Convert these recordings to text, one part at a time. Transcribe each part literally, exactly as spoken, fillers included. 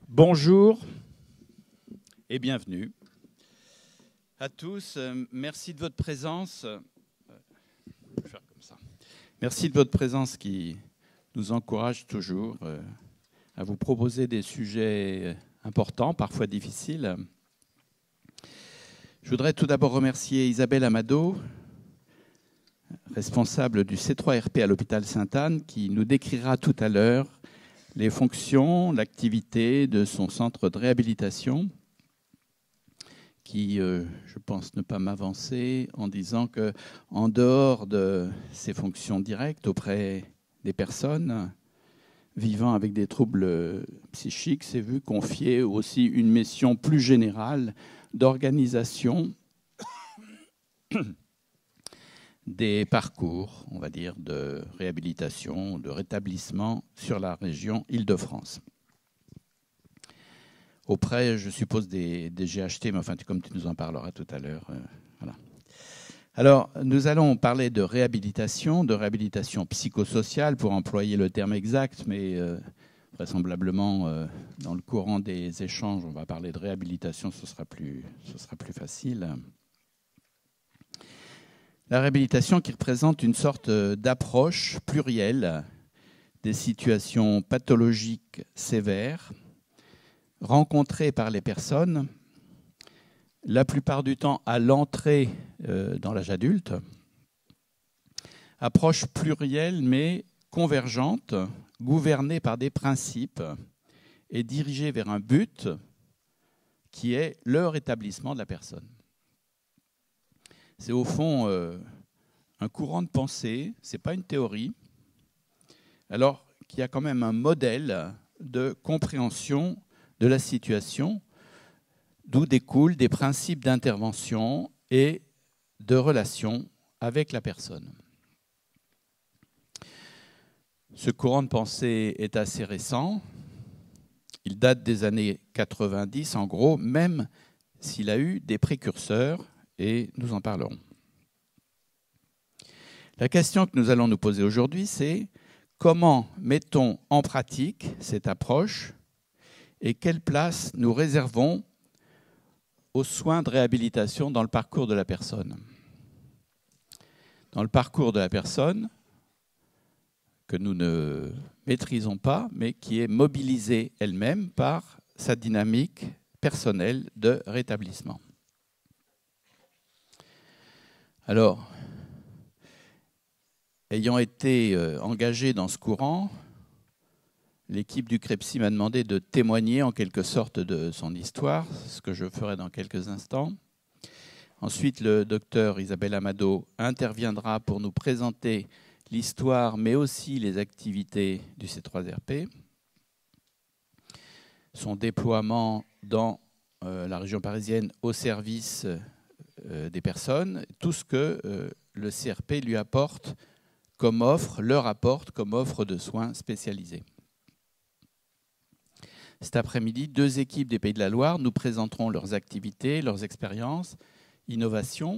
Bonjour et bienvenue à tous. Merci de votre présence. Je vais faire comme ça. Merci de votre présence qui nous encourage toujours à vous proposer des sujets importants, parfois difficiles. Je voudrais tout d'abord remercier Isabelle Amado, responsable du C trois R P à l'hôpital Sainte-Anne, qui nous décrira tout à l'heure les fonctions, l'activité de son centre de réhabilitation, qui, euh, je pense ne pas m'avancer en disant qu'en dehors de ses fonctions directes auprès des personnes vivant avec des troubles psychiques, s'est vu confier aussi une mission plus générale d'organisation des parcours, on va dire, de réhabilitation, de rétablissement sur la région Île-de-France. Auprès, je suppose, des, des G H T, mais enfin, comme tu nous en parleras tout à l'heure. Euh, voilà. Alors, nous allons parler de réhabilitation, de réhabilitation psychosociale, pour employer le terme exact, mais euh, vraisemblablement, euh, dans le courant des échanges, on va parler de réhabilitation, ce sera plus, ce sera plus facile. La réhabilitation qui représente une sorte d'approche plurielle des situations pathologiques sévères rencontrées par les personnes, la plupart du temps à l'entrée dans l'âge adulte. Approche plurielle mais convergente, gouvernée par des principes et dirigée vers un but qui est le rétablissement de la personne. C'est au fond euh, un courant de pensée, ce n'est pas une théorie, alors qu'il y a quand même un modèle de compréhension de la situation, d'où découlent des principes d'intervention et de relation avec la personne. Ce courant de pensée est assez récent, il date des années quatre-vingt-dix en gros, même s'il a eu des précurseurs, et nous en parlerons. La question que nous allons nous poser aujourd'hui, c'est comment mettons en pratique cette approche et quelle place nous réservons aux soins de réhabilitation dans le parcours de la personne. Dans le parcours de la personne, que nous ne maîtrisons pas, mais qui est mobilisée elle-même par sa dynamique personnelle de rétablissement. Alors, ayant été engagé dans ce courant, l'équipe du CREPSI m'a demandé de témoigner en quelque sorte de son histoire, ce que je ferai dans quelques instants. Ensuite, le docteur Isabelle Amado interviendra pour nous présenter l'histoire, mais aussi les activités du C trois R P, son déploiement dans euh, la région parisienne au service euh, des personnes, tout ce que euh, le C R P lui apporte comme offre, leur apporte comme offre de soins spécialisés. Cet après-midi, deux équipes des Pays de la Loire nous présenteront leurs activités, leurs expériences, innovations.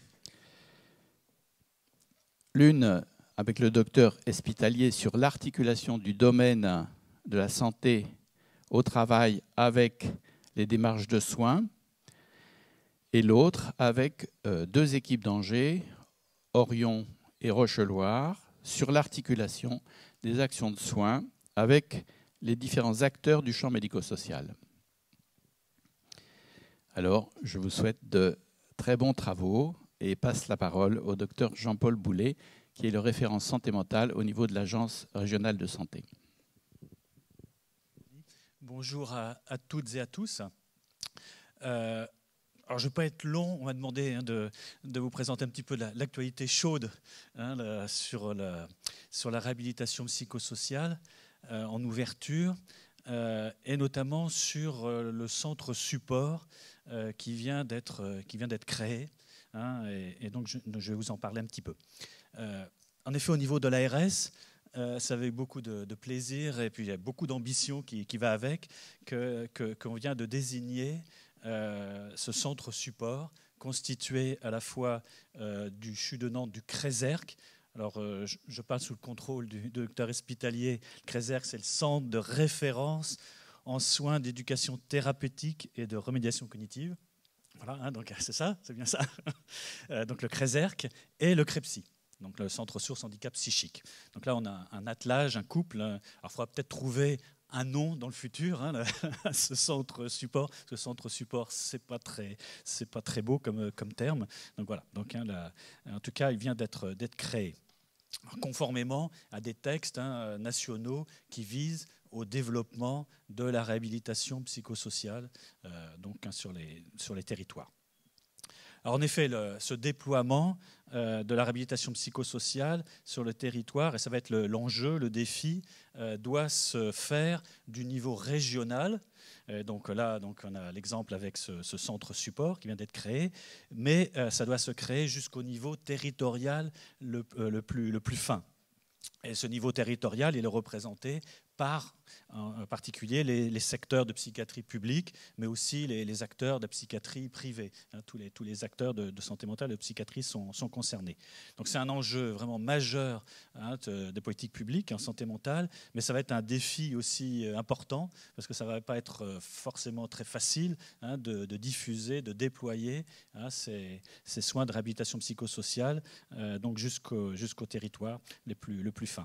L'une avec le docteur Espitalier sur l'articulation du domaine de la santé au travail avec les démarches de soins, et l'autre avec euh, deux équipes d'Angers, Orion et Roche-Loire, sur l'articulation des actions de soins avec les différents acteurs du champ médico-social. Alors, je vous souhaite de très bons travaux et passe la parole au docteur Jean-Paul Boulet, qui est le référent santé mentale au niveau de l'Agence régionale de santé. Bonjour à, à toutes et à tous. Euh, alors, je ne vais pas être long, on m'a demandé hein, de, de vous présenter un petit peu l'actualité chaude hein, la, sur, la, sur la réhabilitation psychosociale euh, en ouverture, euh, et notamment sur euh, le centre support euh, qui vient d'être euh, qui vient d'être créé. Hein, et, et donc, je, je vais vous en parler un petit peu. Euh, en effet, au niveau de l'A R S, euh, c'est avec beaucoup de, de plaisir et puis il y a beaucoup d'ambition qui, qui va avec que, que, qu'on vient de désigner euh, ce centre support constitué à la fois euh, du C H U de Nantes, du CRESERC. Alors, euh, je, je parle sous le contrôle du, du docteur Espitalier. Le CRESERC, c'est le centre de référence en soins d'éducation thérapeutique et de remédiation cognitive. Voilà, hein, donc c'est ça, c'est bien ça. Euh, donc le CRESERC et le CREPSI, donc le Centre Ressources Handicap Psychique. Donc là, on a un attelage, un couple. Alors, il faudra peut-être trouver un nom dans le futur, hein, ce centre support. Ce centre support, c'est pas très, c'est pas très beau comme, comme terme. Donc voilà. Donc hein, la, en tout cas, il vient d'être d'être créé, conformément à des textes hein, nationaux qui visent au développement de la réhabilitation psychosociale euh, donc, hein, sur, les, sur les territoires. Alors, en effet, le, ce déploiement euh, de la réhabilitation psychosociale sur le territoire, et ça va être le, l'enjeu, le défi, euh, doit se faire du niveau régional. Euh, donc là, donc, on a l'exemple avec ce, ce centre support qui vient d'être créé, mais euh, ça doit se créer jusqu'au niveau territorial le, euh, le, plus, le plus fin. Et ce niveau territorial, il est représenté par, en particulier, les, les secteurs de psychiatrie publique, mais aussi les, les acteurs de psychiatrie privée. Hein, tous, les, tous les acteurs de, de santé mentale et de psychiatrie sont, sont concernés. Donc c'est un enjeu vraiment majeur hein, de, des politiques publiques en santé mentale, mais ça va être un défi aussi important, parce que ça ne va pas être forcément très facile hein, de, de diffuser, de déployer hein, ces, ces soins de réhabilitation psychosociale euh, donc jusqu'au, jusqu'au territoire les plus, le plus fin.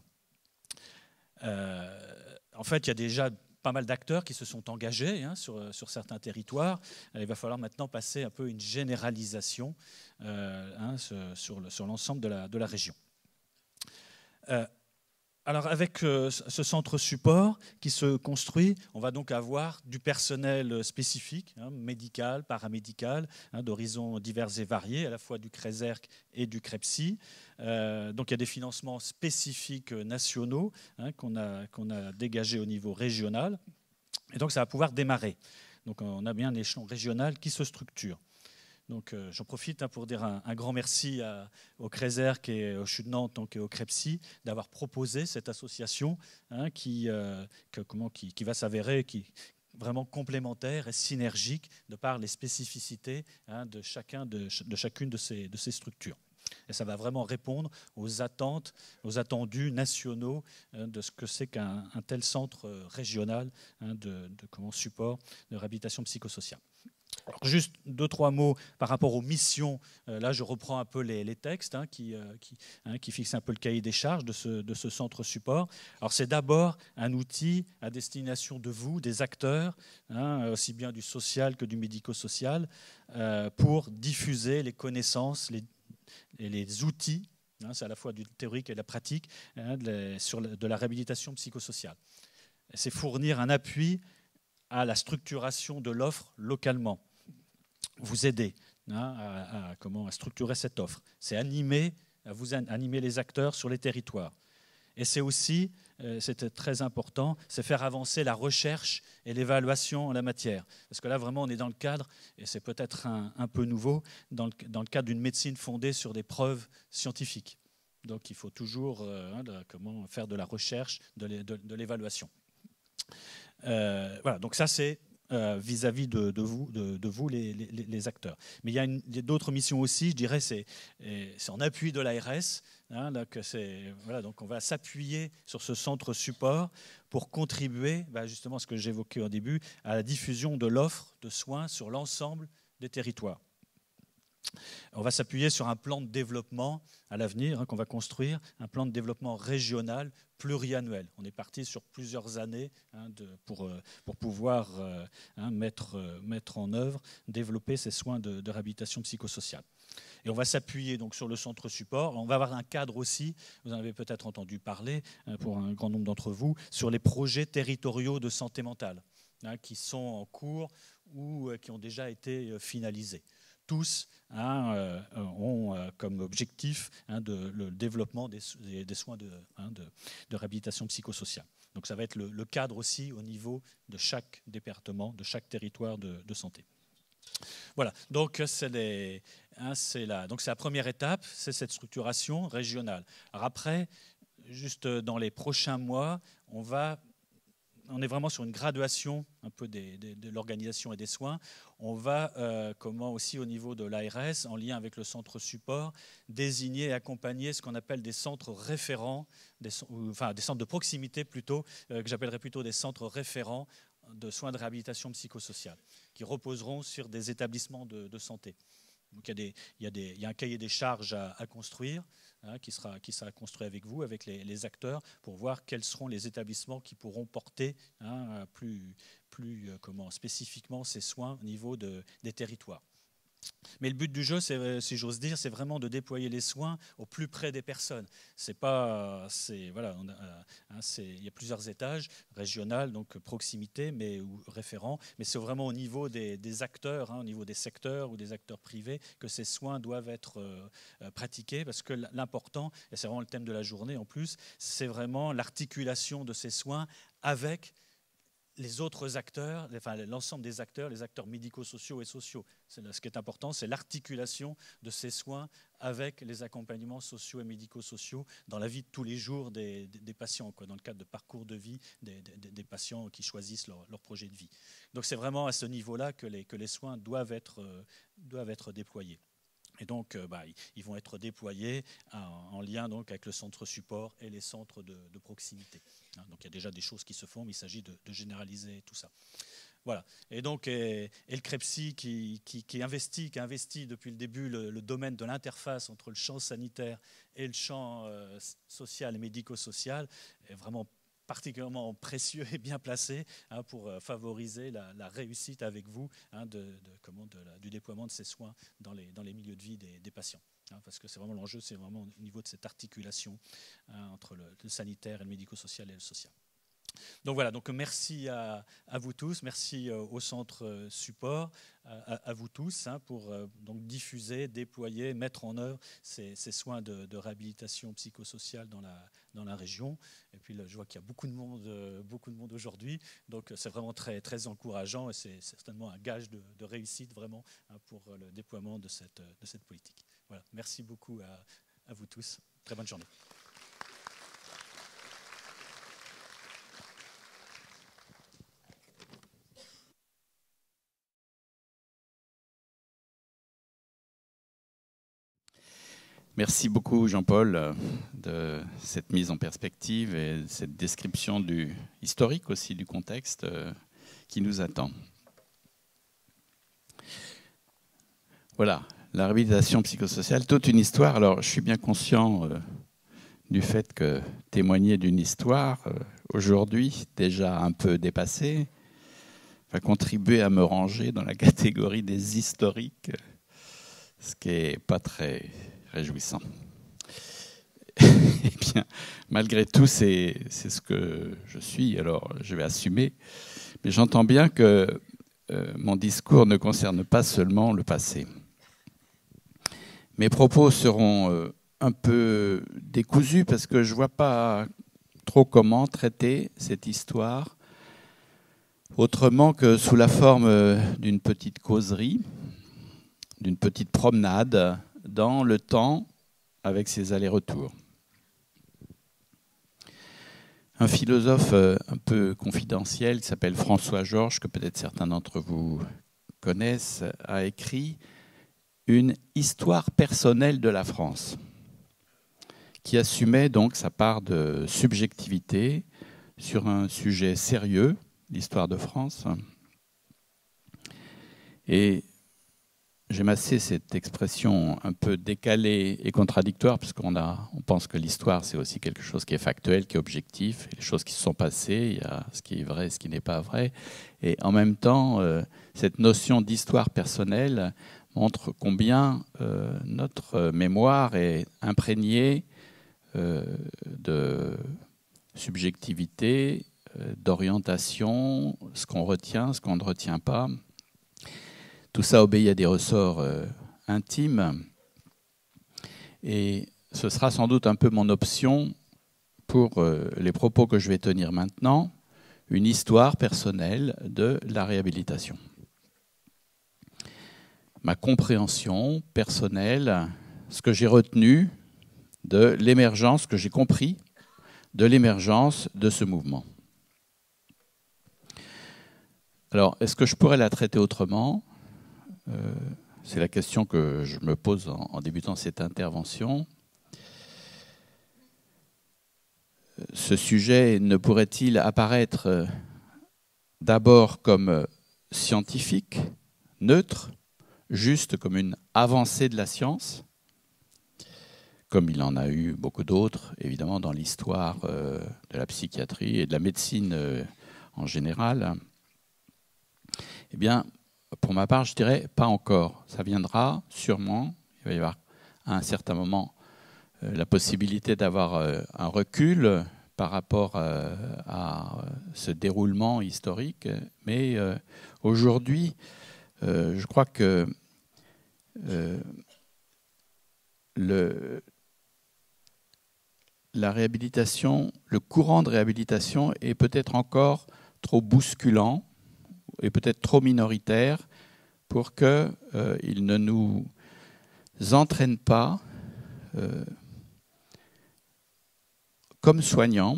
Euh, en fait, il y a déjà pas mal d'acteurs qui se sont engagés hein, sur, sur certains territoires. Il va falloir maintenant passer un peu une généralisation euh, hein, sur, le, sur l'ensemble de la, de la région. Euh, alors avec euh, ce centre support qui se construit, on va donc avoir du personnel spécifique, hein, médical, paramédical, hein, d'horizons divers et variés, à la fois du CRESERC et du CREPSI. Euh, donc il y a des financements spécifiques nationaux hein, qu'on a, qu'on a dégagés au niveau régional. Et donc ça va pouvoir démarrer. Donc on a bien un échelon régional qui se structure. Donc, euh, j'en profite hein, pour dire un, un grand merci à, au CRESERC et au C H U de Nantes donc, et au CREPSI d'avoir proposé cette association hein, qui, euh, que, comment, qui, qui va s'avérer qui, vraiment complémentaire et synergique de par les spécificités hein, de, chacun de, de chacune de ces, de ces structures. Et ça va vraiment répondre aux attentes, aux attendus nationaux hein, de ce que c'est qu'un un tel centre régional hein, de, de comment, support de réhabilitation psychosociale. Alors, juste deux, trois mots par rapport aux missions. Euh, là, je reprends un peu les, les textes hein, qui, euh, qui, hein, qui fixent un peu le cahier des charges de ce, de ce centre support. Alors, c'est d'abord un outil à destination de vous, des acteurs, hein, aussi bien du social que du médico-social, euh, pour diffuser les connaissances les, et les outils, hein, c'est à la fois du théorique et de la pratique, hein, de, la, sur la, de la réhabilitation psychosociale. C'est fournir un appui à la structuration de l'offre localement. Vous aider hein, à, à, comment, à structurer cette offre. C'est animer, à vous animer les acteurs sur les territoires. Et c'est aussi, euh, c'était très important, c'est faire avancer la recherche et l'évaluation en la matière. Parce que là, vraiment, on est dans le cadre, et c'est peut-être un, un peu nouveau, dans le, dans le cadre d'une médecine fondée sur des preuves scientifiques. Donc, il faut toujours euh, hein, de, comment, faire de la recherche, de, de, de l'évaluation. Euh, voilà, donc ça, c'est Euh, vis-à-vis de, de vous, de, de vous les, les, les acteurs. Mais il y a, une, il y a d'autres missions aussi, je dirais, c'est, c'est en appui de l'A R S. Hein, là, que c'est, voilà, donc on va s'appuyer sur ce centre support pour contribuer, bah, justement, ce que j'évoquais au début, à la diffusion de l'offre de soins sur l'ensemble des territoires. On va s'appuyer sur un plan de développement à l'avenir hein, qu'on va construire, un plan de développement régional pluriannuel. On est parti sur plusieurs années hein, de, pour, euh, pour pouvoir euh, hein, mettre, euh, mettre en œuvre, développer ces soins de, de réhabilitation psychosociale. Et on va s'appuyer donc sur le centre support. On va avoir un cadre aussi, vous en avez peut-être entendu parler, hein, pour un grand nombre d'entre vous, sur les projets territoriaux de santé mentale hein, qui sont en cours ou euh, qui ont déjà été euh, finalisés. Tous hein, euh, ont euh, comme objectif hein, de, le développement des, des soins de, hein, de, de réhabilitation psychosociale. Donc ça va être le, le cadre aussi au niveau de chaque département, de chaque territoire de, de santé. Voilà, donc c'est, les, hein, c'est, la, donc c'est la première étape, c'est cette structuration régionale. Alors après, juste dans les prochains mois, on va... On est vraiment sur une graduation un peu des, des, de l'organisation et des soins. On va, euh, comment aussi au niveau de l'A R S, en lien avec le centre support, désigner et accompagner ce qu'on appelle des centres référents, des, enfin des centres de proximité plutôt, euh, que j'appellerais plutôt des centres référents de soins de réhabilitation psychosociale qui reposeront sur des établissements de, de santé. Donc il y a, des, il y a, des, il y a un cahier des charges à, à construire, hein, qui, sera, qui sera construit avec vous, avec les, les acteurs, pour voir quels seront les établissements qui pourront porter, hein, plus, plus euh, comment, spécifiquement ces soins au niveau de, des territoires. Mais le but du jeu, si j'ose dire, c'est vraiment de déployer les soins au plus près des personnes. C'est pas, c'est, voilà, on a, hein, c'est, il y a plusieurs étages, régional, donc proximité, mais ou référent, mais c'est vraiment au niveau des, des acteurs, hein, au niveau des secteurs ou des acteurs privés, que ces soins doivent être euh, pratiqués, parce que l'important, et c'est vraiment le thème de la journée en plus, c'est vraiment l'articulation de ces soins avec les autres acteurs, enfin, l'ensemble des acteurs, les acteurs médico-sociaux et sociaux. Ce qui est important, c'est l'articulation de ces soins avec les accompagnements sociaux et médico-sociaux dans la vie de tous les jours des, des, des patients, quoi, dans le cadre de parcours de vie des, des, des patients qui choisissent leur, leur projet de vie. Donc c'est vraiment à ce niveau-là que les, que les soins doivent être, euh, doivent être déployés. Et donc, euh, bah, ils vont être déployés en, en lien donc, avec le centre support et les centres de, de proximité. Hein, donc, il y a déjà des choses qui se font, mais il s'agit de, de généraliser tout ça. Voilà. Et donc, et, et le CREPSI qui, qui, qui, investit, qui a investi depuis le début le, le domaine de l'interface entre le champ sanitaire et le champ euh, social et médico-social est vraiment particulièrement précieux et bien placé, hein, pour favoriser la, la réussite avec vous, hein, de, de, comment, de la, du déploiement de ces soins dans les, dans les milieux de vie des, des patients. Hein, parce que c'est vraiment l'enjeu, c'est vraiment au niveau de cette articulation, hein, entre le, le sanitaire et le médico-social et le social. Donc voilà, donc merci à, à vous tous, merci au centre support, à, à vous tous, hein, pour donc diffuser, déployer, mettre en œuvre ces, ces soins de, de réhabilitation psychosociale dans la, dans la région. Et puis là, je vois qu'il y a beaucoup de monde, beaucoup de monde aujourd'hui, donc c'est vraiment très, très encourageant et c'est certainement un gage de, de réussite vraiment, hein, pour le déploiement de cette, de cette politique. Voilà, merci beaucoup à, à vous tous. Très bonne journée. Merci beaucoup, Jean-Paul, de cette mise en perspective et de cette description du, historique aussi du contexte qui nous attend. Voilà, la réhabilitation psychosociale, toute une histoire. Alors, je suis bien conscient euh, du fait que témoigner d'une histoire, euh, aujourd'hui, déjà un peu dépassée, va contribuer à me ranger dans la catégorie des historiques, ce qui n'est pas très réjouissant. Eh bien, malgré tout, c'est ce que je suis, alors je vais assumer. Mais j'entends bien que euh, mon discours ne concerne pas seulement le passé. Mes propos seront euh, un peu décousus parce que je ne vois pas trop comment traiter cette histoire autrement que sous la forme d'une petite causerie, d'une petite promenade dans le temps avec ses allers-retours. Un philosophe un peu confidentiel qui s'appelle François Georges, que peut-être certains d'entre vous connaissent, a écrit une histoire personnelle de la France, qui assumait donc sa part de subjectivité sur un sujet sérieux, l'histoire de France. Et j'aime assez cette expression un peu décalée et contradictoire, parce qu'on a, on pense que l'histoire, c'est aussi quelque chose qui est factuel, qui est objectif. Et les choses qui se sont passées, il y a ce qui est vrai, ce qui n'est pas vrai. Et en même temps, euh, cette notion d'histoire personnelle montre combien euh, notre mémoire est imprégnée euh, de subjectivité, euh, d'orientation, ce qu'on retient, ce qu'on ne retient pas. Tout ça obéit à des ressorts euh, intimes. Et ce sera sans doute un peu mon option pour euh, les propos que je vais tenir maintenant, une histoire personnelle de la réhabilitation. Ma compréhension personnelle, ce que j'ai retenu de l'émergence, ce que j'ai compris de l'émergence de ce mouvement. Alors, est-ce que je pourrais la traiter autrement ? euh, C'est la question que je me pose en, en débutant cette intervention. Ce sujet ne pourrait-il apparaître d'abord comme scientifique, neutre, juste comme une avancée de la science, comme il en a eu beaucoup d'autres, évidemment, dans l'histoire euh, de la psychiatrie et de la médecine euh, en général. Eh bien, pour ma part, je dirais pas encore. Ça viendra sûrement. Il va y avoir à un certain moment euh, la possibilité d'avoir euh, un recul par rapport euh, à ce déroulement historique. Mais euh, aujourd'hui, euh, je crois que euh, le la réhabilitation, le courant de réhabilitation est peut-être encore trop bousculant et peut-être trop minoritaire pour qu'il euh, ne nous entraîne pas, euh, comme soignants,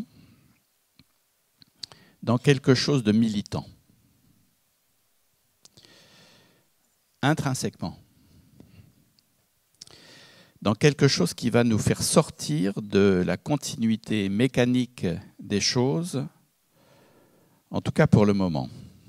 dans quelque chose de militant, intrinsèquement. Dans quelque chose qui va nous faire sortir de la continuité mécanique des choses, en tout cas pour le moment.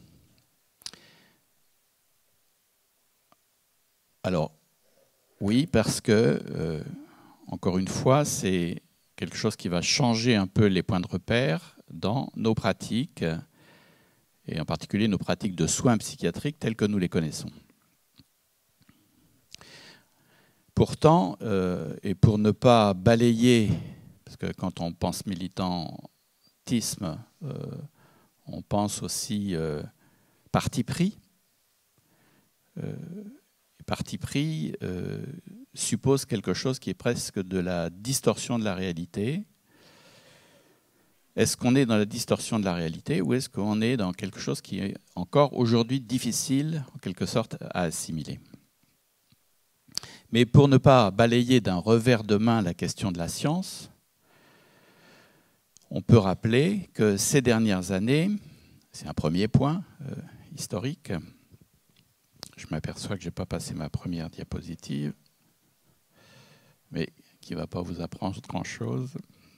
Alors, oui, parce que, euh, encore une fois, c'est quelque chose qui va changer un peu les points de repère dans nos pratiques, et en particulier nos pratiques de soins psychiatriques telles que nous les connaissons. Pourtant, euh, et pour ne pas balayer, parce que quand on pense militantisme, euh, on pense aussi euh, parti pris. Euh, parti pris euh, suppose quelque chose qui est presque de la distorsion de la réalité. Est-ce qu'on est dans la distorsion de la réalité ou est-ce qu'on est dans quelque chose qui est encore aujourd'hui difficile, en quelque sorte, à assimiler ? Mais pour ne pas balayer d'un revers de main la question de la science, on peut rappeler que ces dernières années, c'est un premier point euh, historique, je m'aperçois que je n'ai pas passé ma première diapositive, mais qui ne va pas vous apprendre grand-chose.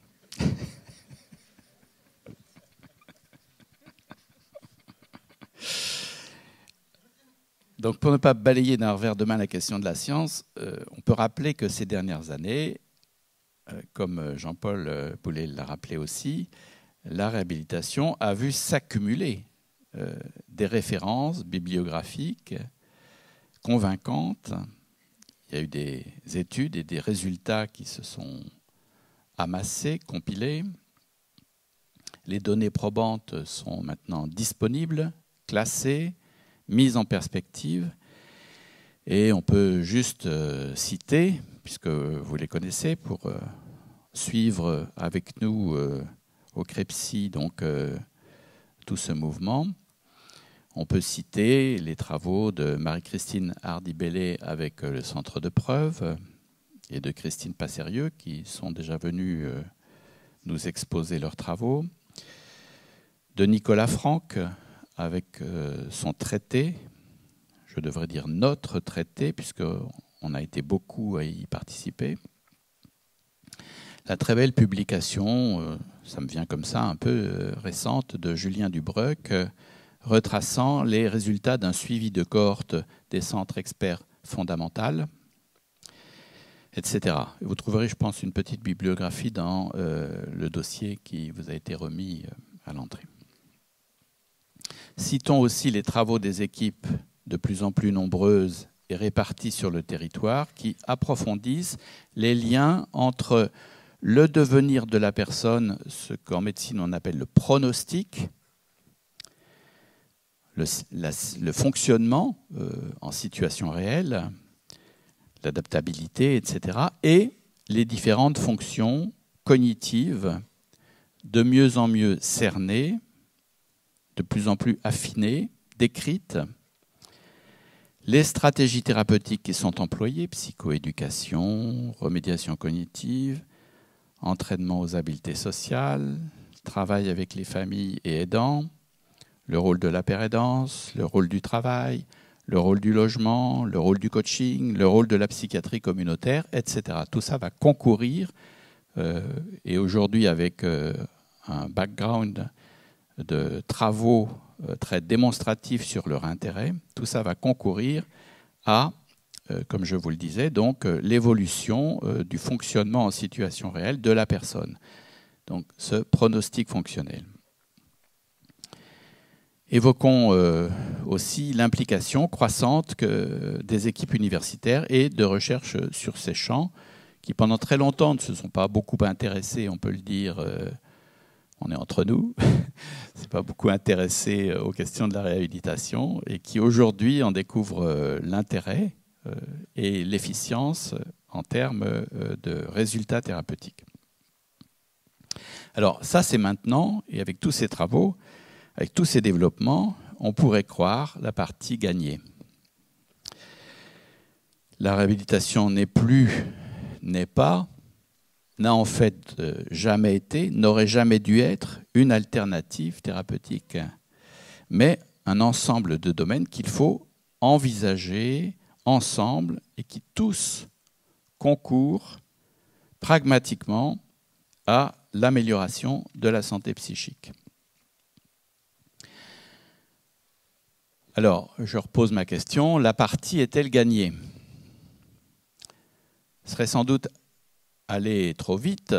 Donc, pour ne pas balayer d'un revers de main la question de la science, euh, on peut rappeler que ces dernières années, euh, comme Jean-Paul Boulet l'a rappelé aussi, la réhabilitation a vu s'accumuler euh, des références bibliographiques convaincantes. Il y a eu des études et des résultats qui se sont amassés, compilés. Les données probantes sont maintenant disponibles, classées, mise en perspective, et on peut juste euh, citer, puisque vous les connaissez, pour euh, suivre avec nous euh, au CREPSI donc euh, tout ce mouvement. On peut citer les travaux de Marie-Christine Hardy-Bellé avec euh, le Centre de preuves et de Christine Passerieux qui sont déjà venus euh, nous exposer leurs travaux, de Nicolas Franck avec son traité, je devrais dire notre traité, puisqu'on a été beaucoup à y participer. La très belle publication, ça me vient comme ça, un peu récente, de Julien Dubreuc, retraçant les résultats d'un suivi de cohorte des centres experts fondamentaux, et cetera. Vous trouverez, je pense, une petite bibliographie dans euh, le dossier qui vous a été remis à l'entrée. Citons aussi les travaux des équipes de plus en plus nombreuses et réparties sur le territoire qui approfondissent les liens entre le devenir de la personne, ce qu'en médecine on appelle le pronostic, le, la, le fonctionnement euh, en situation réelle, l'adaptabilité, et cetera, et les différentes fonctions cognitives de mieux en mieux cernées, de plus en plus affinées, décrites, les stratégies thérapeutiques qui sont employées, psychoéducation, remédiation cognitive, entraînement aux habiletés sociales, travail avec les familles et aidants, le rôle de la pérédance, le rôle du travail, le rôle du logement, le rôle du coaching, le rôle de la psychiatrie communautaire, et cetera. Tout ça va concourir, euh, et aujourd'hui avec euh, un background de travaux euh, très démonstratifs sur leur intérêt. Tout ça va concourir à, euh, comme je vous le disais, donc euh, l'évolution euh, du fonctionnement en situation réelle de la personne. Donc ce pronostic fonctionnel. Évoquons euh, aussi l'implication croissante que des équipes universitaires et de recherche sur ces champs, qui pendant très longtemps ne se sont pas beaucoup intéressés, on peut le dire, euh, on est entre nous, c'est pas beaucoup intéressés aux questions de la réhabilitation, et qui aujourd'hui en découvrent euh, l'intérêt euh, et l'efficience en termes euh, de résultats thérapeutiques. Alors ça, c'est maintenant, et avec tous ces travaux, avec tous ces développements, on pourrait croire la partie gagnée. La réhabilitation n'est plus, n'est pas, n'a en fait jamais été, n'aurait jamais dû être une alternative thérapeutique, mais un ensemble de domaines qu'il faut envisager ensemble et qui tous concourent pragmatiquement à l'amélioration de la santé psychique. Alors, je repose ma question, la partie est-elle gagnée ? Ce serait sans doute aller trop vite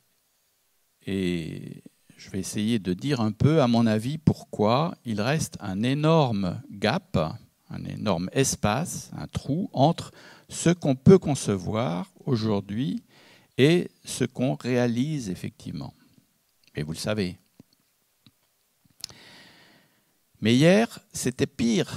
et je vais essayer de dire un peu, à mon avis, pourquoi il reste un énorme gap, un énorme espace, un trou entre ce qu'on peut concevoir aujourd'hui et ce qu'on réalise effectivement. Et vous le savez. Mais hier, c'était pire.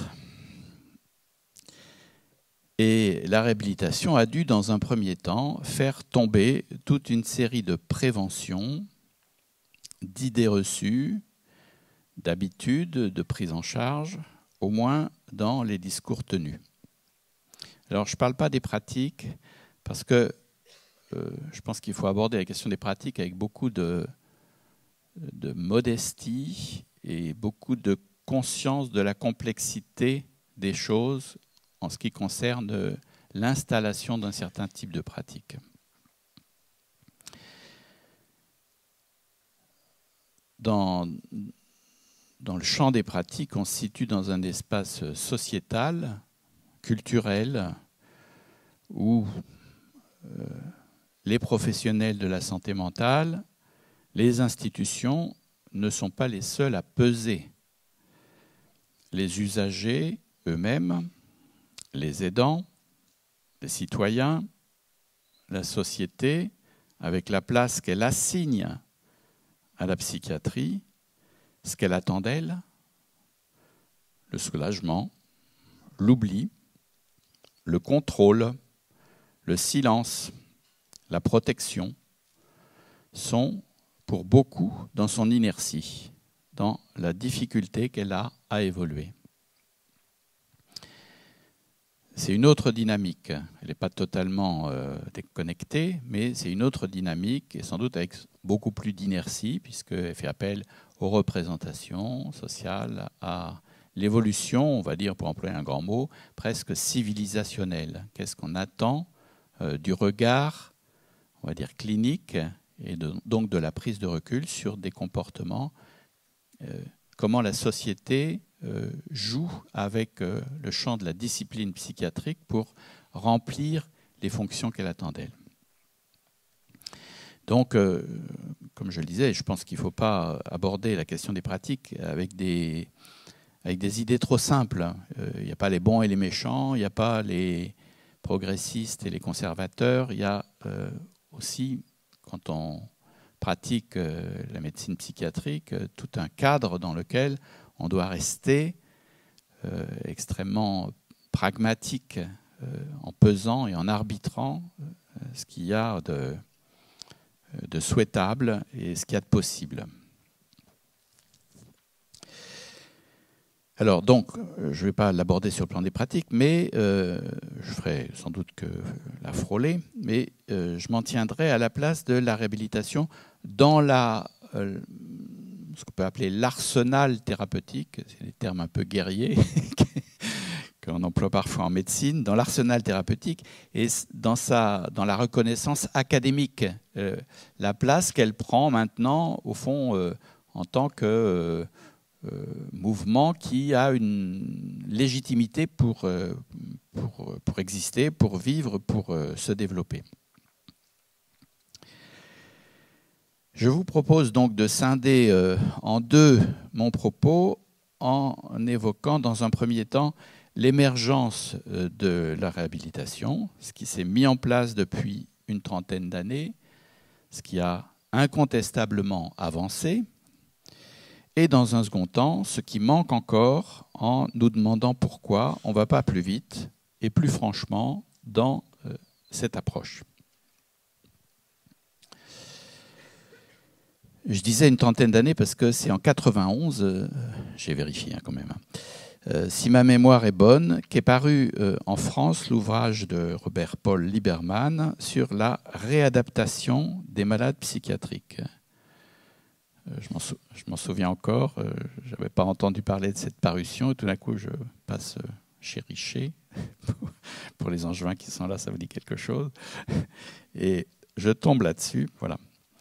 Et la réhabilitation a dû, dans un premier temps, faire tomber toute une série de préventions, d'idées reçues, d'habitudes, de prise en charge, au moins dans les discours tenus. Alors, je ne parle pas des pratiques, parce que euh, je pense qu'il faut aborder la question des pratiques avec beaucoup de, de modestie et beaucoup de conscience de la complexité des choses en ce qui concerne l'installation d'un certain type de pratique. Dans, dans le champ des pratiques, on se situe dans un espace sociétal, culturel, où euh, les professionnels de la santé mentale, les institutions ne sont pas les seuls à peser. Les usagers eux-mêmes, les aidants, les citoyens, la société, avec la place qu'elle assigne à la psychiatrie, ce qu'elle attend d'elle, le soulagement, l'oubli, le contrôle, le silence, la protection, sont pour beaucoup dans son inertie, dans la difficulté qu'elle a à évoluer. C'est une autre dynamique. Elle n'est pas totalement euh, déconnectée, mais c'est une autre dynamique, et sans doute avec beaucoup plus d'inertie, puisqu'elle fait appel aux représentations sociales, à l'évolution, on va dire, pour employer un grand mot, presque civilisationnelle. Qu'est-ce qu'on attend euh, du regard, on va dire, clinique, et de, donc de la prise de recul sur des comportements, euh, comment la société euh, joue avec euh, le champ de la discipline psychiatrique pour remplir les fonctions qu'elle attend d'elle. Donc, euh, comme je le disais, je pense qu'il ne faut pas aborder la question des pratiques avec des, avec des idées trop simples. Il n'y a pas les bons et les méchants, il n'y a pas les progressistes et les conservateurs, il y a euh, aussi, quand on pratique euh, la médecine psychiatrique, euh, tout un cadre dans lequel on doit rester euh, extrêmement pragmatique euh, en pesant et en arbitrant euh, ce qu'il y a de, de souhaitable et ce qu'il y a de possible. Alors, donc, je ne vais pas l'aborder sur le plan des pratiques, mais euh, je ferai sans doute que la frôler, mais euh, je m'en tiendrai à la place de la réhabilitation dans la, euh, ce qu'on peut appeler l'arsenal thérapeutique, c'est des termes un peu guerriers qu'on emploie parfois en médecine, dans l'arsenal thérapeutique et dans, sa, dans la reconnaissance académique, euh, la place qu'elle prend maintenant, au fond, euh, en tant que... Euh, euh, mouvement qui a une légitimité pour, euh, pour, pour exister, pour vivre, pour euh, se développer. Je vous propose donc de scinder euh, en deux mon propos en évoquant dans un premier temps l'émergence euh, de la réhabilitation, ce qui s'est mis en place depuis une trentaine d'années, ce qui a incontestablement avancé, et dans un second temps, ce qui manque encore en nous demandant pourquoi on ne va pas plus vite et plus franchement dans euh, cette approche. Je disais une trentaine d'années parce que c'est en quatre-vingt-onze, euh, j'ai vérifié hein, quand même, euh, si ma mémoire est bonne, qu'est paru euh, en France l'ouvrage de Robert-Paul Liberman sur la réadaptation des malades psychiatriques. Euh, je m'en sou je m'en souviens encore, euh, je n'avais pas entendu parler de cette parution, et tout d'un coup je passe euh, chez Richer, pour les Angevins qui sont là, ça vous dit quelque chose, et je tombe là-dessus, voilà.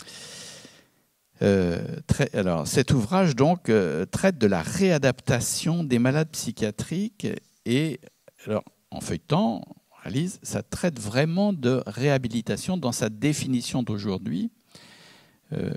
Euh, trai, alors, cet ouvrage donc euh, traite de la réadaptation des malades psychiatriques et alors, en feuilletant, on réalise, ça traite vraiment de réhabilitation dans sa définition d'aujourd'hui. Euh,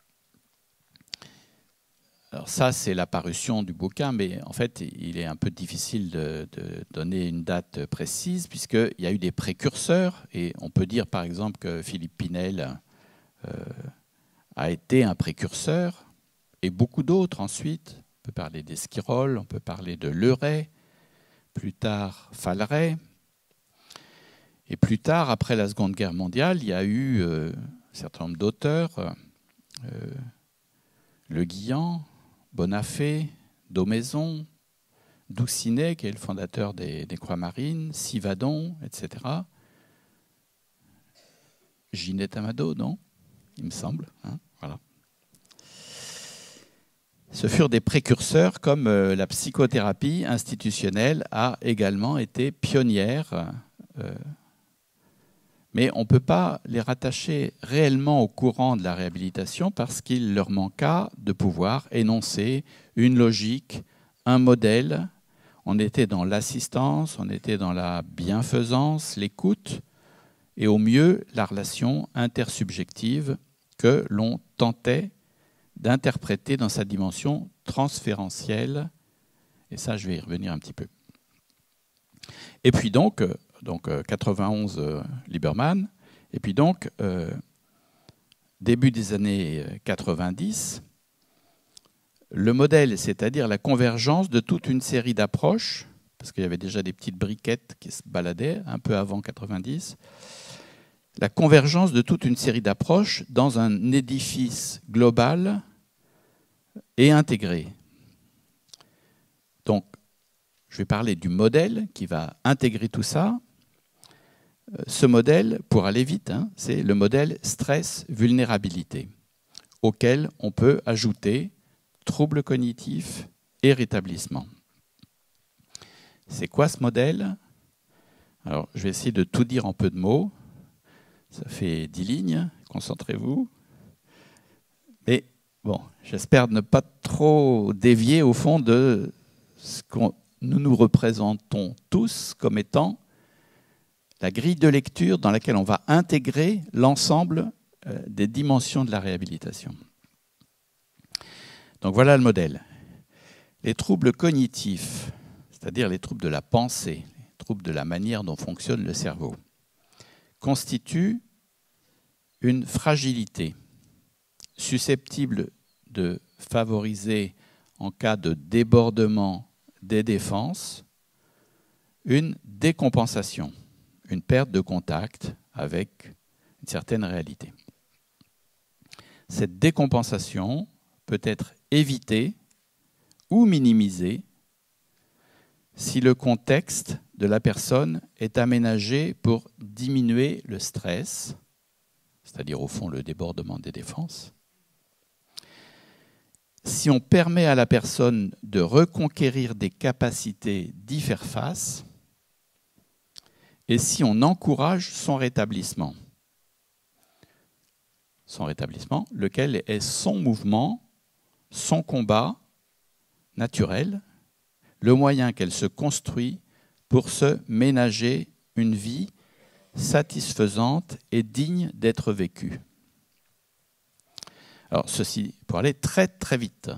alors ça, c'est la parution du bouquin, mais en fait, il est un peu difficile de, de donner une date précise puisqu'il y a eu des précurseurs et on peut dire par exemple que Philippe Pinel euh, a été un précurseur, et beaucoup d'autres ensuite. On peut parler d'Esquirol, on peut parler de Leray, plus tard Falleret. Et plus tard, après la Seconde Guerre mondiale, il y a eu euh, un certain nombre d'auteurs, euh, Le Guillan, Bonafé, Daumaison, Doucinet, qui est le fondateur des, des Croix Marines, Sivadon, et cetera. Ginette Amado, non ? Il me semble. Hein, voilà. Ce furent des précurseurs, comme euh, la psychothérapie institutionnelle a également été pionnière. Euh, mais on ne peut pas les rattacher réellement au courant de la réhabilitation parce qu'il leur manqua de pouvoir énoncer une logique, un modèle. On était dans l'assistance, on était dans la bienfaisance, l'écoute, et au mieux la relation intersubjective que l'on tentait d'interpréter dans sa dimension transférentielle. Et ça, je vais y revenir un petit peu. Et puis donc, donc quatre-vingt-onze, euh, Liberman, et puis donc, euh, début des années quatre-vingt-dix, le modèle, c'est-à-dire la convergence de toute une série d'approches, parce qu'il y avait déjà des petites briquettes qui se baladaient un peu avant quatre-vingt-dix, la convergence de toute une série d'approches dans un édifice global et intégré. Donc, je vais parler du modèle qui va intégrer tout ça. Ce modèle, pour aller vite, hein, c'est le modèle stress-vulnérabilité, auquel on peut ajouter troubles cognitifs et rétablissement. C'est quoi ce modèle? Alors, je vais essayer de tout dire en peu de mots. Ça fait dix lignes, concentrez-vous. Mais bon, j'espère ne pas trop dévier au fond de ce que nous nous représentons tous comme étant la grille de lecture dans laquelle on va intégrer l'ensemble des dimensions de la réhabilitation. Donc voilà le modèle. Les troubles cognitifs, c'est-à-dire les troubles de la pensée, les troubles de la manière dont fonctionne le cerveau, constituent une fragilité susceptible de favoriser, en cas de débordement des défenses, une décompensation, une perte de contact avec une certaine réalité. Cette décompensation peut être évitée ou minimisée si le contexte de la personne est aménagé pour diminuer le stress, c'est-à-dire au fond le débordement des défenses. Si on permet à la personne de reconquérir des capacités d'y faire face, et si on encourage son rétablissement. Son rétablissement, lequel est son mouvement, son combat, naturelle, le moyen qu'elle se construit pour se ménager une vie satisfaisante et digne d'être vécue. Alors, ceci pour aller très très vite.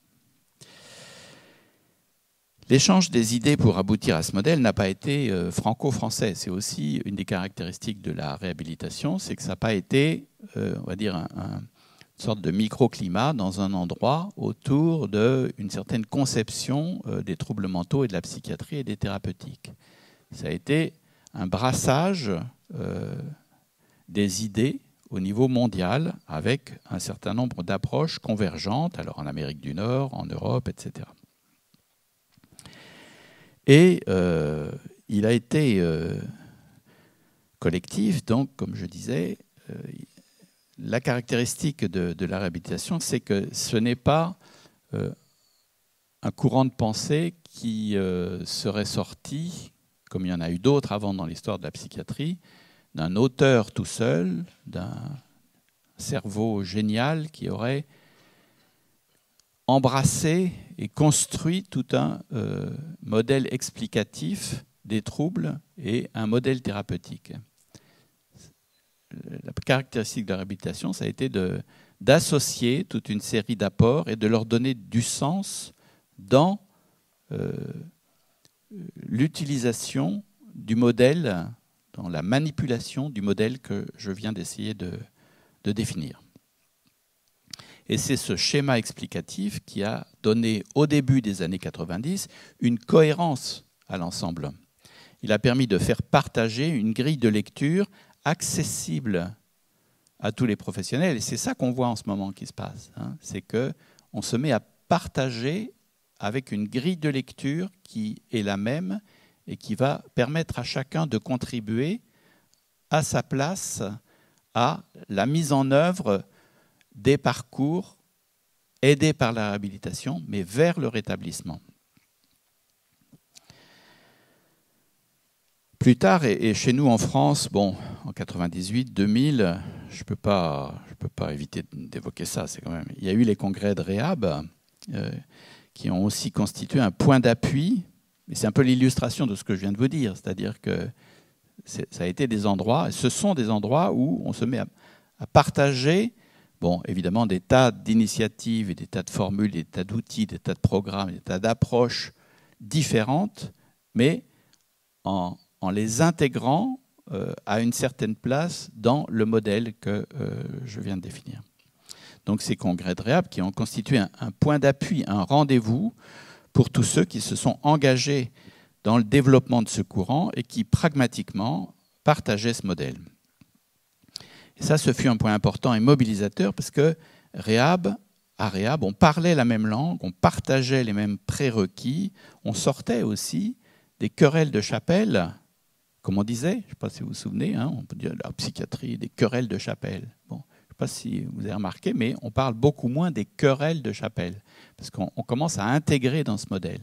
L'échange des idées pour aboutir à ce modèle n'a pas été euh, franco-français. C'est aussi une des caractéristiques de la réhabilitation, c'est que ça n'a pas été, euh, on va dire, un, un, une sorte de microclimat dans un endroit autour d'une certaine conception euh, des troubles mentaux et de la psychiatrie et des thérapeutiques. Ça a été un brassage euh, des idées au niveau mondial avec un certain nombre d'approches convergentes, alors en Amérique du Nord, en Europe, et cetera. Et euh, il a été euh, collectif, donc, comme je disais, euh, la caractéristique de, de la réhabilitation, c'est que ce n'est pas euh, un courant de pensée qui euh, serait sorti, comme il y en a eu d'autres avant dans l'histoire de la psychiatrie, d'un auteur tout seul, d'un cerveau génial qui aurait embrassé et construit tout un euh, modèle explicatif des troubles et un modèle thérapeutique. La caractéristique de la réhabilitation, ça a été de, d'associer toute une série d'apports et de leur donner du sens dans euh, l'utilisation du modèle, dans la manipulation du modèle que je viens d'essayer de, de définir. Et c'est ce schéma explicatif qui a donné, au début des années quatre-vingt-dix, une cohérence à l'ensemble. Il a permis de faire partager une grille de lecture accessible à tous les professionnels. Et c'est ça qu'on voit en ce moment qui se passe. Hein. C'est qu'on se met à partager avec une grille de lecture qui est la même et qui va permettre à chacun de contribuer à sa place à la mise en œuvre des parcours aidés par la réhabilitation, mais vers le rétablissement. Plus tard, et chez nous en France, bon, en quatre-vingt-dix-huit, deux mille, je ne peux pas, je peux pas éviter d'évoquer ça. C'est quand même, il y a eu les congrès de réhab euh, qui ont aussi constitué un point d'appui. Et c'est un peu l'illustration de ce que je viens de vous dire, c'est-à-dire que ça a été des endroits, ce sont des endroits où on se met à, à partager. Bon, évidemment, des tas d'initiatives, et des tas de formules, des tas d'outils, des tas de programmes, des tas d'approches différentes, mais en, en les intégrant euh, à une certaine place dans le modèle que euh, je viens de définir. Donc ces congrès de réhab qui ont constitué un, un point d'appui, un rendez-vous pour tous ceux qui se sont engagés dans le développement de ce courant et qui pragmatiquement partageaient ce modèle. Et ça, ce fut un point important et mobilisateur parce que réhab, à réhab, on parlait la même langue, on partageait les mêmes prérequis, on sortait aussi des querelles de chapelle, comme on disait, je ne sais pas si vous vous souvenez, hein, on peut dire la psychiatrie, des querelles de chapelle. Bon, je ne sais pas si vous avez remarqué, mais on parle beaucoup moins des querelles de chapelle parce qu'on commence à intégrer dans ce modèle.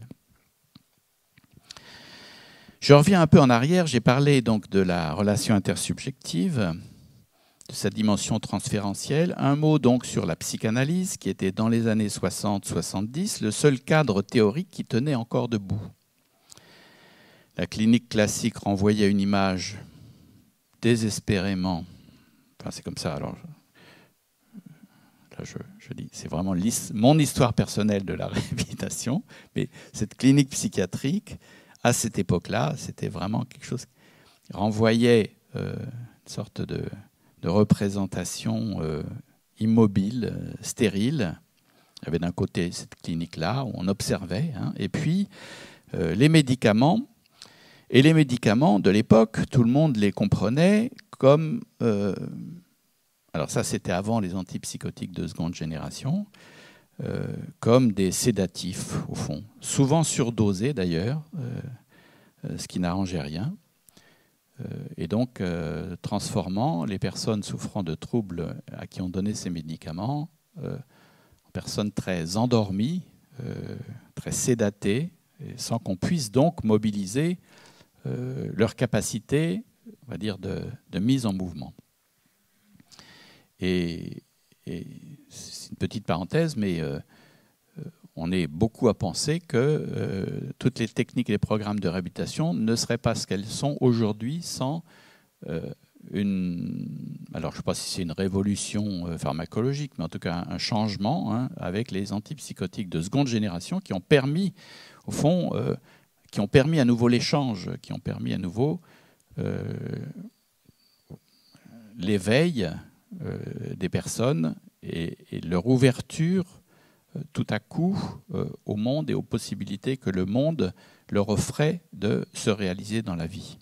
Je reviens un peu en arrière, j'ai parlé donc de la relation intersubjective, de sa dimension transférentielle. Un mot donc sur la psychanalyse, qui était dans les années soixante soixante-dix le seul cadre théorique qui tenait encore debout. La clinique classique renvoyait une image désespérément, enfin c'est comme ça, alors là je, je dis, c'est vraiment mon histoire personnelle de la réhabilitation, mais cette clinique psychiatrique, à cette époque-là, c'était vraiment quelque chose qui renvoyait euh, une sorte de de représentation euh, immobile, euh, stérile. Il y avait d'un côté cette clinique-là où on observait, hein, et puis euh, les médicaments. Et les médicaments de l'époque, tout le monde les comprenait comme... Euh, alors ça, c'était avant les antipsychotiques de seconde génération, euh, comme des sédatifs, au fond. Souvent surdosés, d'ailleurs, euh, ce qui n'arrangeait rien. Et donc, euh, transformant les personnes souffrant de troubles à qui on donnait ces médicaments euh, en personnes très endormies, euh, très sédatées, et sans qu'on puisse donc mobiliser euh, leur capacité, on va dire, de, de mise en mouvement. Et, et c'est une petite parenthèse, mais euh, on est beaucoup à penser que euh, toutes les techniques et les programmes de réhabilitation ne seraient pas ce qu'elles sont aujourd'hui sans euh, une... Alors, je ne sais pas si c'est une révolution euh, pharmacologique, mais en tout cas un changement hein, avec les antipsychotiques de seconde génération qui ont permis, au fond, euh, qui ont permis à nouveau l'échange, qui ont permis à nouveau euh, l'éveil euh, des personnes et, et leur ouverture euh, tout à coup euh, au monde et aux possibilités que le monde leur offrait de se réaliser dans la vie.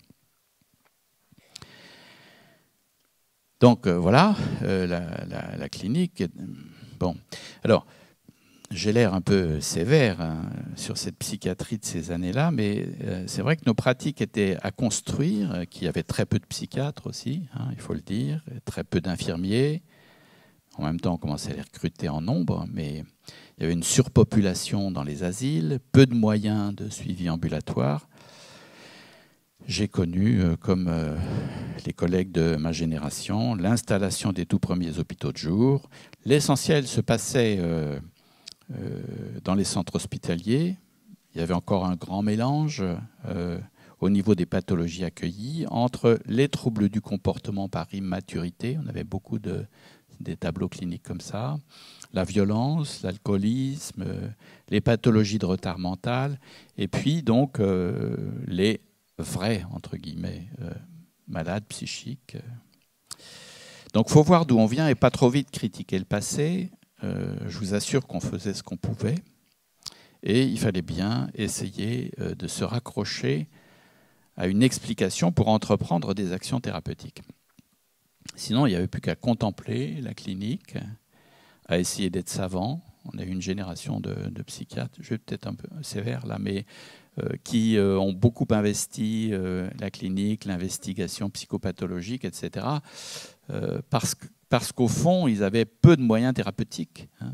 Donc euh, voilà, euh, la, la, la clinique. Bon, alors j'ai l'air un peu sévère hein, sur cette psychiatrie de ces années-là, mais euh, c'est vrai que nos pratiques étaient à construire, qu'il y avait très peu de psychiatres aussi, hein, il faut le dire, très peu d'infirmiers. En même temps, on commençait à les recruter en nombre, mais il y avait une surpopulation dans les asiles, peu de moyens de suivi ambulatoire. J'ai connu, euh, comme euh, les collègues de ma génération, l'installation des tout premiers hôpitaux de jour. L'essentiel se passait euh, euh, dans les centres hospitaliers. Il y avait encore un grand mélange euh, au niveau des pathologies accueillies entre les troubles du comportement par immaturité. On avait beaucoup de, des tableaux cliniques comme ça. La violence, l'alcoolisme, euh, les pathologies de retard mental. Et puis donc euh, les vrais, entre guillemets, euh, malades psychiques. Donc il faut voir d'où on vient et pas trop vite critiquer le passé. Euh, je vous assure qu'on faisait ce qu'on pouvait. Et il fallait bien essayer euh, de se raccrocher à une explication pour entreprendre des actions thérapeutiques. Sinon, il n'y avait plus qu'à contempler la clinique, à essayer d'être savant. On a eu une génération de, de psychiatres, je vais peut-être un peu sévère là, mais euh, qui euh, ont beaucoup investi euh, la clinique, l'investigation psychopathologique, et cetera. Euh, parce, parce qu'au fond, ils avaient peu de moyens thérapeutiques. Hein.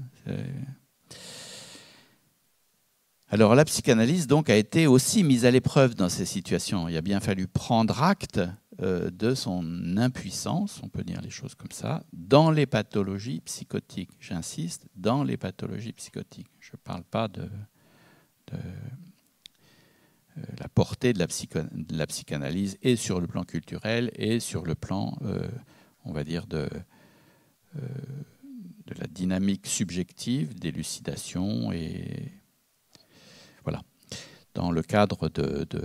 Alors la psychanalyse donc a été aussi mise à l'épreuve dans ces situations. Il a bien fallu prendre acte euh, de son impuissance, on peut dire les choses comme ça, dans les pathologies psychotiques. J'insiste, dans les pathologies psychotiques. Je ne parle pas de, de euh, la portée de la, psycho, de la psychanalyse et sur le plan culturel et sur le plan, euh, on va dire, de, euh, de la dynamique subjective, d'élucidation et voilà, dans le cadre de, de,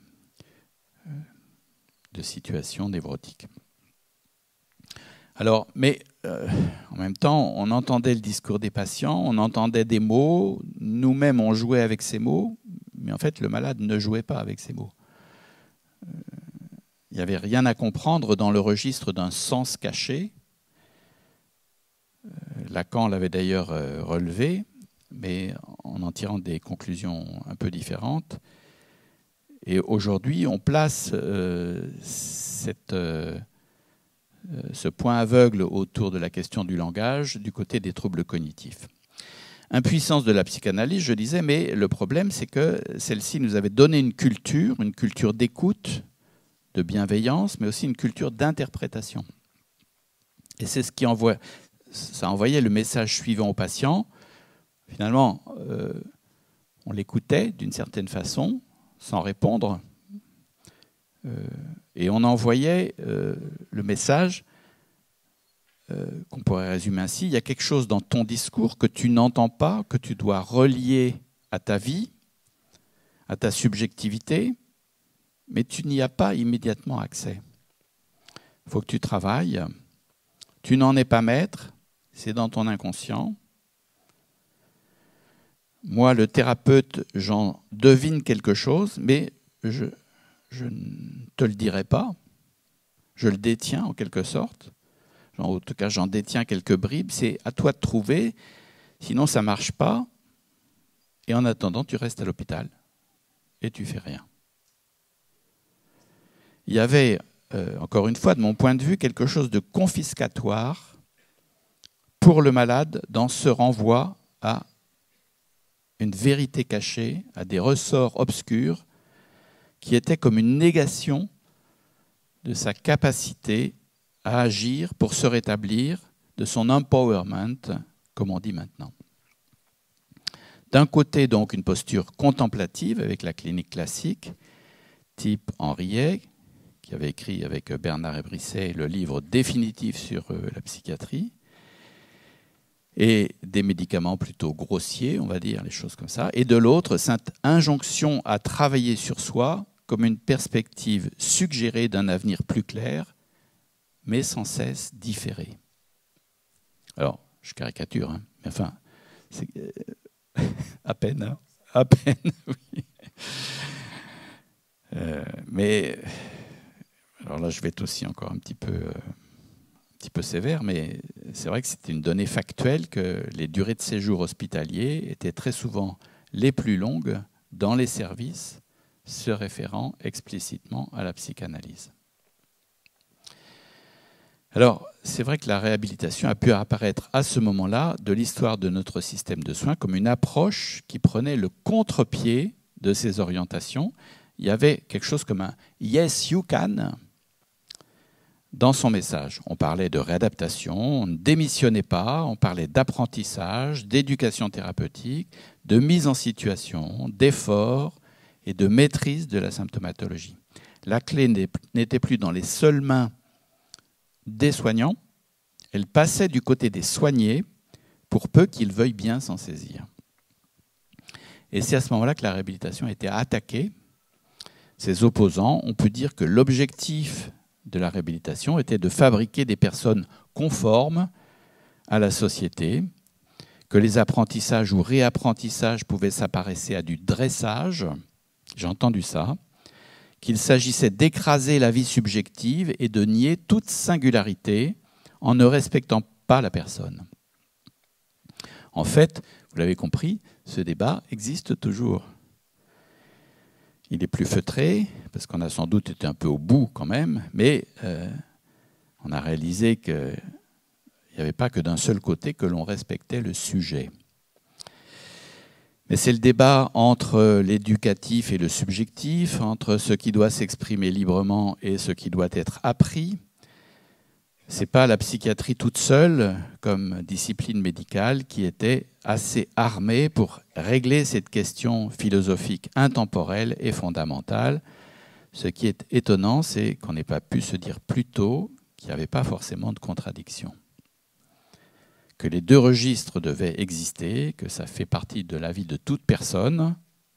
de situations névrotiques. Alors, mais euh, en même temps, on entendait le discours des patients, on entendait des mots, nous-mêmes on jouait avec ces mots, mais en fait le malade ne jouait pas avec ces mots. Euh, il n'y avait rien à comprendre dans le registre d'un sens caché. Euh, Lacan l'avait d'ailleurs euh, relevé, mais en en tirant des conclusions un peu différentes. Et aujourd'hui, on place euh, cette, euh, ce point aveugle autour de la question du langage du côté des troubles cognitifs. Impuissance de la psychanalyse, je disais, mais le problème, c'est que celle-ci nous avait donné une culture, une culture d'écoute, de bienveillance, mais aussi une culture d'interprétation. Et c'est ce qui envoie, ça envoyait le message suivant au patient. Finalement, euh, on l'écoutait d'une certaine façon, sans répondre, euh, et on envoyait euh, le message euh, qu'on pourrait résumer ainsi. Il y a quelque chose dans ton discours que tu n'entends pas, que tu dois relier à ta vie, à ta subjectivité, mais tu n'y as pas immédiatement accès. Il faut que tu travailles. Tu n'en es pas maître, c'est dans ton inconscient. Moi, le thérapeute, j'en devine quelque chose, mais je, je ne te le dirai pas. Je le détiens en quelque sorte. En tout cas, j'en détiens quelques bribes. C'est à toi de trouver. Sinon, ça ne marche pas. Et en attendant, tu restes à l'hôpital et tu ne fais rien. Il y avait, euh, encore une fois, de mon point de vue, quelque chose de confiscatoire pour le malade dans ce renvoi à une vérité cachée, à des ressorts obscurs qui étaient comme une négation de sa capacité à agir pour se rétablir, de son empowerment, comme on dit maintenant. D'un côté, donc, une posture contemplative avec la clinique classique, type Henriet, qui avait écrit avec Bernard Brisset le livre définitif sur la psychiatrie, et des médicaments plutôt grossiers, on va dire, les choses comme ça. Et de l'autre, cette injonction à travailler sur soi comme une perspective suggérée d'un avenir plus clair, mais sans cesse différé. Alors, je caricature, hein, mais enfin, c'est euh, à peine, hein, à peine, oui. Euh, mais, alors là, je vais être aussi encore un petit peu, euh, un petit peu sévère, mais c'est vrai que c'était une donnée factuelle que les durées de séjour hospitaliers étaient très souvent les plus longues dans les services se référant explicitement à la psychanalyse. Alors, c'est vrai que la réhabilitation a pu apparaître à ce moment-là de l'histoire de notre système de soins comme une approche qui prenait le contre-pied de ces orientations. Il y avait quelque chose comme un « yes, you can » dans son message. On parlait de réadaptation, on ne démissionnait pas, on parlait d'apprentissage, d'éducation thérapeutique, de mise en situation, d'effort et de maîtrise de la symptomatologie. La clé n'était plus dans les seules mains des soignants, elle passait du côté des soignés pour peu qu'ils veuillent bien s'en saisir. Et c'est à ce moment-là que la réhabilitation a été attaquée. Ses opposants ont pu dire que l'objectif de la réhabilitation était de fabriquer des personnes conformes à la société, que les apprentissages ou réapprentissages pouvaient s'apparesser à du dressage, j'ai entendu ça, qu'il s'agissait d'écraser la vie subjective et de nier toute singularité en ne respectant pas la personne. En fait, vous l'avez compris, ce débat existe toujours. Il est plus feutré, parce qu'on a sans doute été un peu au bout quand même, mais euh, on a réalisé qu'il n'y avait pas que d'un seul côté que l'on respectait le sujet. Mais c'est le débat entre l'éducatif et le subjectif, entre ce qui doit s'exprimer librement et ce qui doit être appris. Ce n'est pas la psychiatrie toute seule, comme discipline médicale, qui était assez armée pour régler cette question philosophique intemporelle et fondamentale. Ce qui est étonnant, c'est qu'on n'ait pas pu se dire plus tôt qu'il n'y avait pas forcément de contradiction. Que les deux registres devaient exister, que ça fait partie de la vie de toute personne,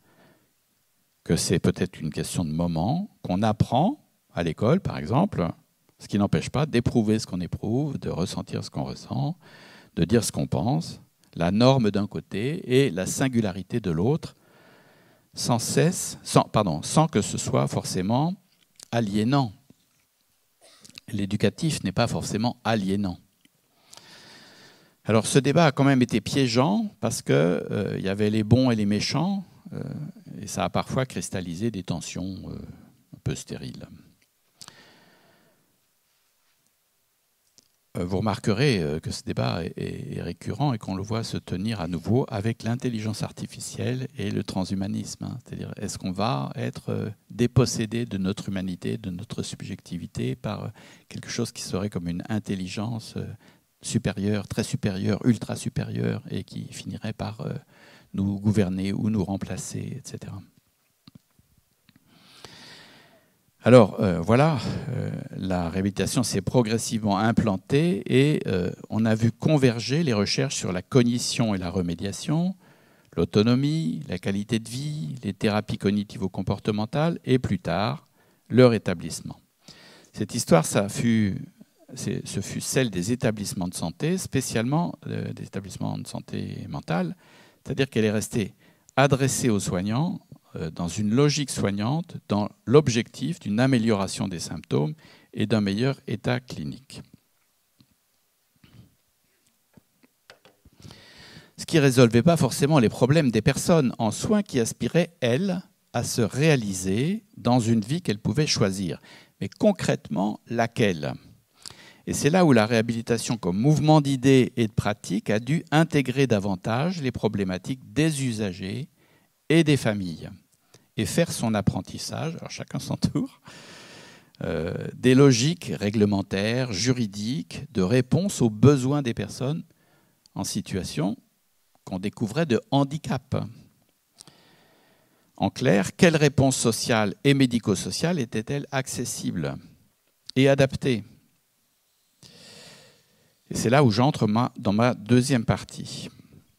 que c'est peut-être une question de moment, qu'on apprend à l'école, par exemple, ce qui n'empêche pas d'éprouver ce qu'on éprouve, de ressentir ce qu'on ressent, de dire ce qu'on pense, la norme d'un côté et la singularité de l'autre, sans cesse, sans, pardon, sans que ce soit forcément aliénant. L'éducatif n'est pas forcément aliénant. Alors ce débat a quand même été piégeant parce qu'il euh, y avait les bons et les méchants euh, et ça a parfois cristallisé des tensions euh, un peu stériles. Euh, vous remarquerez euh, que ce débat est, est récurrent et qu'on le voit se tenir à nouveau avec l'intelligence artificielle et le transhumanisme. Hein. C'est-à-dire, est-ce qu'on va être euh, dépossédé de notre humanité, de notre subjectivité par euh, quelque chose qui serait comme une intelligence euh, supérieur, très supérieur, ultra supérieur, et qui finirait par euh, nous gouverner ou nous remplacer, et cetera. Alors, euh, voilà, euh, la réhabilitation s'est progressivement implantée et euh, on a vu converger les recherches sur la cognition et la remédiation, l'autonomie, la qualité de vie, les thérapies cognitivo-comportementales et plus tard, leur établissement. Cette histoire, ça fut... ce fut celle des établissements de santé, spécialement euh, des établissements de santé mentale, c'est-à-dire qu'elle est restée adressée aux soignants euh, dans une logique soignante, dans l'objectif d'une amélioration des symptômes et d'un meilleur état clinique. Ce qui ne résolvait pas forcément les problèmes des personnes en soins qui aspiraient, elles, à se réaliser dans une vie qu'elles pouvaient choisir. Mais concrètement, laquelle ? Et c'est là où la réhabilitation comme mouvement d'idées et de pratiques a dû intégrer davantage les problématiques des usagers et des familles et faire son apprentissage, alors chacun son tour, euh, des logiques réglementaires, juridiques, de réponse aux besoins des personnes en situation qu'on découvrait de handicap. En clair, quelle réponse sociale et médico-sociale était-elle accessible et adaptée? Et c'est là où j'entre dans ma deuxième partie.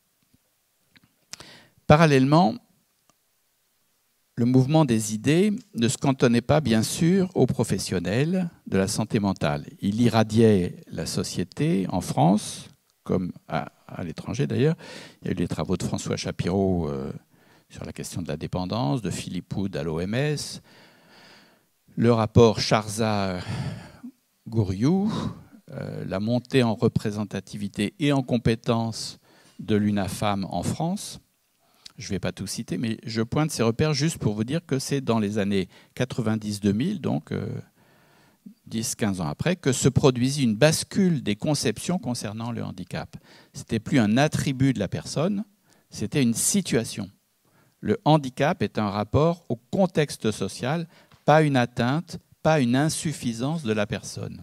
Parallèlement, le mouvement des idées ne se cantonnait pas, bien sûr, aux professionnels de la santé mentale. Il irradiait la société en France, comme à, à l'étranger d'ailleurs. Il y a eu les travaux de François Shapiro euh, sur la question de la dépendance, de Philippe Wood à l'O M S, le rapport Charza-Gouriou, euh, la montée en représentativité et en compétence de l'UNAFAM en France. Je ne vais pas tout citer, mais je pointe ces repères juste pour vous dire que c'est dans les années quatre-vingt-dix deux mille, donc euh, dix quinze ans après, que se produisit une bascule des conceptions concernant le handicap. Ce n'était plus un attribut de la personne, c'était une situation. Le handicap est un rapport au contexte social, pas une atteinte, pas une insuffisance de la personne.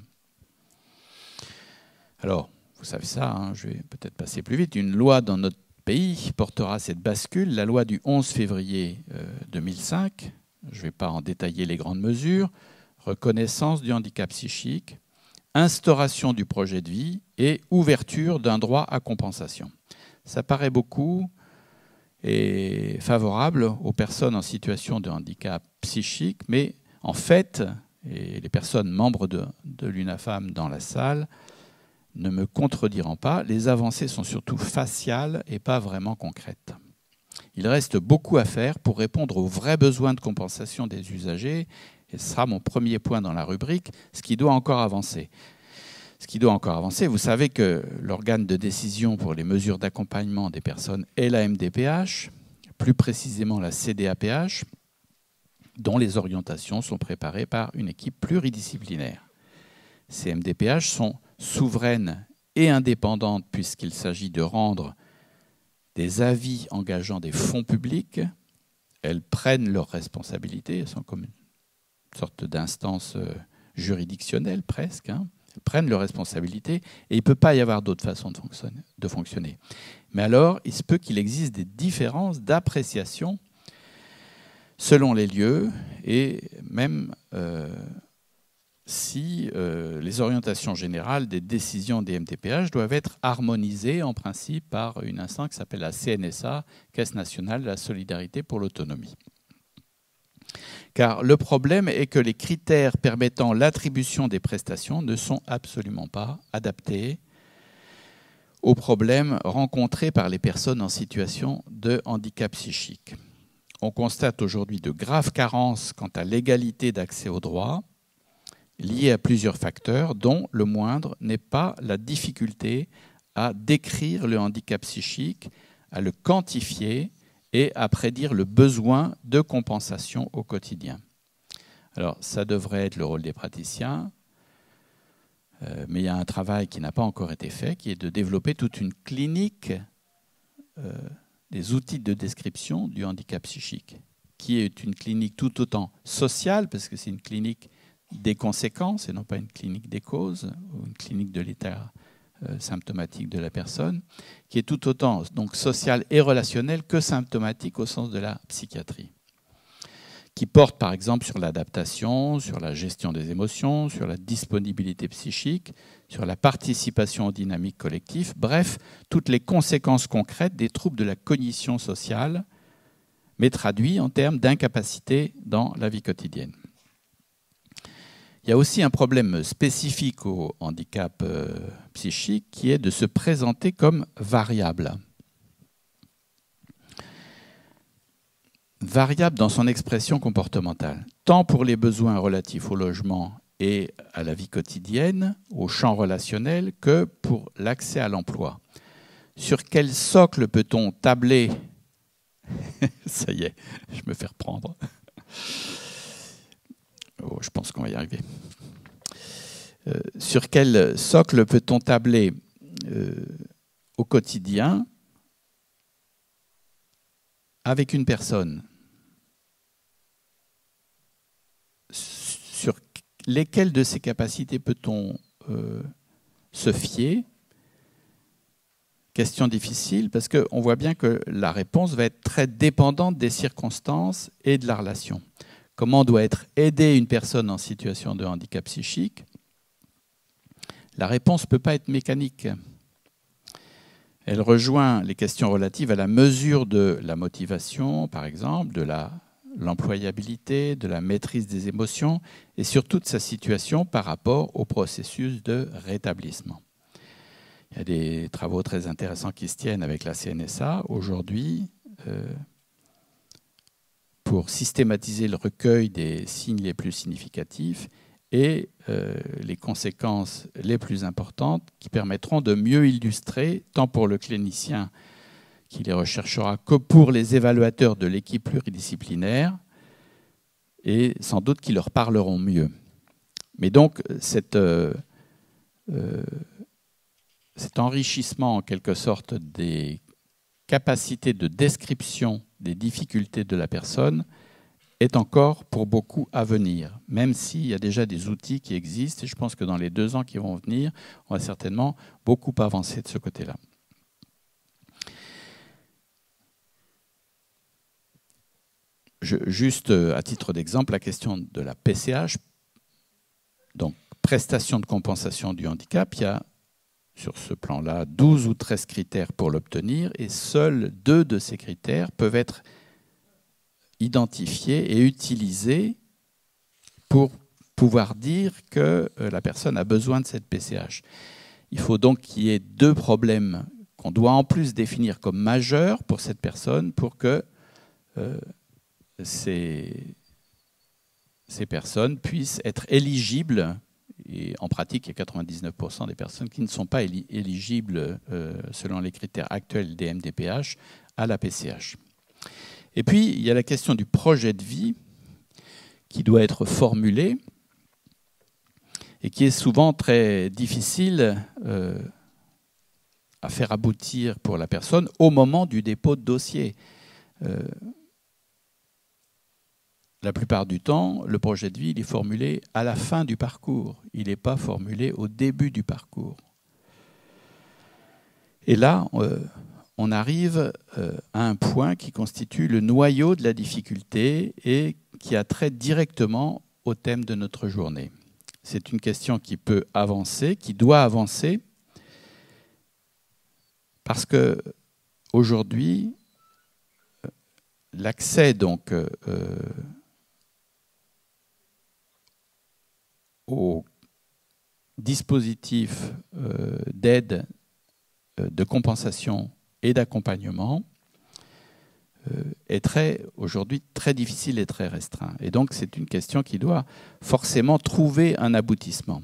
Alors, vous savez ça, hein, je vais peut-être passer plus vite. Une loi dans notre pays portera cette bascule, la loi du onze février deux mille cinq. Je ne vais pas en détailler les grandes mesures. Reconnaissance du handicap psychique, instauration du projet de vie et ouverture d'un droit à compensation. Ça paraît beaucoup et favorable aux personnes en situation de handicap psychique, mais en fait, et les personnes membres de, de l'UNAFAM dans la salle ne me contrediront pas, les avancées sont surtout faciales et pas vraiment concrètes. Il reste beaucoup à faire pour répondre aux vrais besoins de compensation des usagers, et ce sera mon premier point dans la rubrique, ce qui doit encore avancer. Ce qui doit encore avancer, vous savez que l'organe de décision pour les mesures d'accompagnement des personnes est la M D P H, plus précisément la C D A P H, dont les orientations sont préparées par une équipe pluridisciplinaire. Ces M D P H sont souveraines et indépendantes puisqu'il s'agit de rendre des avis engageant des fonds publics. Elles prennent leurs responsabilités, elles sont comme une sorte d'instance juridictionnelle presque, hein. Elles prennent leurs responsabilités et il ne peut pas y avoir d'autre façon de fonctionner. Mais alors, il se peut qu'il existe des différences d'appréciation selon les lieux et même euh, si euh, les orientations générales des décisions des M D P H doivent être harmonisées en principe par une instance qui s'appelle la C N S A, Caisse nationale de la solidarité pour l'autonomie. Car le problème est que les critères permettant l'attribution des prestations ne sont absolument pas adaptés aux problèmes rencontrés par les personnes en situation de handicap psychique. On constate aujourd'hui de graves carences quant à l'égalité d'accès aux droits, liées à plusieurs facteurs, dont le moindre n'est pas la difficulté à décrire le handicap psychique, à le quantifier et à prédire le besoin de compensation au quotidien. Alors, ça devrait être le rôle des praticiens, euh, mais il y a un travail qui n'a pas encore été fait, qui est de développer toute une clinique euh, des outils de description du handicap psychique, qui est une clinique tout autant sociale, parce que c'est une clinique des conséquences et non pas une clinique des causes ou une clinique de l'état euh, symptomatique de la personne, qui est tout autant donc sociale et relationnelle que symptomatique au sens de la psychiatrie, qui porte par exemple sur l'adaptation, sur la gestion des émotions, sur la disponibilité psychique, sur la participation aux dynamiques collectives, bref, toutes les conséquences concrètes des troubles de la cognition sociale, mais traduits en termes d'incapacité dans la vie quotidienne. Il y a aussi un problème spécifique au handicap euh, psychique qui est de se présenter comme variable. Variable dans son expression comportementale, tant pour les besoins relatifs au logement et à la vie quotidienne, au champ relationnel, que pour l'accès à l'emploi. Sur quel socle peut-on tabler? Ça y est, je me fais reprendre. Oh, je pense qu'on va y arriver. Euh, sur quel socle peut-on tabler euh, au quotidien avec une personne? Sur lesquelles de ces capacités peut-on euh, se fier? question difficile parce qu'on voit bien que la réponse va être très dépendante des circonstances et de la relation. Comment doit être aidée une personne en situation de handicap psychique? La réponse ne peut pas être mécanique. Elle rejoint les questions relatives à la mesure de la motivation, par exemple, de la, l'employabilité, de la maîtrise des émotions et surtout de sa situation par rapport au processus de rétablissement. Il y a des travaux très intéressants qui se tiennent avec la C N S A aujourd'hui euh, pour systématiser le recueil des signes les plus significatifs et euh, les conséquences les plus importantes qui permettront de mieux illustrer, tant pour le clinicien qui les recherchera que pour les évaluateurs de l'équipe pluridisciplinaire, et sans doute qui leur parleront mieux. Mais donc, cette, euh, euh, cet enrichissement en quelque sorte des capacités de description des difficultés de la personne est encore pour beaucoup à venir, même s'il y a déjà des outils qui existent. Et je pense que dans les deux ans qui vont venir, on va certainement beaucoup avancer de ce côté-là. Je, juste à titre d'exemple, la question de la P C H, donc prestation de compensation du handicap, il y a sur ce plan-là douze ou treize critères pour l'obtenir et seuls deux de ces critères peuvent être identifiés et utilisés pour pouvoir dire que la personne a besoin de cette P C H. Il faut donc qu'il y ait deux problèmes qu'on doit en plus définir comme majeurs pour cette personne pour que euh, ces, ces personnes puissent être éligibles. Et en pratique, il y a quatre-vingt-dix-neuf pour cent des personnes qui ne sont pas éligibles euh, selon les critères actuels des M D P H à la P C H. Et puis, il y a la question du projet de vie qui doit être formulé et qui est souvent très difficile euh, à faire aboutir pour la personne au moment du dépôt de dossier. Euh, la plupart du temps, le projet de vie il est formulé à la fin du parcours. Il n'est pas formulé au début du parcours. Et là, euh, on arrive à un point qui constitue le noyau de la difficulté et qui a trait directement au thème de notre journée. C'est une question qui peut avancer, qui doit avancer, parce que aujourd'hui, l'accès donc euh, aux dispositifs euh, d'aide, euh, de compensation et d'accompagnement euh, est très, aujourd'hui très difficile et très restreint. Et donc, c'est une question qui doit forcément trouver un aboutissement.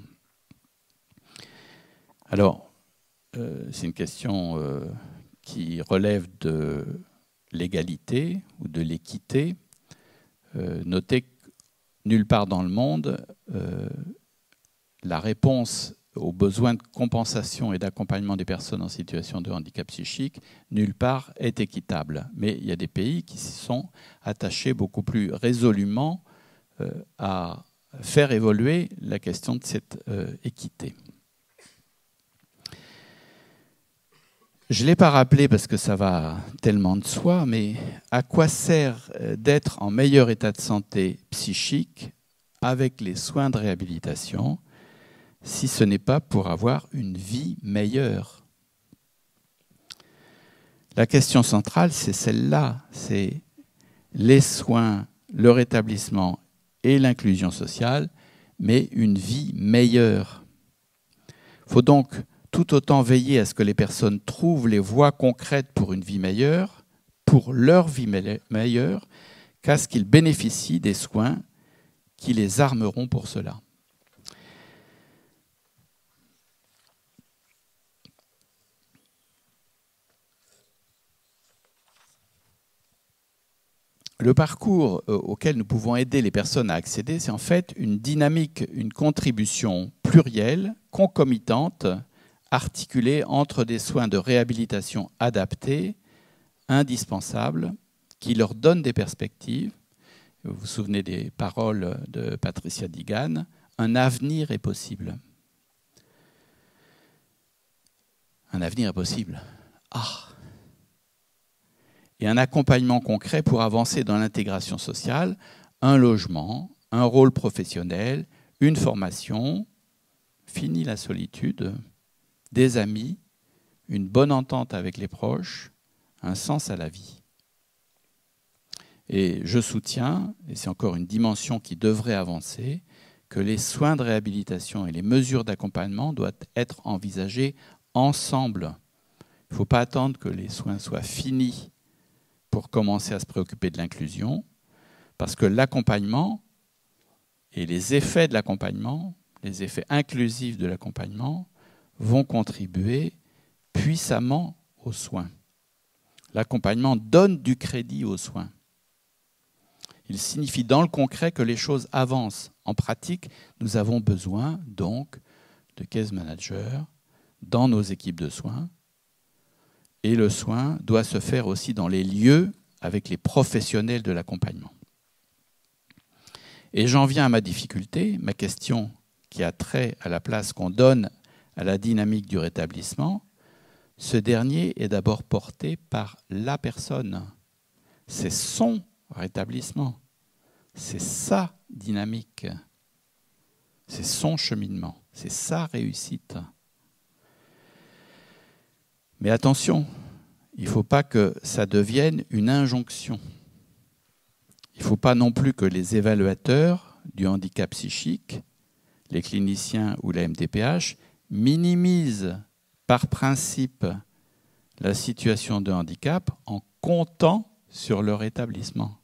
Alors, euh, c'est une question euh, qui relève de l'égalité ou de l'équité. Euh, notez que nulle part dans le monde, euh, la réponse aux besoins de compensation et d'accompagnement des personnes en situation de handicap psychique, nulle part est équitable. Mais il y a des pays qui s'y sont attachés beaucoup plus résolument euh, à faire évoluer la question de cette euh, équité. Je ne l'ai pas rappelé parce que ça va tellement de soi, mais à quoi sert d'être en meilleur état de santé psychique avec les soins de réhabilitation si ce n'est pas pour avoir une vie meilleure? La question centrale, c'est celle-là, c'est les soins, le rétablissement et l'inclusion sociale, mais une vie meilleure. Il faut donc tout autant veiller à ce que les personnes trouvent les voies concrètes pour une vie meilleure, pour leur vie meilleure, qu'à ce qu'ils bénéficient des soins qui les armeront pour cela. Le parcours auquel nous pouvons aider les personnes à accéder, c'est en fait une dynamique, une contribution plurielle, concomitante, articulée entre des soins de réhabilitation adaptés, indispensables, qui leur donnent des perspectives. Vous vous souvenez des paroles de Patricia Digan, un avenir est possible. Un avenir est possible Ah. Et un accompagnement concret pour avancer dans l'intégration sociale, un logement, un rôle professionnel, une formation, fini la solitude, des amis, une bonne entente avec les proches, un sens à la vie. Et je soutiens, et c'est encore une dimension qui devrait avancer, que les soins de réhabilitation et les mesures d'accompagnement doivent être envisagés ensemble. Il ne faut pas attendre que les soins soient finis pour commencer à se préoccuper de l'inclusion, parce que l'accompagnement et les effets de l'accompagnement, les effets inclusifs de l'accompagnement, vont contribuer puissamment aux soins. L'accompagnement donne du crédit aux soins. Il signifie dans le concret que les choses avancent. En pratique, nous avons besoin donc de case managers dans nos équipes de soins. Et le soin doit se faire aussi dans les lieux avec les professionnels de l'accompagnement. Et j'en viens à ma difficulté, ma question qui a trait à la place qu'on donne à la dynamique du rétablissement. Ce dernier est d'abord porté par la personne. C'est son rétablissement. C'est sa dynamique. C'est son cheminement. C'est sa réussite. Mais attention, il ne faut pas que ça devienne une injonction. Il ne faut pas non plus que les évaluateurs du handicap psychique, les cliniciens ou la M D P H, minimisent par principe la situation de handicap en comptant sur leur rétablissement.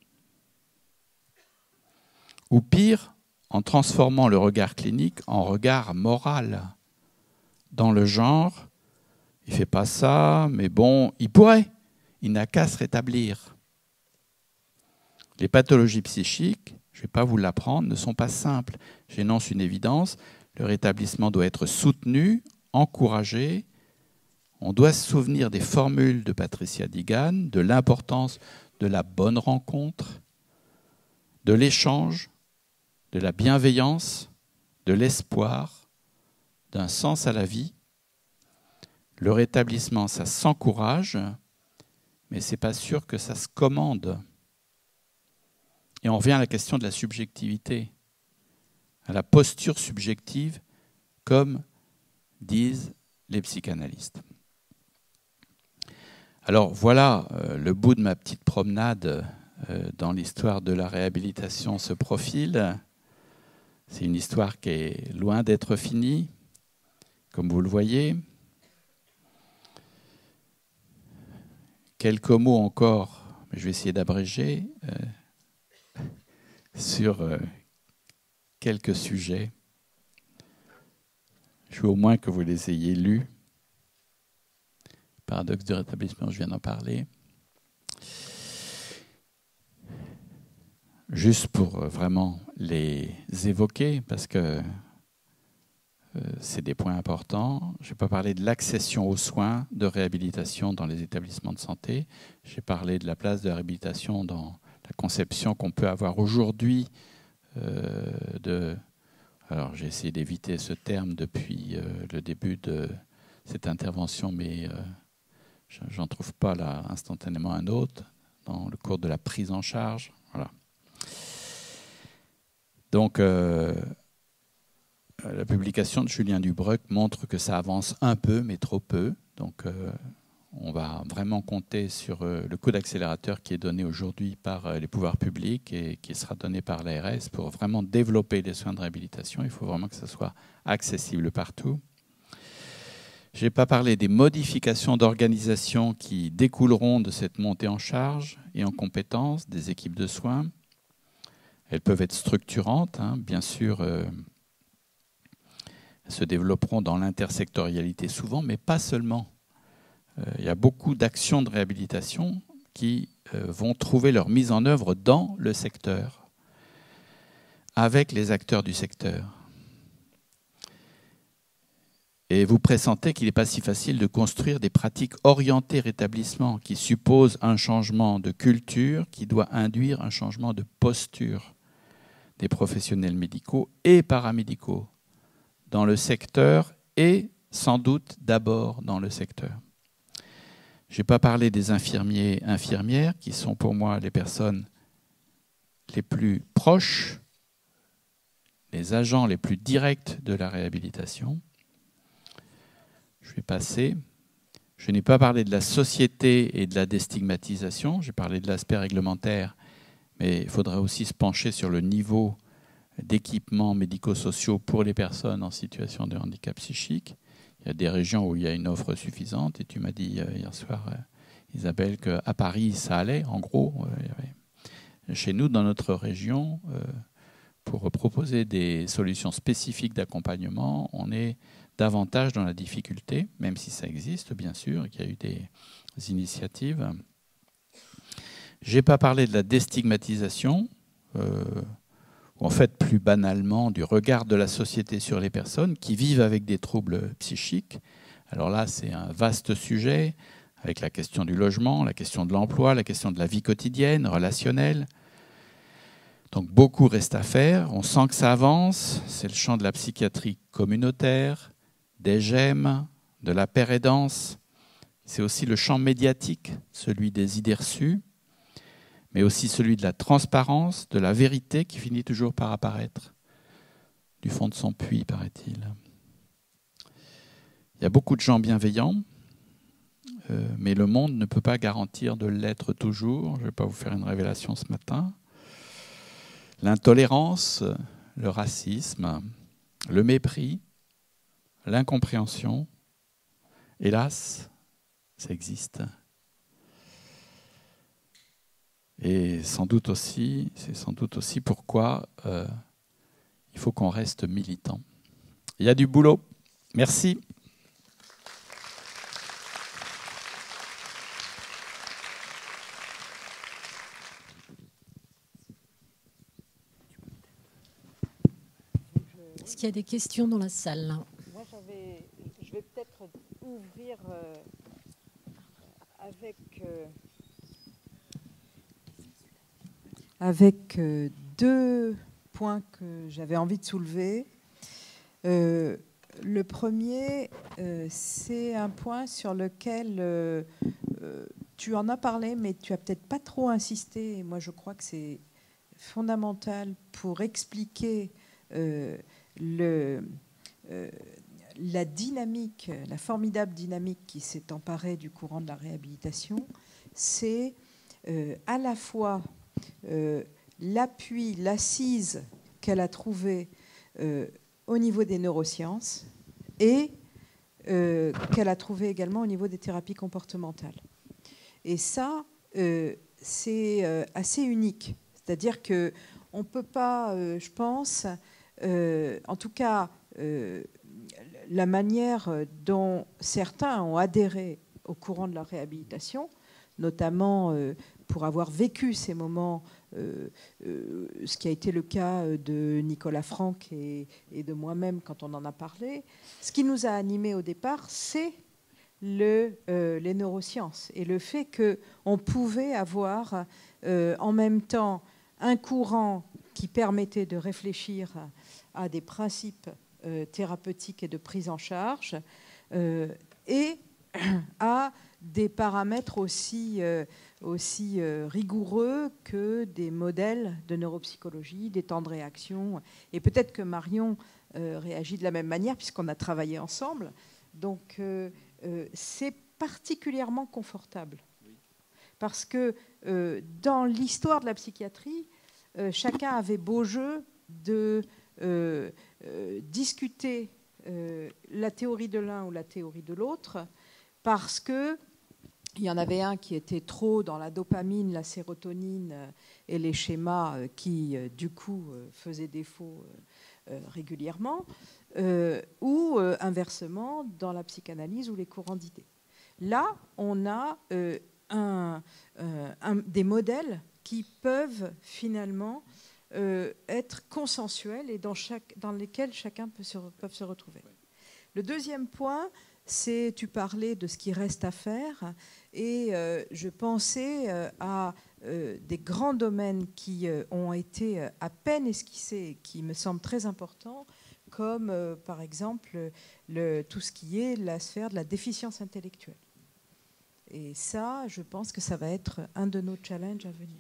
Ou pire, en transformant le regard clinique en regard moral, dans le genre « il ne fait pas ça, mais bon, il pourrait, il n'a qu'à se rétablir ». Les pathologies psychiques, je ne vais pas vous l'apprendre, ne sont pas simples. J'énonce une évidence, le rétablissement doit être soutenu, encouragé. On doit se souvenir des formules de Patricia Digan, de l'importance de la bonne rencontre, de l'échange, de la bienveillance, de l'espoir, d'un sens à la vie. Le rétablissement, ça s'encourage, mais ce n'est pas sûr que ça se commande. Et on revient à la question de la subjectivité, à la posture subjective, comme disent les psychanalystes. Alors voilà, euh, le bout de ma petite promenade euh, dans l'histoire de la réhabilitation se profile. C'est une histoire qui est loin d'être finie, comme vous le voyez. Quelques mots encore, mais je vais essayer d'abréger, euh, sur euh, quelques sujets. Je veux au moins que vous les ayez lus. Paradoxe du rétablissement, je viens d'en parler. Juste pour euh, vraiment les évoquer, parce que euh, c'est des points importants. Je n'ai pas parlé de l'accession aux soins de réhabilitation dans les établissements de santé. J'ai parlé de la place de la réhabilitation dans la conception qu'on peut avoir aujourd'hui euh, de... Alors, j'ai essayé d'éviter ce terme depuis euh, le début de cette intervention, mais euh, j'en trouve pas là instantanément un autre, dans le cours de la prise en charge. Voilà. Donc, euh, la publication de Julien Dubreuc montre que ça avance un peu, mais trop peu. Donc, euh, on va vraiment compter sur euh, le coup d'accélérateur qui est donné aujourd'hui par euh, les pouvoirs publics et qui sera donné par l'A R S pour vraiment développer les soins de réhabilitation. Il faut vraiment que ça soit accessible partout. Je n'ai pas parlé des modifications d'organisation qui découleront de cette montée en charge et en compétences des équipes de soins. Elles peuvent être structurantes, hein, bien sûr, euh, elles se développeront dans l'intersectorialité souvent, mais pas seulement. Euh, il y a beaucoup d'actions de réhabilitation qui euh, vont trouver leur mise en œuvre dans le secteur, avec les acteurs du secteur. Et vous pressentez qu'il n'est pas si facile de construire des pratiques orientées rétablissement qui supposent un changement de culture, qui doit induire un changement de posture des professionnels médicaux et paramédicaux dans le secteur et sans doute d'abord dans le secteur. Je n'ai pas parlé des infirmiers, infirmières, qui sont pour moi les personnes les plus proches, les agents les plus directs de la réhabilitation. Je vais passer. Je n'ai pas parlé de la société et de la déstigmatisation. J'ai parlé de l'aspect réglementaire, mais il faudrait aussi se pencher sur le niveau d'équipements médico-sociaux pour les personnes en situation de handicap psychique. Il y a des régions où il y a une offre suffisante. Et tu m'as dit hier soir, Isabelle, qu'à Paris, ça allait, en gros. Chez nous, dans notre région, pour proposer des solutions spécifiques d'accompagnement, on est davantage dans la difficulté, même si ça existe, bien sûr, et qu'il y a eu des initiatives. Je n'ai pas parlé de la déstigmatisation, euh, ou en fait, plus banalement, du regard de la société sur les personnes qui vivent avec des troubles psychiques. Alors là, c'est un vaste sujet, avec la question du logement, la question de l'emploi, la question de la vie quotidienne, relationnelle. Donc beaucoup reste à faire. On sent que ça avance. C'est le champ de la psychiatrie communautaire, des G E M, de la pérédance. C'est aussi le champ médiatique, celui des idées reçues, mais aussi celui de la transparence, de la vérité qui finit toujours par apparaître du fond de son puits, paraît-il. Il y a beaucoup de gens bienveillants, euh, mais le monde ne peut pas garantir de l'être toujours. Je ne vais pas vous faire une révélation ce matin. L'intolérance, le racisme, le mépris, l'incompréhension, hélas, ça existe. Et sans doute aussi, c'est sans doute aussi pourquoi euh, il faut qu'on reste militant. Il y a du boulot. Merci. Est-ce qu'il y a des questions dans la salle? Moi, j'avais, je vais peut-être ouvrir euh, avec, euh, avec euh, deux points que j'avais envie de soulever. Euh, le premier, euh, c'est un point sur lequel euh, euh, tu en as parlé, mais tu as peut-être pas trop insisté. Et moi, je crois que c'est fondamental pour expliquer euh, le, euh, la dynamique, la formidable dynamique qui s'est emparée du courant de la réhabilitation. C'est euh, à la fois euh, l'appui, l'assise qu'elle a trouvée euh, au niveau des neurosciences et euh, qu'elle a trouvé également au niveau des thérapies comportementales. Et ça, euh, c'est euh, assez unique. C'est-à-dire qu'on ne peut pas, euh, je pense, euh, en tout cas, euh, la manière dont certains ont adhéré au courant de la réhabilitation, notamment euh, pour avoir vécu ces moments, euh, euh, ce qui a été le cas de Nicolas Franck et, et de moi-même quand on en a parlé, ce qui nous a animés au départ, c'est le, euh, les neurosciences et le fait qu'on pouvait avoir euh, en même temps un courant qui permettait de réfléchir à des principes euh, thérapeutiques et de prise en charge euh, et à des paramètres aussi, euh, aussi euh, rigoureux que des modèles de neuropsychologie, des temps de réaction. Et peut-être que Marion euh, réagit de la même manière puisqu'on a travaillé ensemble. Donc euh, euh, c'est particulièrement confortable. Parce que euh, dans l'histoire de la psychiatrie, euh, chacun avait beau jeu de euh, euh, discuter euh, la théorie de l'un ou la théorie de l'autre, parce que il y en avait un qui était trop dans la dopamine, la sérotonine et les schémas qui, du coup, faisaient défaut régulièrement, euh, ou euh, inversement dans la psychanalyse ou les courants d'idées. Là, on a euh, un, euh, un, des modèles qui peuvent finalement euh, être consensuels et dans, chaque, dans lesquels chacun peut se, peut se retrouver. Le deuxième point, c'est, tu parlais de ce qui reste à faire, et euh, je pensais euh, à euh, des grands domaines qui euh, ont été euh, à peine esquissés et qui me semblent très importants, comme euh, par exemple le, tout ce qui est la sphère de la déficience intellectuelle. Et ça, je pense que ça va être un de nos challenges à venir.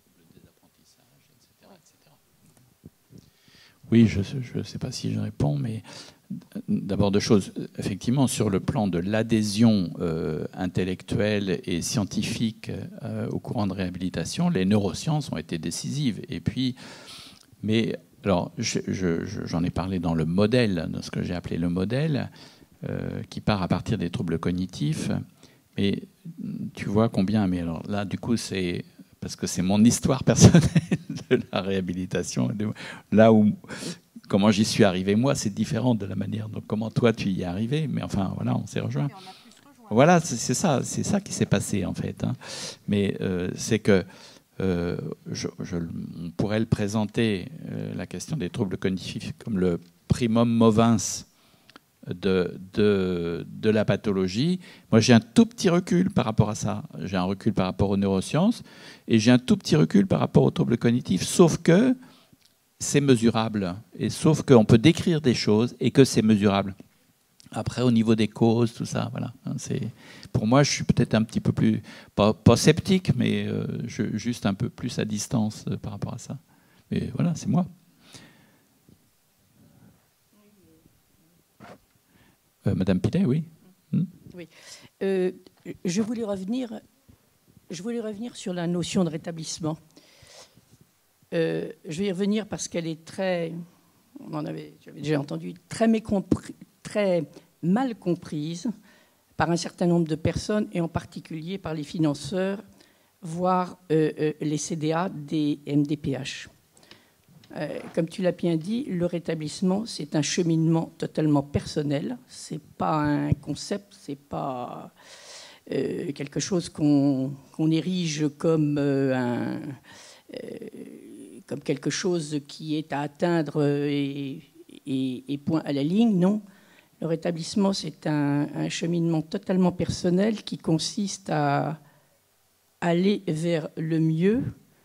Oui, je ne sais pas si je réponds, mais d'abord deux choses. Effectivement, sur le plan de l'adhésion euh, intellectuelle et scientifique euh, au courant de réhabilitation, les neurosciences ont été décisives. Et puis, mais alors, je, je, j'en ai parlé dans le modèle, dans ce que j'ai appelé le modèle, euh, qui part à partir des troubles cognitifs. Mais tu vois combien. Mais alors là, du coup, c'est parce que c'est mon histoire personnelle de la réhabilitation. Là où, comment j'y suis arrivé, moi, c'est différent de la manière dont comment toi tu y es arrivé. Mais enfin, voilà, on s'est rejoints. Voilà, c'est ça, c'est ça qui s'est passé en fait. Hein. Mais euh, c'est que euh, je, je, on pourrait le présenter euh, la question des troubles cognitifs comme le primum movens de, de, de la pathologie. Moi, j'ai un tout petit recul par rapport à ça. J'ai un recul par rapport aux neurosciences et j'ai un tout petit recul par rapport aux troubles cognitifs, sauf que c'est mesurable et sauf qu'on peut décrire des choses et que c'est mesurable. Après, au niveau des causes, tout ça, voilà. C'est, pour moi, je suis peut-être un petit peu plus, pas, pas sceptique, mais euh, je, juste un peu plus à distance euh, par rapport à ça. Mais voilà, c'est moi. Euh, Madame Pilet, oui. Hmm Oui. Euh, je voulais revenir, je voulais revenir sur la notion de rétablissement. Euh, je vais y revenir parce qu'elle est très, on en avait, j'avais déjà entendu, très mécompris, très mal comprise par un certain nombre de personnes et en particulier par les financeurs, voire euh, euh, les C D A des M D P H. Euh, comme tu l'as bien dit, le rétablissement, c'est un cheminement totalement personnel. C'est pas un concept, c'est pas euh, quelque chose qu'on qu'on érige comme euh, un, euh, comme quelque chose qui est à atteindre et, et, et point à la ligne. Non, le rétablissement, c'est un, un cheminement totalement personnel qui consiste à aller vers le mieux,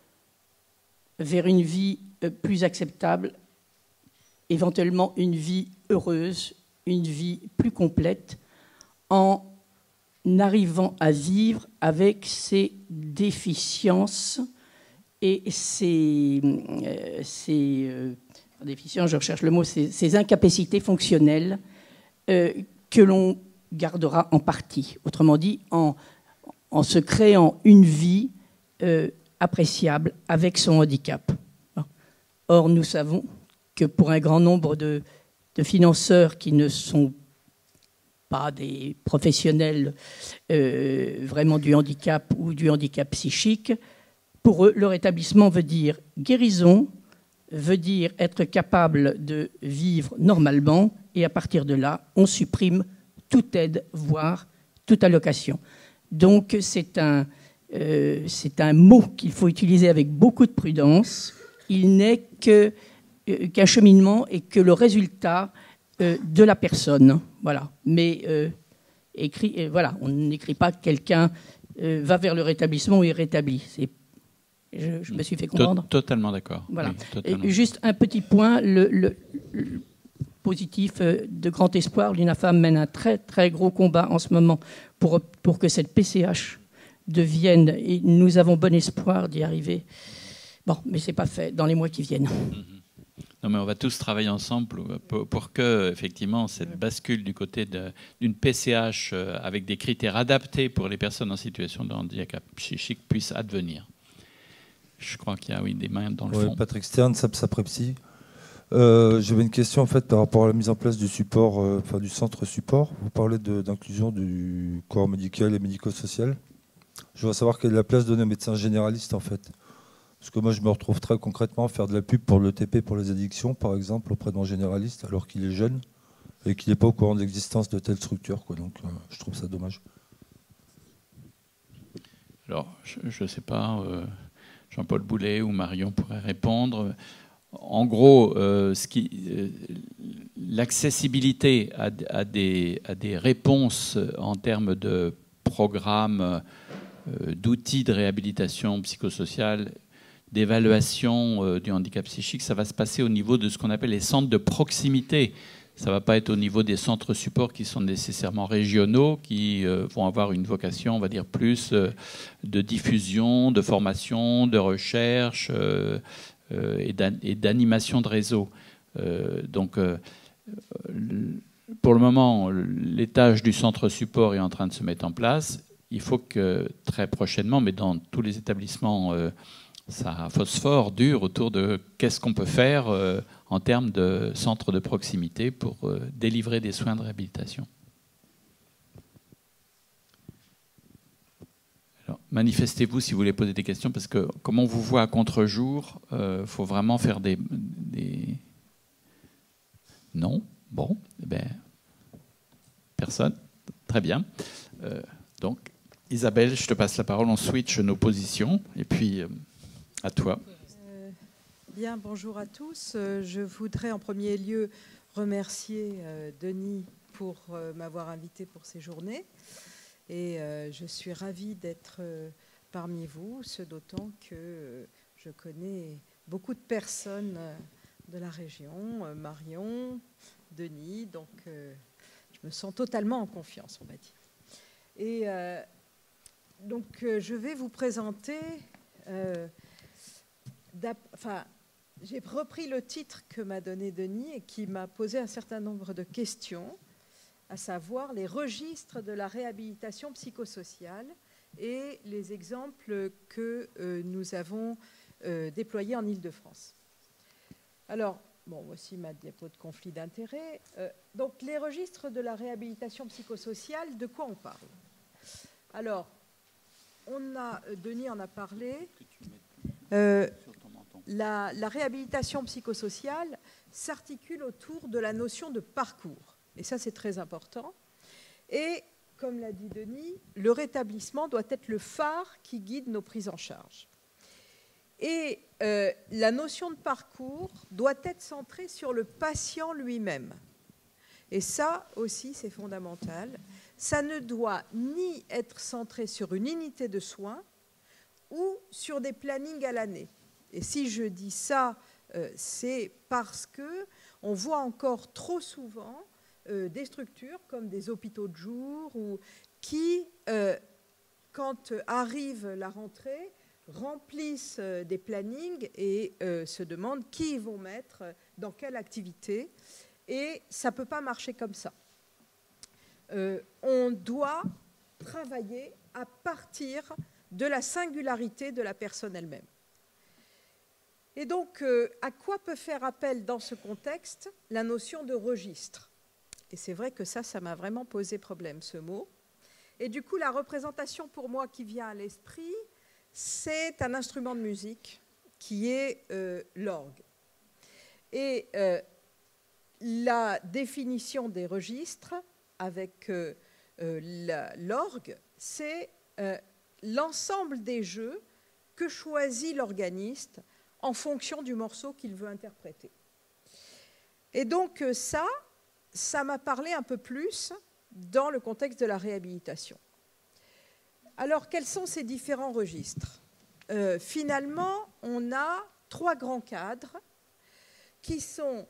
vers une vie plus acceptable, éventuellement une vie heureuse, une vie plus complète, en arrivant à vivre avec ses déficiences et ses, euh, ses euh, déficiences, je recherche le mot, ses, ses incapacités fonctionnelles euh, que l'on gardera en partie. Autrement dit, en, en se créant une vie euh, appréciable avec son handicap. Or, nous savons que pour un grand nombre de, de financeurs qui ne sont pas des professionnels euh, vraiment du handicap ou du handicap psychique, pour eux, le rétablissement veut dire guérison, veut dire être capable de vivre normalement, et à partir de là, on supprime toute aide, voire toute allocation. Donc, c'est un, euh, c'est un mot qu'il faut utiliser avec beaucoup de prudence. Il n'est que, euh, qu'un cheminement et que le résultat euh, de la personne. Voilà. Mais euh, écrit, euh, voilà, on n'écrit pas que quelqu'un euh, va vers le rétablissement ou est rétabli. C'est, je, je me suis fait comprendre. Totalement d'accord. Voilà. Oui, totalement. Et juste un petit point, le, le, le positif de Grand Espoir, l'UNAFAM mène un très très gros combat en ce moment pour, pour que cette P C H devienne, et nous avons bon espoir d'y arriver. Bon, mais ce n'est pas fait dans les mois qui viennent. Non, mais on va tous travailler ensemble pour, pour que, effectivement, cette bascule du côté de, d'une P C H avec des critères adaptés pour les personnes en situation de handicap psychique puisse advenir. Je crois qu'il y a, oui, des mains dans le ouais, fond. Patrick Stern, Sapsaprepsi. Euh, J'avais une question en fait par rapport à la mise en place du support, euh, enfin du centre support. Vous parlez d'inclusion du corps médical et médico-social. Je voudrais savoir quelle est la place donnée aux médecins généralistes en fait. Parce que moi, je me retrouve très concrètement à faire de la pub pour l'E T P pour les addictions, par exemple, auprès de mon généraliste, alors qu'il est jeune et qu'il n'est pas au courant de l'existence de telles structures, quoi. Donc, euh, je trouve ça dommage. Alors, je ne sais pas, euh, Jean-Paul Boulet ou Marion pourraient répondre. En gros, euh, ce qui, euh, l'accessibilité à, à, des, à des réponses en termes de programmes, euh, d'outils de réhabilitation psychosociale, d'évaluation euh, du handicap psychique, ça va se passer au niveau de ce qu'on appelle les centres de proximité. Ça ne va pas être au niveau des centres supports qui sont nécessairement régionaux, qui euh, vont avoir une vocation, on va dire, plus euh, de diffusion, de formation, de recherche euh, euh, et d'animation de réseau. Euh, donc, euh, pour le moment, l'étage du centre support est en train de se mettre en place. Il faut que très prochainement, mais dans tous les établissements, euh, ça phosphore dur autour de qu'est-ce qu'on peut faire euh, en termes de centres de proximité pour euh, délivrer des soins de réhabilitation. Alors, manifestez-vous si vous voulez poser des questions, parce que comme on vous voit à contre-jour, il euh, faut vraiment faire des... des... Non? Bon, eh bien, personne. Très bien. Euh, donc, Isabelle, je te passe la parole. On switch nos positions. Et puis, euh, à toi. Euh, bien, bonjour à tous. Euh, je voudrais en premier lieu remercier euh, Denis pour euh, m'avoir invité pour ces journées. Et euh, je suis ravie d'être euh, parmi vous, ce d'autant que euh, je connais beaucoup de personnes euh, de la région, euh, Marion, Denis, donc euh, je me sens totalement en confiance, on va dire. Et euh, donc euh, je vais vous présenter, euh, enfin, j'ai repris le titre que m'a donné Denis et qui m'a posé un certain nombre de questions, à savoir les registres de la réhabilitation psychosociale et les exemples que euh, nous avons euh, déployés en Île-de-France. Alors, bon, voici ma diapo de conflit d'intérêts. Euh, donc, les registres de la réhabilitation psychosociale, de quoi on parle? Alors, on a, Denis en a parlé, euh, la, la réhabilitation psychosociale s'articule autour de la notion de parcours. Et ça, c'est très important. Et, comme l'a dit Denis, le rétablissement doit être le phare qui guide nos prises en charge. Et euh, la notion de parcours doit être centrée sur le patient lui-même. Et ça aussi, c'est fondamental. Ça ne doit ni être centré sur une unité de soins ou sur des plannings à l'année. Et si je dis ça, euh, c'est parce qu'on voit encore trop souvent euh, des structures comme des hôpitaux de jour ou qui, euh, quand arrive la rentrée, remplissent des plannings et euh, se demandent qui ils vont mettre dans quelle activité. Et ça ne peut pas marcher comme ça. Euh, on doit travailler à partir de la singularité de la personne elle-même. Et donc, euh, à quoi peut faire appel dans ce contexte la notion de registre? Et c'est vrai que ça, ça m'a vraiment posé problème, ce mot. Et du coup, la représentation pour moi qui vient à l'esprit, c'est un instrument de musique qui est euh, l'orgue. Et euh, la définition des registres avec euh, euh, l'orgue, c'est euh, l'ensemble des jeux que choisit l'organiste en fonction du morceau qu'il veut interpréter. Et donc euh, ça, ça m'a parlé un peu plus dans le contexte de la réhabilitation. Alors, quels sont ces différents registres? euh, Finalement, on a trois grands cadres qui sont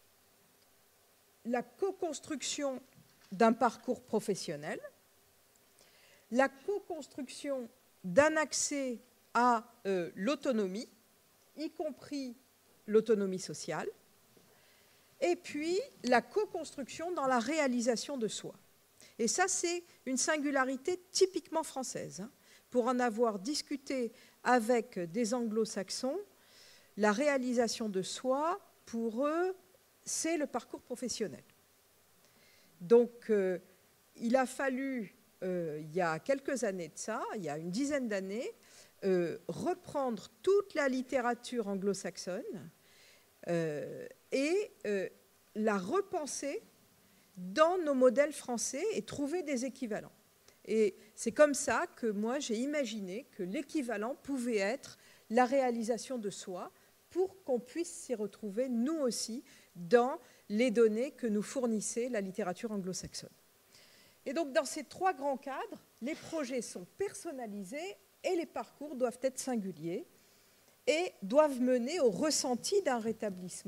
la co-construction d'un parcours professionnel, la co-construction d'un accès à euh, l'autonomie, y compris l'autonomie sociale, et puis la co-construction dans la réalisation de soi. Et ça, c'est une singularité typiquement française. Hein. Pour en avoir discuté avec des anglo-saxons, la réalisation de soi, pour eux, c'est le parcours professionnel. Donc, euh, il a fallu, euh, il y a quelques années de ça, il y a une dizaine d'années, euh, reprendre toute la littérature anglo-saxonne euh, et euh, la repenser dans nos modèles français et trouver des équivalents. Et c'est comme ça que moi, j'ai imaginé que l'équivalent pouvait être la réalisation de soi pour qu'on puisse s'y retrouver, nous aussi, dans les données que nous fournissait la littérature anglo-saxonne. Et donc, dans ces trois grands cadres, les projets sont personnalisés et les parcours doivent être singuliers et doivent mener au ressenti d'un rétablissement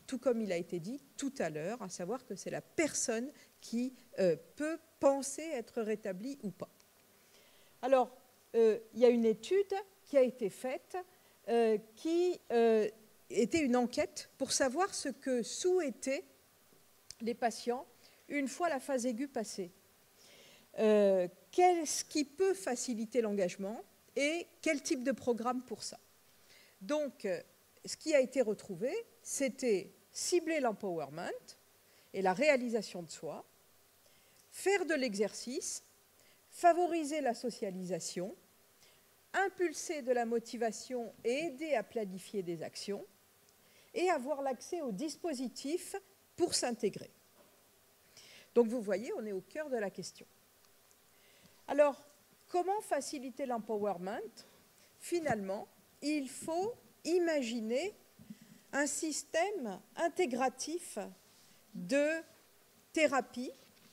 tout comme il a été dit tout à l'heure, à savoir que c'est la personne qui euh, peut penser être rétablie ou pas. Alors, euh, il y a une étude qui a été faite euh, qui euh, était une enquête pour savoir ce que souhaitaient les patients une fois la phase aiguë passée. Euh, qu'est-ce qui peut faciliter l'engagement et quel type de programme pour ça? Donc, euh, ce qui a été retrouvé, c'était cibler l'empowerment et la réalisation de soi, faire de l'exercice, favoriser la socialisation, impulser de la motivation et aider à planifier des actions, et avoir l'accès aux dispositifs pour s'intégrer. Donc vous voyez, on est au cœur de la question. Alors, comment faciliter l'empowerment? Finalement, il faut imaginer un système intégratif de thérapie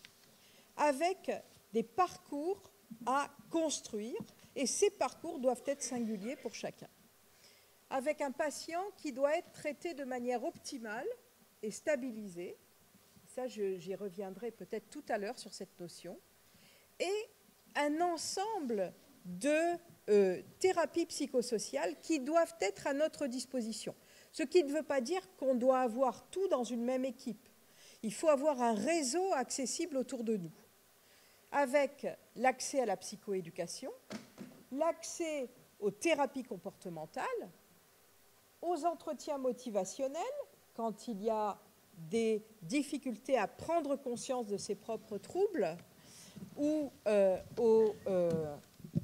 avec des parcours à construire, et ces parcours doivent être singuliers pour chacun. Avec un patient qui doit être traité de manière optimale et stabilisé, ça j'y reviendrai peut-être tout à l'heure sur cette notion, et un ensemble de euh, thérapies psychosociales qui doivent être à notre disposition. Ce qui ne veut pas dire qu'on doit avoir tout dans une même équipe. Il faut avoir un réseau accessible autour de nous, avec l'accès à la psychoéducation, l'accès aux thérapies comportementales, aux entretiens motivationnels, quand il y a des difficultés à prendre conscience de ses propres troubles, ou, euh, aux, euh,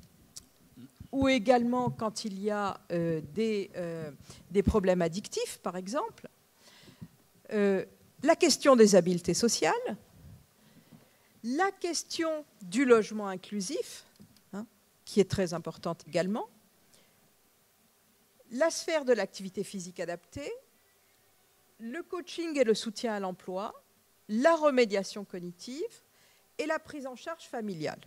ou également quand il y a euh, des, euh, des problèmes addictifs, par exemple. Euh, la question des habiletés sociales, la question du logement inclusif, hein, qui est très importante également, la sphère de l'activité physique adaptée, le coaching et le soutien à l'emploi, la remédiation cognitive et la prise en charge familiale.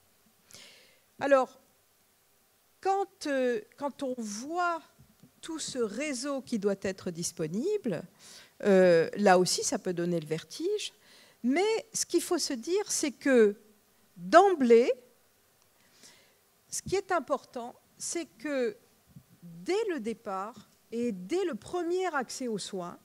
Alors, quand, euh, quand on voit tout ce réseau qui doit être disponible, euh, là aussi, ça peut donner le vertige. Mais ce qu'il faut se dire, c'est que d'emblée, ce qui est important, c'est que dès le départ et dès le premier accès aux soins,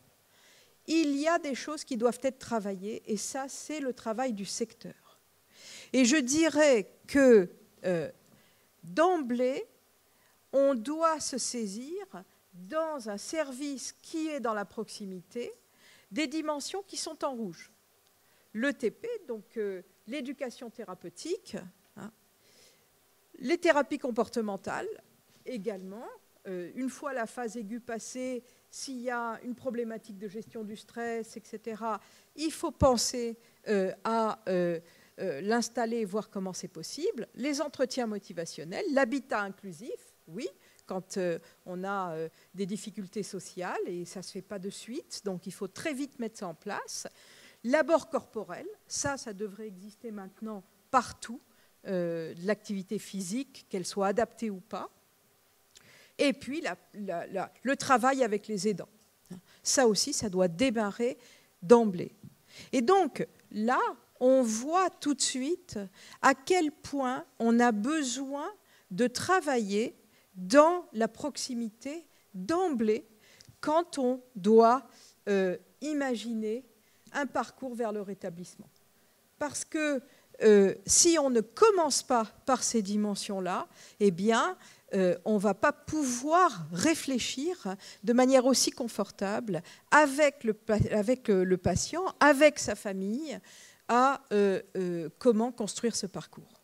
il y a des choses qui doivent être travaillées, et ça, c'est le travail du secteur. Et je dirais que euh, d'emblée, on doit se saisir dans un service qui est dans la proximité des dimensions qui sont en rouge. L'E T P, donc euh, l'éducation thérapeutique, hein, les thérapies comportementales également. Euh, une fois la phase aiguë passée, s'il y a une problématique de gestion du stress, et cetera, il faut penser euh, à euh, euh, l'installer et voir comment c'est possible. Les entretiens motivationnels, l'habitat inclusif, oui, quand euh, on a euh, des difficultés sociales, et ça ne se fait pas de suite, donc il faut très vite mettre ça en place. L'abord corporel, ça, ça devrait exister maintenant partout, euh, l'activité physique, qu'elle soit adaptée ou pas. Et puis, la, la, la, le travail avec les aidants. Ça aussi, ça doit démarrer d'emblée. Et donc, là, on voit tout de suite à quel point on a besoin de travailler dans la proximité d'emblée quand on doit euh, imaginer un parcours vers le rétablissement. Parce que euh, si on ne commence pas par ces dimensions-là, eh bien, euh, on ne va pas pouvoir réfléchir de manière aussi confortable avec le, avec le patient, avec sa famille, à euh, euh, comment construire ce parcours.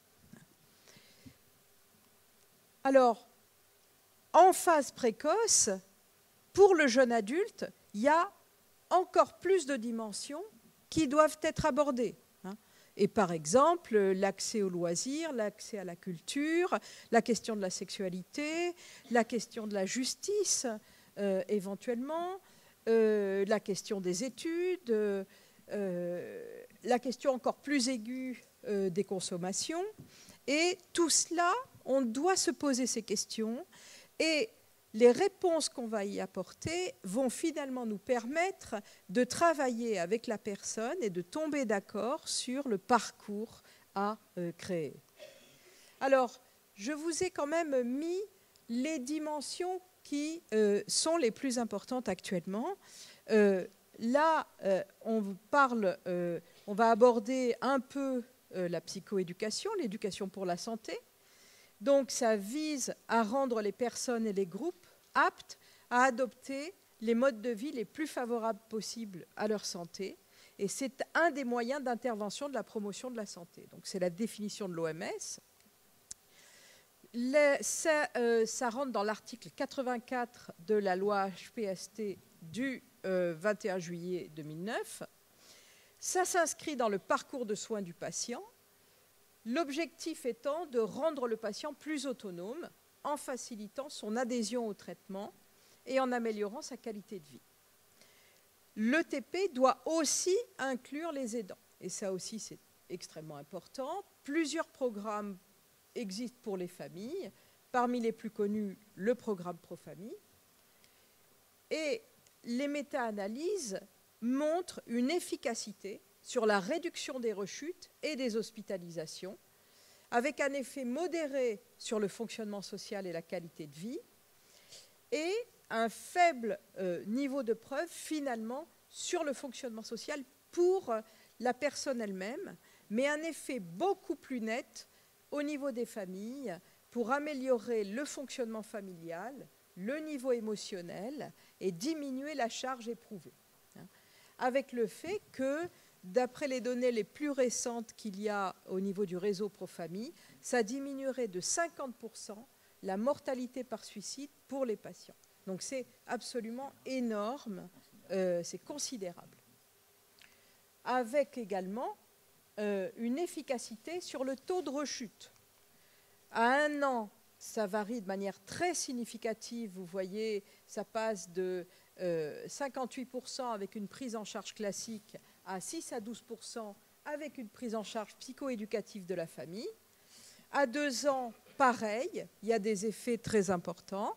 Alors, en phase précoce, pour le jeune adulte, il y a encore plus de dimensions qui doivent être abordées. Et par exemple, l'accès aux loisirs, l'accès à la culture, la question de la sexualité, la question de la justice, euh, éventuellement, euh, la question des études, euh, la question encore plus aiguë euh, des consommations. Et tout cela, on doit se poser ces questions. Et les réponses qu'on va y apporter vont finalement nous permettre de travailler avec la personne et de tomber d'accord sur le parcours à euh, créer. Alors, je vous ai quand même mis les dimensions qui euh, sont les plus importantes actuellement. Euh, là, euh, on parle, euh, on va aborder un peu euh, la psychoéducation, l'éducation pour la santé. Donc, ça vise à rendre les personnes et les groupes aptes à adopter les modes de vie les plus favorables possibles à leur santé. Et c'est un des moyens d'intervention de la promotion de la santé. Donc, c'est la définition de l'O M S. Les, ça, euh, ça rentre dans l'article quatre-vingt-quatre de la loi H P S T du euh, vingt et un juillet deux mille neuf. Ça s'inscrit dans le parcours de soins du patient, l'objectif étant de rendre le patient plus autonome en facilitant son adhésion au traitement et en améliorant sa qualité de vie. L'E T P doit aussi inclure les aidants. Et ça aussi, c'est extrêmement important. Plusieurs programmes existent pour les familles. Parmi les plus connus, le programme Pro-Famille. Et les méta-analyses montrent une efficacité sur la réduction des rechutes et des hospitalisations, avec un effet modéré sur le fonctionnement social et la qualité de vie, et un faible euh, niveau de preuve, finalement, sur le fonctionnement social pour la personne elle-même, mais un effet beaucoup plus net au niveau des familles pour améliorer le fonctionnement familial, le niveau émotionnel et diminuer la charge éprouvée. Avec le fait que, d'après les données les plus récentes qu'il y a au niveau du réseau Pro-Famille, ça diminuerait de cinquante pour cent la mortalité par suicide pour les patients. Donc c'est absolument énorme, euh, c'est considérable. Avec également euh, une efficacité sur le taux de rechute. À un an, ça varie de manière très significative. Vous voyez, ça passe de euh, cinquante-huit pour cent avec une prise en charge classique à six à douze pour cent avec une prise en charge psychoéducative de la famille. À deux ans, pareil, il y a des effets très importants.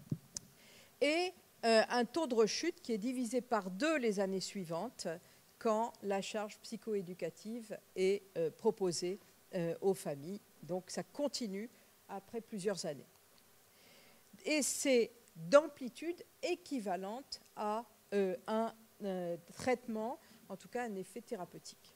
Et euh, un taux de rechute qui est divisé par deux les années suivantes quand la charge psychoéducative est euh, proposée euh, aux familles. Donc ça continue après plusieurs années. Et c'est d'amplitude équivalente à euh, un euh, traitement, en tout cas un effet thérapeutique,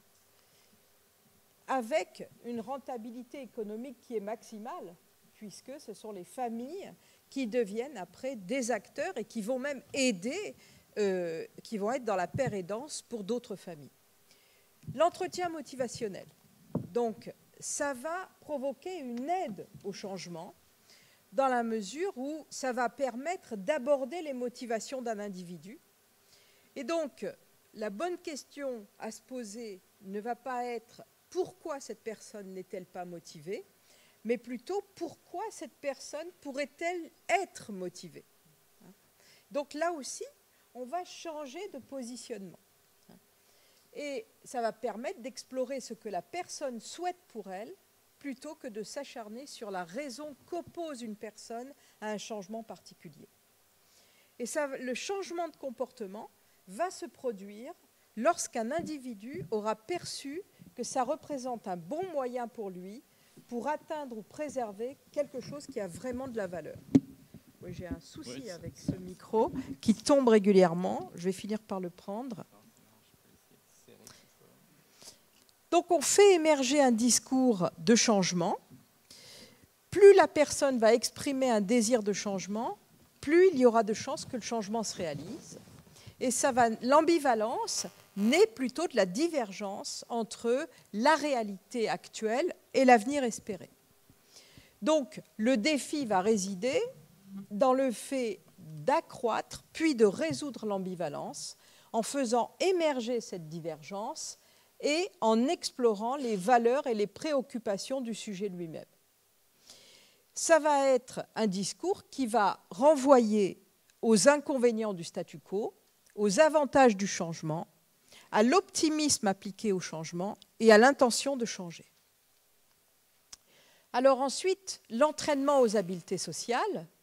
avec une rentabilité économique qui est maximale, puisque ce sont les familles qui deviennent après des acteurs et qui vont même aider, euh, qui vont être dans la paire aidance pour d'autres familles. L'entretien motivationnel. Donc, ça va provoquer une aide au changement dans la mesure où ça va permettre d'aborder les motivations d'un individu. Et donc, la bonne question à se poser ne va pas être pourquoi cette personne n'est-elle pas motivée, mais plutôt pourquoi cette personne pourrait-elle être motivée. Donc là aussi, on va changer de positionnement. Et ça va permettre d'explorer ce que la personne souhaite pour elle, plutôt que de s'acharner sur la raison qu'oppose une personne à un changement particulier. Et ça, le changement de comportement va se produire lorsqu'un individu aura perçu que ça représente un bon moyen pour lui pour atteindre ou préserver quelque chose qui a vraiment de la valeur. Oui, j'ai un souci oui, avec ce micro qui tombe régulièrement. Je vais finir par le prendre. Donc on fait émerger un discours de changement. Plus la personne va exprimer un désir de changement, plus il y aura de chances que le changement se réalise. Et ça va, l'ambivalence naît plutôt de la divergence entre la réalité actuelle et l'avenir espéré. Donc le défi va résider dans le fait d'accroître puis de résoudre l'ambivalence en faisant émerger cette divergence et en explorant les valeurs et les préoccupations du sujet lui-même. Ça va être un discours qui va renvoyer aux inconvénients du statu quo, aux avantages du changement, à l'optimisme appliqué au changement et à l'intention de changer. Alors ensuite, l'entraînement aux habiletés sociales.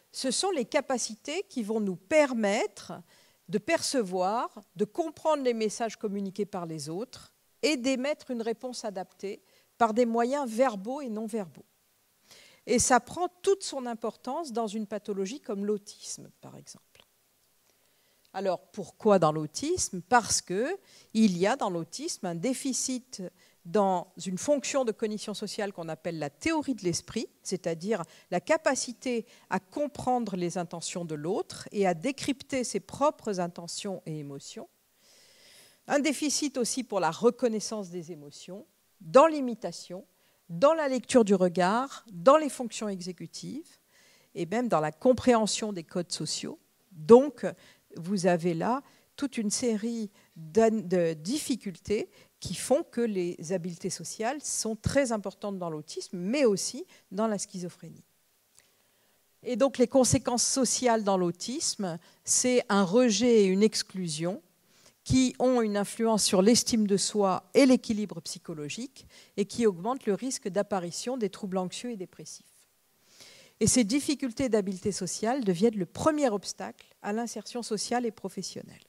ce sont les capacités qui vont nous permettre de percevoir, de comprendre les messages communiqués par les autres et d'émettre une réponse adaptée par des moyens verbaux et non verbaux. Et ça prend toute son importance dans une pathologie comme l'autisme, par exemple. Alors, pourquoi dans l'autisme? Parce qu'il y a dans l'autisme un déficit dans une fonction de cognition sociale qu'on appelle la théorie de l'esprit, c'est-à-dire la capacité à comprendre les intentions de l'autre et à décrypter ses propres intentions et émotions. Un déficit aussi pour la reconnaissance des émotions, dans l'imitation, dans la lecture du regard, dans les fonctions exécutives et même dans la compréhension des codes sociaux. Donc, vous avez là toute une série de difficultés qui font que les habiletés sociales sont très importantes dans l'autisme, mais aussi dans la schizophrénie. Et donc les conséquences sociales dans l'autisme, c'est un rejet et une exclusion qui ont une influence sur l'estime de soi et l'équilibre psychologique et qui augmentent le risque d'apparition des troubles anxieux et dépressifs. Et ces difficultés d'habileté sociale deviennent le premier obstacle à l'insertion sociale et professionnelle.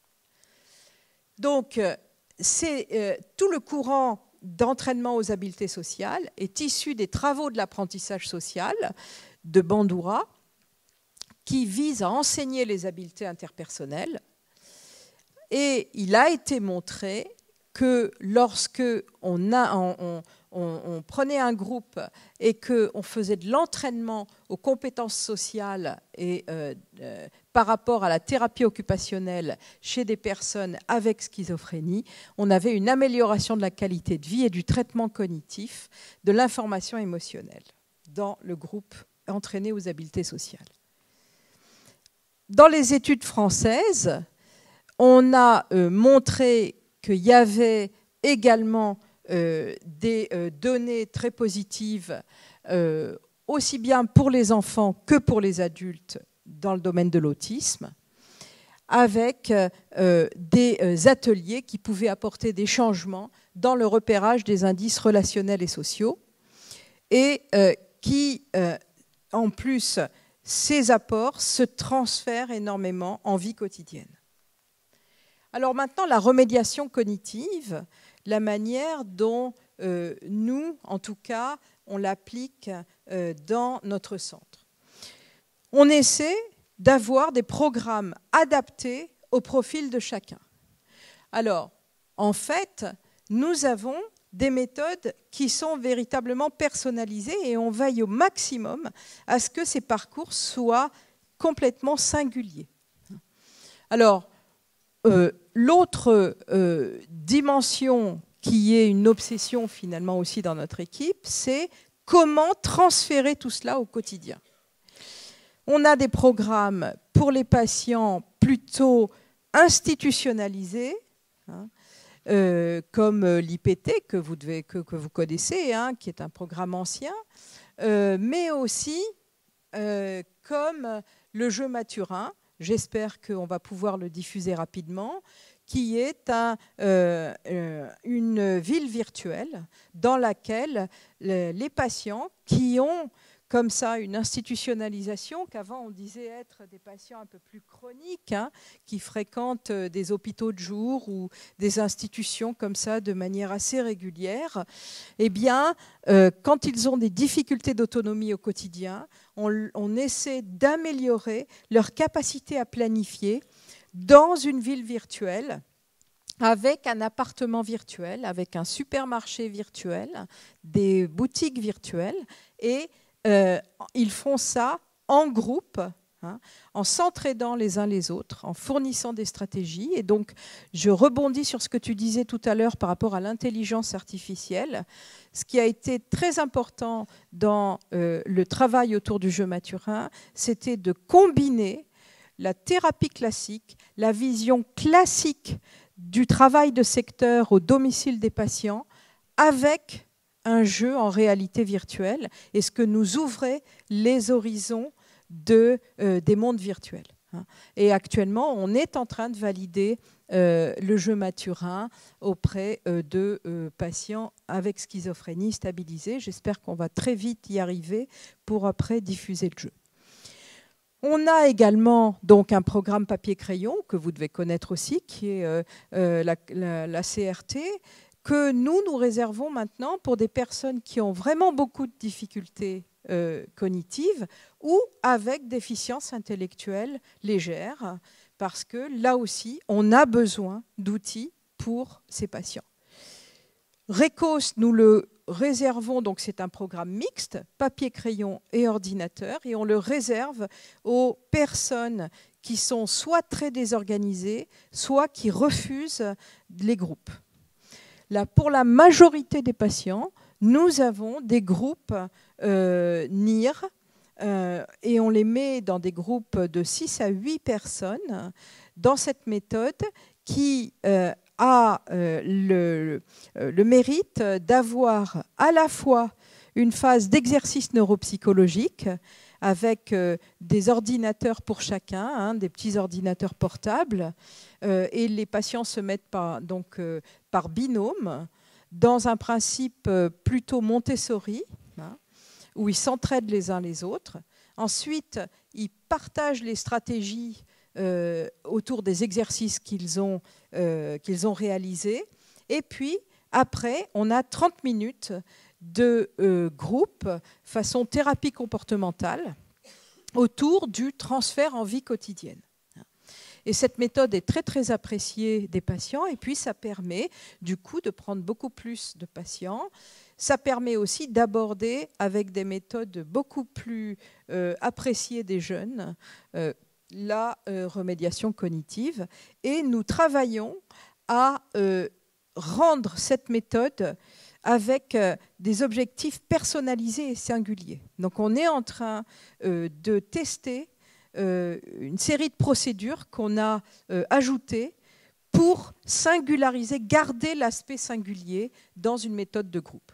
Donc, c'est, euh, tout le courant d'entraînement aux habiletés sociales est issu des travaux de l'apprentissage social de Bandura, qui vise à enseigner les habiletés interpersonnelles. Et il a été montré que lorsque on, a, on, on, on prenait un groupe et qu'on faisait de l'entraînement aux compétences sociales et euh, euh, par rapport à la thérapie occupationnelle chez des personnes avec schizophrénie, on avait une amélioration de la qualité de vie et du traitement cognitif de l'information émotionnelle dans le groupe entraîné aux habiletés sociales. Dans les études françaises, on a euh, montré qu'il y avait également euh, des euh, données très positives, euh, aussi bien pour les enfants que pour les adultes dans le domaine de l'autisme, avec euh, des euh, ateliers qui pouvaient apporter des changements dans le repérage des indices relationnels et sociaux, et euh, qui, euh, en plus, ces apports se transfèrent énormément en vie quotidienne. Alors maintenant, la remédiation cognitive, la manière dont euh, nous, en tout cas, on l'applique euh, dans notre centre. On essaie d'avoir des programmes adaptés au profil de chacun. Alors, en fait, nous avons des méthodes qui sont véritablement personnalisées et on veille au maximum à ce que ces parcours soient complètement singuliers. Alors, Euh, l'autre euh, dimension qui est une obsession finalement aussi dans notre équipe, c'est comment transférer tout cela au quotidien. On a des programmes pour les patients plutôt institutionnalisés, hein, euh, comme l'I P T que vous, devez, que, que vous connaissez, hein, qui est un programme ancien, euh, mais aussi euh, comme le jeu Mathurin. J'espère qu'on va pouvoir le diffuser rapidement, qui est un, euh, une ville virtuelle dans laquelle les patients qui ont comme ça une institutionnalisation, qu'avant on disait être des patients un peu plus chroniques, hein, qui fréquentent des hôpitaux de jour ou des institutions comme ça de manière assez régulière, eh bien, euh, quand ils ont des difficultés d'autonomie au quotidien, on, on essaie d'améliorer leur capacité à planifier dans une ville virtuelle, avec un appartement virtuel, avec un supermarché virtuel, des boutiques virtuelles, et Euh, ils font ça en groupe, hein, en s'entraidant les uns les autres, en fournissant des stratégies. Et donc, je rebondis sur ce que tu disais tout à l'heure par rapport à l'intelligence artificielle. Ce qui a été très important dans euh, le travail autour du jeu Mathurin, c'était de combiner la thérapie classique, la vision classique du travail de secteur au domicile des patients, avec un jeu en réalité virtuelle et ce que nous ouvraient les horizons de, euh, des mondes virtuels. Et actuellement, on est en train de valider euh, le jeu Mathurin auprès euh, de euh, patients avec schizophrénie stabilisés. J'espère qu'on va très vite y arriver pour après diffuser le jeu. On a également donc un programme papier-crayon que vous devez connaître aussi, qui est euh, euh, la, la, la C R T, que nous, nous réservons maintenant pour des personnes qui ont vraiment beaucoup de difficultés euh, cognitives ou avec déficience intellectuelle légère, parce que là aussi, on a besoin d'outils pour ces patients. RECOS, nous le réservons, donc c'est un programme mixte, papier, crayon et ordinateur, et on le réserve aux personnes qui sont soit très désorganisées, soit qui refusent les groupes. Là, pour la majorité des patients, nous avons des groupes euh, N I R euh, et on les met dans des groupes de six à huit personnes dans cette méthode qui euh, a euh, le, le mérite d'avoir à la fois une phase d'exercice neuropsychologique avec euh, des ordinateurs pour chacun, hein, des petits ordinateurs portables, euh, et les patients se mettent par, donc, euh, par binôme dans un principe euh, plutôt Montessori, hein, où ils s'entraident les uns les autres. Ensuite, ils partagent les stratégies euh, autour des exercices qu'ils ont, euh, qu'ils ont réalisés. Et puis, après, on a trente minutes de euh, groupe façon thérapie comportementale autour du transfert en vie quotidienne. Et cette méthode est très très appréciée des patients et puis ça permet du coup de prendre beaucoup plus de patients. Ça permet aussi d'aborder avec des méthodes beaucoup plus euh, appréciées des jeunes euh, la euh, remédiation cognitive. Et nous travaillons à euh, rendre cette méthode avec euh, des objectifs personnalisés et singuliers. Donc on est en train euh, de tester euh, une série de procédures qu'on a euh, ajoutées pour singulariser, garder l'aspect singulier dans une méthode de groupe.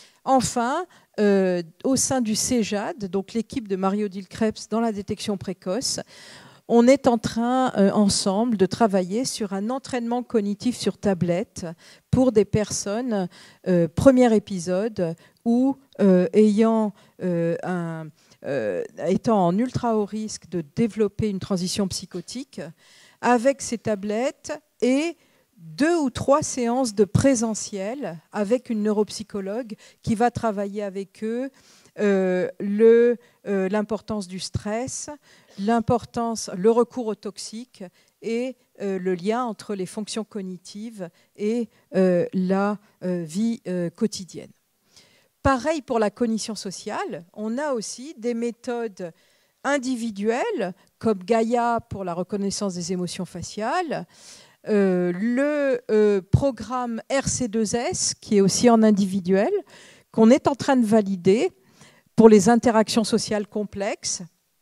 Enfin, euh, au sein du CEJAD, donc l'équipe de Marie-Odile Krebs dans la détection précoce, on est en train, euh, ensemble, de travailler sur un entraînement cognitif sur tablette pour des personnes, euh, premier épisode, ou euh, ayant, euh, un, euh, étant en ultra haut risque de développer une transition psychotique, avec ces tablettes et deux ou trois séances de présentiel avec une neuropsychologue qui va travailler avec eux euh, le, euh, l'importance du stress, l'importance, le recours aux toxiques et euh, le lien entre les fonctions cognitives et euh, la euh, vie euh, quotidienne. Pareil pour la cognition sociale, on a aussi des méthodes individuelles comme Gaïa pour la reconnaissance des émotions faciales, euh, le euh, programme R C deux S qui est aussi en individuel, qu'on est en train de valider pour les interactions sociales complexes.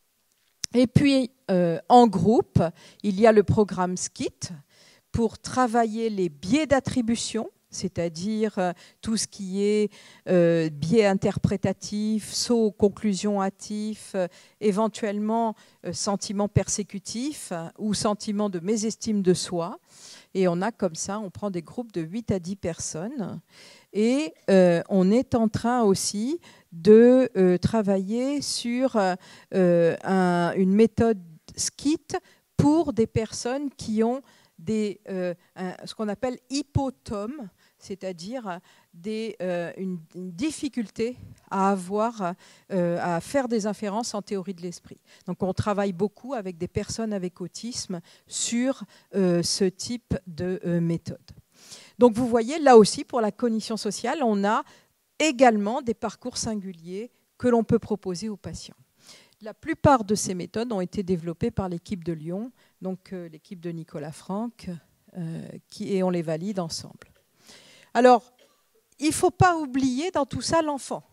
Et puis, euh, en groupe, il y a le programme S C I T pour travailler les biais d'attribution, c'est-à-dire euh, tout ce qui est euh, biais interprétatif, saut aux conclusions hâtifs, euh, éventuellement euh, sentiment persécutif euh, ou sentiment de mésestime de soi. Et on a comme ça, on prend des groupes de huit à dix personnes. Et euh, on est en train aussi de euh, travailler sur euh, un, une méthode S C I T pour des personnes qui ont des, euh, un, ce qu'on appelle hypotomes, c'est-à-dire des, euh, une, une difficulté à, avoir, euh, à faire des inférences en théorie de l'esprit. Donc on travaille beaucoup avec des personnes avec autisme sur euh, ce type de euh, méthode. Donc vous voyez, là aussi, pour la cognition sociale, on a également des parcours singuliers que l'on peut proposer aux patients. La plupart de ces méthodes ont été développées par l'équipe de Lyon, donc euh, l'équipe de Nicolas Franck, euh, qui, et on les valide ensemble. Alors, il ne faut pas oublier dans tout ça l'enfant.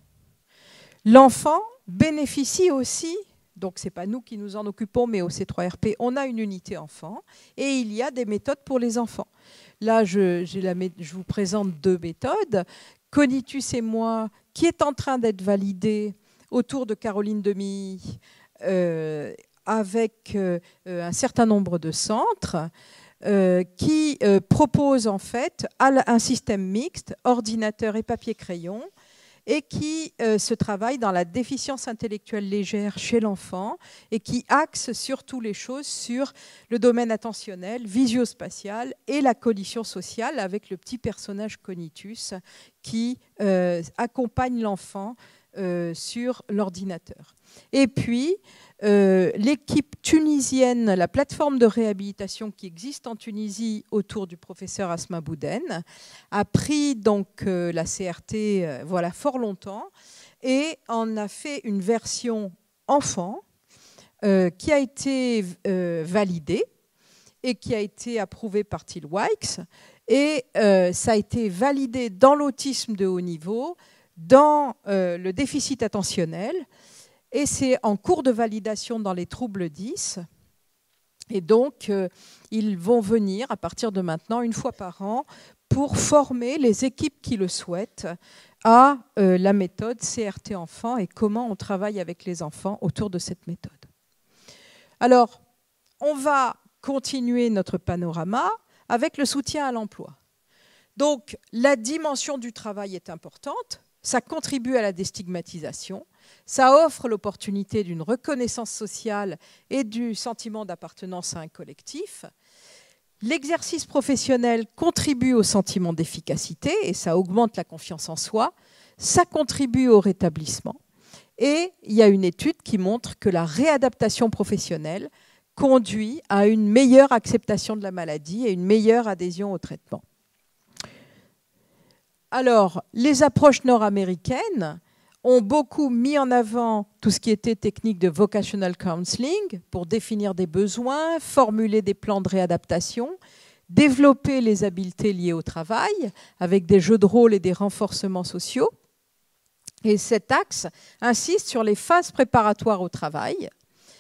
L'enfant bénéficie aussi, donc ce n'est pas nous qui nous en occupons, mais au C trois R P, on a une unité enfant, et il y a des méthodes pour les enfants. Là, je, j'ai la, je vous présente deux méthodes. Cognitus et moi, qui est en train d'être validé autour de Caroline Demilly, euh, avec euh, un certain nombre de centres, euh, qui euh, proposent en fait un système mixte, ordinateur et papier-crayon, et qui euh, se travaille dans la déficience intellectuelle légère chez l'enfant et qui axe surtout les choses sur le domaine attentionnel, visio-spatial et la coalition sociale avec le petit personnage Cognitus qui euh, accompagne l'enfant euh, sur l'ordinateur. Et puis, euh, l'équipe tunisienne, la plateforme de réhabilitation qui existe en Tunisie autour du professeur Asma Bouden, a pris donc euh, la C R T euh, voilà, fort longtemps et en a fait une version enfant euh, qui a été euh, validée et qui a été approuvée par Tilwikes. Et euh, ça a été validé dans l'autisme de haut niveau, dans euh, le déficit attentionnel, et c'est en cours de validation dans les troubles dix. Et donc, euh, ils vont venir à partir de maintenant, une fois par an, pour former les équipes qui le souhaitent à euh, la méthode C R T enfant et comment on travaille avec les enfants autour de cette méthode. Alors, on va continuer notre panorama avec le soutien à l'emploi. Donc, la dimension du travail est importante, ça contribue à la déstigmatisation, ça offre l'opportunité d'une reconnaissance sociale et du sentiment d'appartenance à un collectif. L'exercice professionnel contribue au sentiment d'efficacité et ça augmente la confiance en soi, ça contribue au rétablissement. Et il y a une étude qui montre que la réadaptation professionnelle conduit à une meilleure acceptation de la maladie et une meilleure adhésion au traitement. Alors, les approches nord-américaines ont beaucoup mis en avant tout ce qui était technique de vocational counseling pour définir des besoins, formuler des plans de réadaptation, développer les habiletés liées au travail avec des jeux de rôle et des renforcements sociaux. Et cet axe insiste sur les phases préparatoires au travail.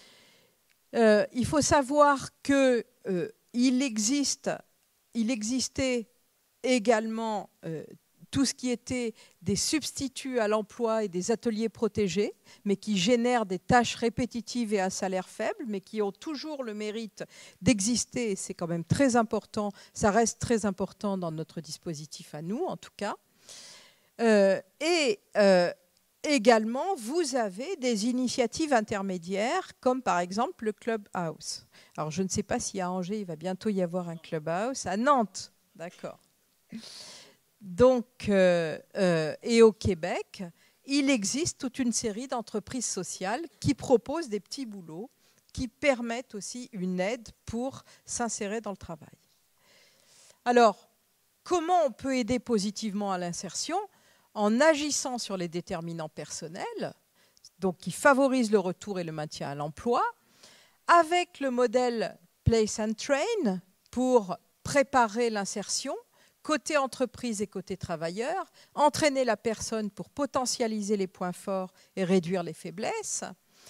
Euh, il faut savoir qu'il euh, existe, il existait également euh, tout ce qui était des substituts à l'emploi et des ateliers protégés, mais qui génèrent des tâches répétitives et à salaire faible, mais qui ont toujours le mérite d'exister, et c'est quand même très important, ça reste très important dans notre dispositif à nous, en tout cas. Euh, et euh, également, vous avez des initiatives intermédiaires, comme par exemple le Clubhouse. Alors, je ne sais pas si à Angers, il va bientôt y avoir un Clubhouse. À Nantes, d'accord. Donc, euh, euh, et au Québec, il existe toute une série d'entreprises sociales qui proposent des petits boulots qui permettent aussi une aide pour s'insérer dans le travail. Alors, comment on peut aider positivement à l'insertion? En agissant sur les déterminants personnels, donc qui favorisent le retour et le maintien à l'emploi, avec le modèle Place and Train pour préparer l'insertion, côté entreprise et côté travailleur, entraîner la personne pour potentialiser les points forts et réduire les faiblesses,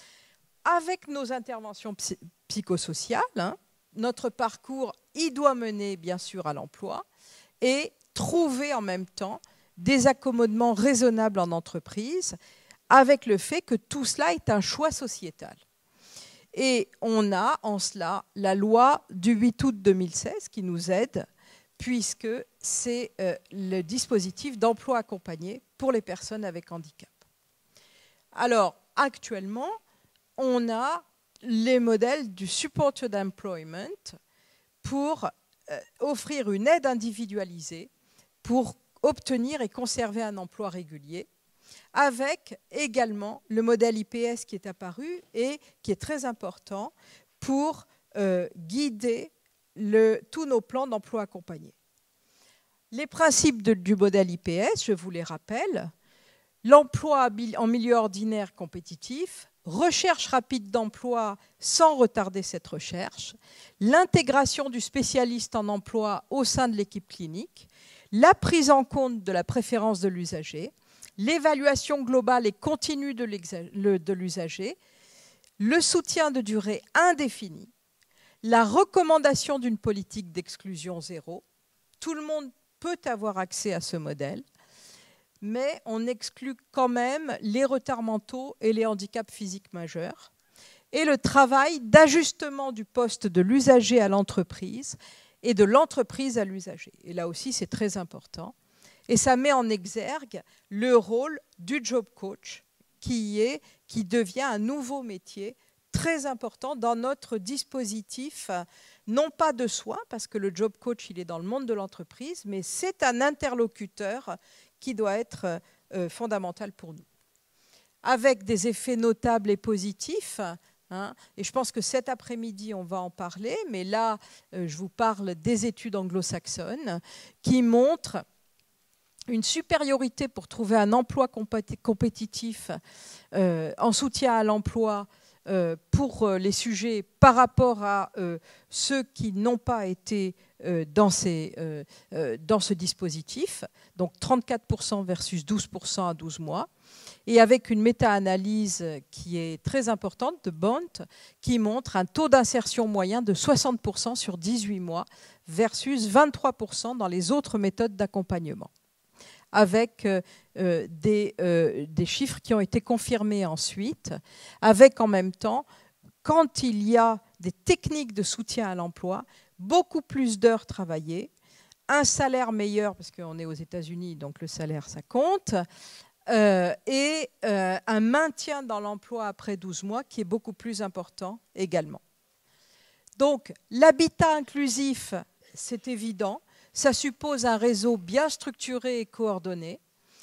avec nos interventions psy psychosociales, hein, notre parcours, il doit mener bien sûr à l'emploi et trouver en même temps des accommodements raisonnables en entreprise, avec le fait que tout cela est un choix sociétal. Et on a en cela la loi du huit août deux mille seize qui nous aide, puisque c'est euh, le dispositif d'emploi accompagné pour les personnes avec handicap. Alors, actuellement, on a les modèles du supported employment pour euh, offrir une aide individualisée pour obtenir et conserver un emploi régulier, avec également le modèle I P S qui est apparu et qui est très important pour euh, guider le, tous nos plans d'emploi accompagné. Les principes de, du modèle I P S, je vous les rappelle, l'emploi en milieu ordinaire compétitif, recherche rapide d'emploi sans retarder cette recherche, l'intégration du spécialiste en emploi au sein de l'équipe clinique, la prise en compte de la préférence de l'usager, l'évaluation globale et continue de l'usager, le soutien de durée indéfinie, la recommandation d'une politique d'exclusion zéro. Tout le monde peut avoir accès à ce modèle, mais on exclut quand même les retards mentaux et les handicaps physiques majeurs, et le travail d'ajustement du poste de l'usager à l'entreprise et de l'entreprise à l'usager. Et là aussi, c'est très important. Et ça met en exergue le rôle du job coach, qui, est, qui devient un nouveau métier très important dans notre dispositif, non pas de soins, parce que le job coach, il est dans le monde de l'entreprise, mais c'est un interlocuteur qui doit être euh, fondamental pour nous. Avec des effets notables et positifs, hein, et je pense que cet après-midi, on va en parler, mais là, euh, je vous parle des études anglo-saxonnes qui montrent une supériorité pour trouver un emploi compétitif euh, en soutien à l'emploi euh, pour les sujets par rapport à euh, ceux qui n'ont pas été euh, dans, ces, euh, euh, dans ce dispositif, donc trente-quatre pour cent versus douze pour cent à douze mois, et avec une méta-analyse qui est très importante de Bont, qui montre un taux d'insertion moyen de soixante pour cent sur dix-huit mois versus vingt-trois pour cent dans les autres méthodes d'accompagnement, avec euh, des, euh, des chiffres qui ont été confirmés ensuite, avec en même temps, quand il y a des techniques de soutien à l'emploi, beaucoup plus d'heures travaillées, un salaire meilleur, parce qu'on est aux États-Unis, donc le salaire, ça compte, euh, et euh, un maintien dans l'emploi après douze mois qui est beaucoup plus important également. Donc, l'habitat inclusif, c'est évident. Ça suppose un réseau bien structuré et coordonné.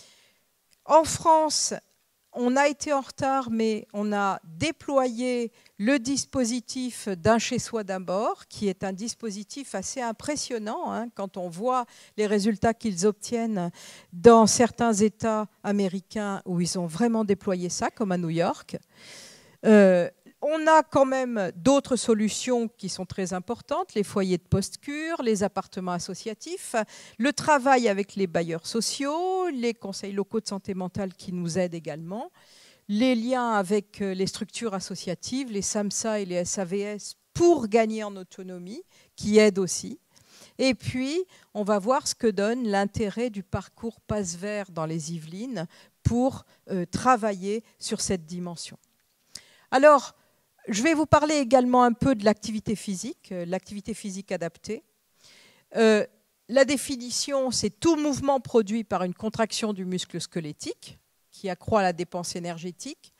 En France, on a été en retard, mais on a déployé le dispositif d'un chez-soi d'abord, qui est un dispositif assez impressionnant hein, quand on voit les résultats qu'ils obtiennent dans certains États américains où ils ont vraiment déployé ça, comme à New York. Euh, On a quand même d'autres solutions qui sont très importantes, les foyers de post-cure, les appartements associatifs, le travail avec les bailleurs sociaux, les conseils locaux de santé mentale qui nous aident également, les liens avec les structures associatives, les SAMHSA et les S A V S pour gagner en autonomie, qui aident aussi. Et puis, on va voir ce que donne l'intérêt du parcours Passe Vert dans les Yvelines pour euh, travailler sur cette dimension. Alors, je vais vous parler également un peu de l'activité physique, euh, l'activité physique adaptée. Euh, la définition, c'est tout mouvement produit par une contraction du muscle squelettique qui accroît la dépense énergétique.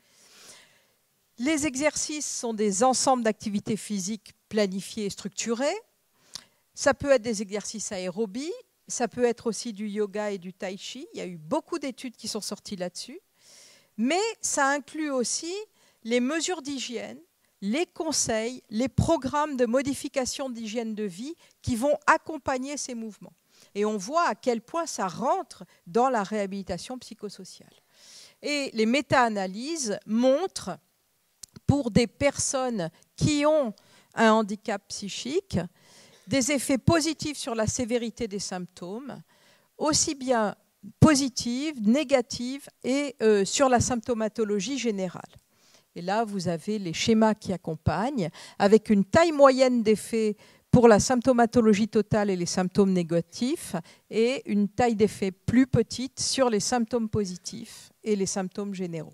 Les exercices sont des ensembles d'activités physiques planifiées et structurées. Ça peut être des exercices aérobies, ça peut être aussi du yoga et du tai chi. Il y a eu beaucoup d'études qui sont sorties là-dessus. Mais ça inclut aussi les mesures d'hygiène, les conseils, les programmes de modification d'hygiène de vie qui vont accompagner ces mouvements. Et on voit à quel point ça rentre dans la réhabilitation psychosociale. Et les méta-analyses montrent, pour des personnes qui ont un handicap psychique, des effets positifs sur la sévérité des symptômes, aussi bien positifs, négatifs, et euh, sur la symptomatologie générale. Et là, vous avez les schémas qui accompagnent, avec une taille moyenne d'effet pour la symptomatologie totale et les symptômes négatifs, et une taille d'effet plus petite sur les symptômes positifs et les symptômes généraux.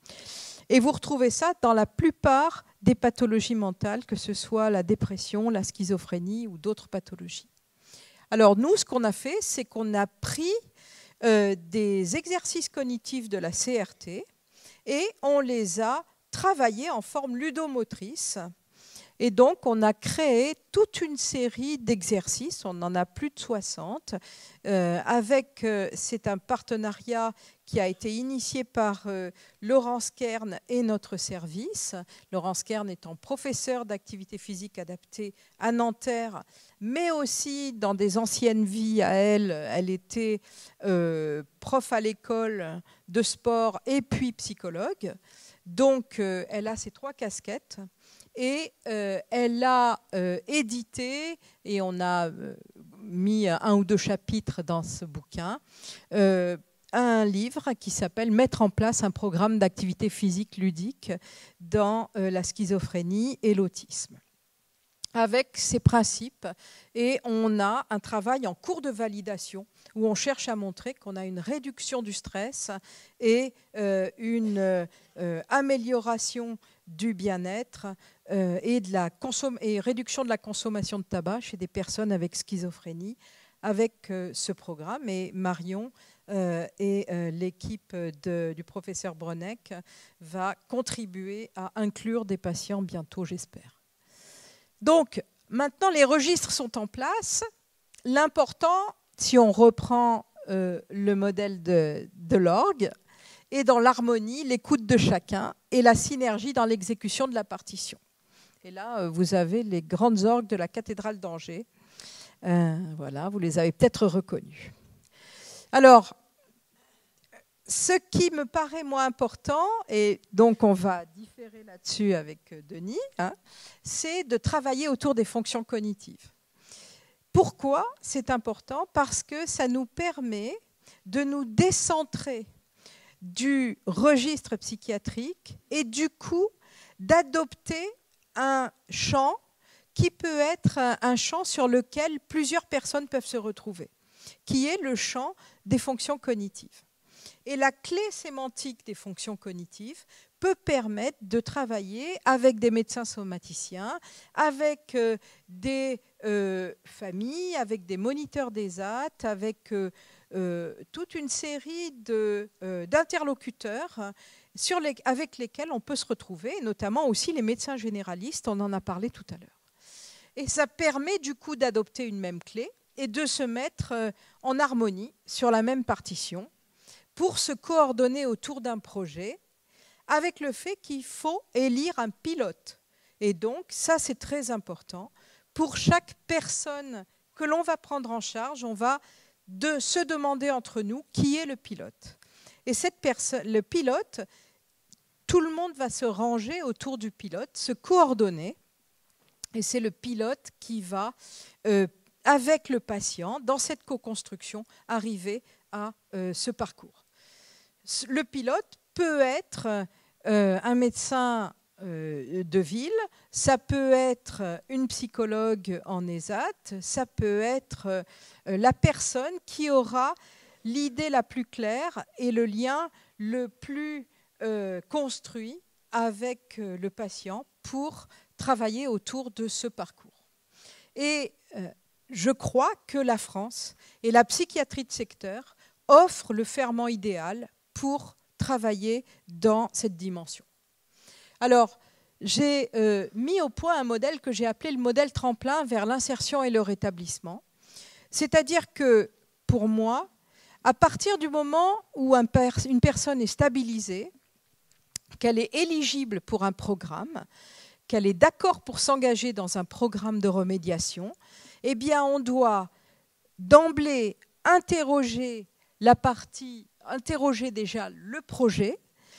Et vous retrouvez ça dans la plupart des pathologies mentales, que ce soit la dépression, la schizophrénie ou d'autres pathologies. Alors nous, ce qu'on a fait, c'est qu'on a pris euh, des exercices cognitifs de la C R T et on les a travaillés en forme ludomotrice. Et donc, on a créé toute une série d'exercices, on en a plus de soixante, euh, avec, euh, c'est un partenariat qui a été initié par euh, Laurence Kern et notre service. Laurence Kern étant professeure d'activité physique adaptée à Nanterre, mais aussi dans des anciennes vies à elle, elle était euh, prof à l'école de sport et puis psychologue. Donc, euh, elle a ces trois casquettes. Et euh, elle a euh, édité, et on a euh, mis un ou deux chapitres dans ce bouquin, euh, un livre qui s'appelle « Mettre en place un programme d'activité physique ludique dans euh, la schizophrénie et l'autisme » avec ces principes. Et on a un travail en cours de validation où on cherche à montrer qu'on a une réduction du stress et euh, une euh, amélioration du bien-être euh, et, de la consom- et réduction de la consommation de tabac chez des personnes avec schizophrénie, avec euh, ce programme. Et Marion euh, et euh, l'équipe du professeur Bronek va contribuer à inclure des patients bientôt, j'espère. Donc, maintenant, les registres sont en place. L'important, si on reprend euh, le modèle de, de l'orgue, est dans l'harmonie, l'écoute de chacun et la synergie dans l'exécution de la partition. Et là, euh, vous avez les grandes orgues de la cathédrale d'Angers. Euh, voilà, vous les avez peut-être reconnus. Alors, ce qui me paraît moins important, et donc on va différer là-dessus avec Denis, hein, c'est de travailler autour des fonctions cognitives. Pourquoi c'est important? Parce que ça nous permet de nous décentrer du registre psychiatrique et du coup d'adopter un champ qui peut être un champ sur lequel plusieurs personnes peuvent se retrouver, qui est le champ des fonctions cognitives. Et la clé sémantique des fonctions cognitives peut permettre de travailler avec des médecins somaticiens, avec euh, des euh, familles, avec des moniteurs des A T, avec euh, euh, toute une série de, euh, d'interlocuteurs sur les, avec lesquels on peut se retrouver, notamment aussi les médecins généralistes, on en a parlé tout à l'heure. Et ça permet du coup d'adopter une même clé et de se mettre euh, en harmonie sur la même partition, pour se coordonner autour d'un projet, avec le fait qu'il faut élire un pilote. Et donc, ça, c'est très important. Pour chaque personne que l'on va prendre en charge, on va de se demander entre nous qui est le pilote. Et cette personne, le pilote, tout le monde va se ranger autour du pilote, se coordonner. Et c'est le pilote qui va, euh, avec le patient, dans cette co-construction, arriver à euh, ce parcours. Le pilote peut être euh, un médecin euh, de ville, ça peut être une psychologue en E S A T, ça peut être euh, la personne qui aura l'idée la plus claire et le lien le plus euh, construit avec euh, le patient pour travailler autour de ce parcours. Et euh, je crois que la France et la psychiatrie de secteur offrent le ferment idéal pour travailler dans cette dimension. Alors, j'ai euh, mis au point un modèle que j'ai appelé le modèle tremplin vers l'insertion et le rétablissement. C'est-à-dire que, pour moi, à partir du moment où un per- une personne est stabilisée, qu'elle est éligible pour un programme, qu'elle est d'accord pour s'engager dans un programme de remédiation, eh bien, on doit d'emblée interroger la partie interroger déjà le projet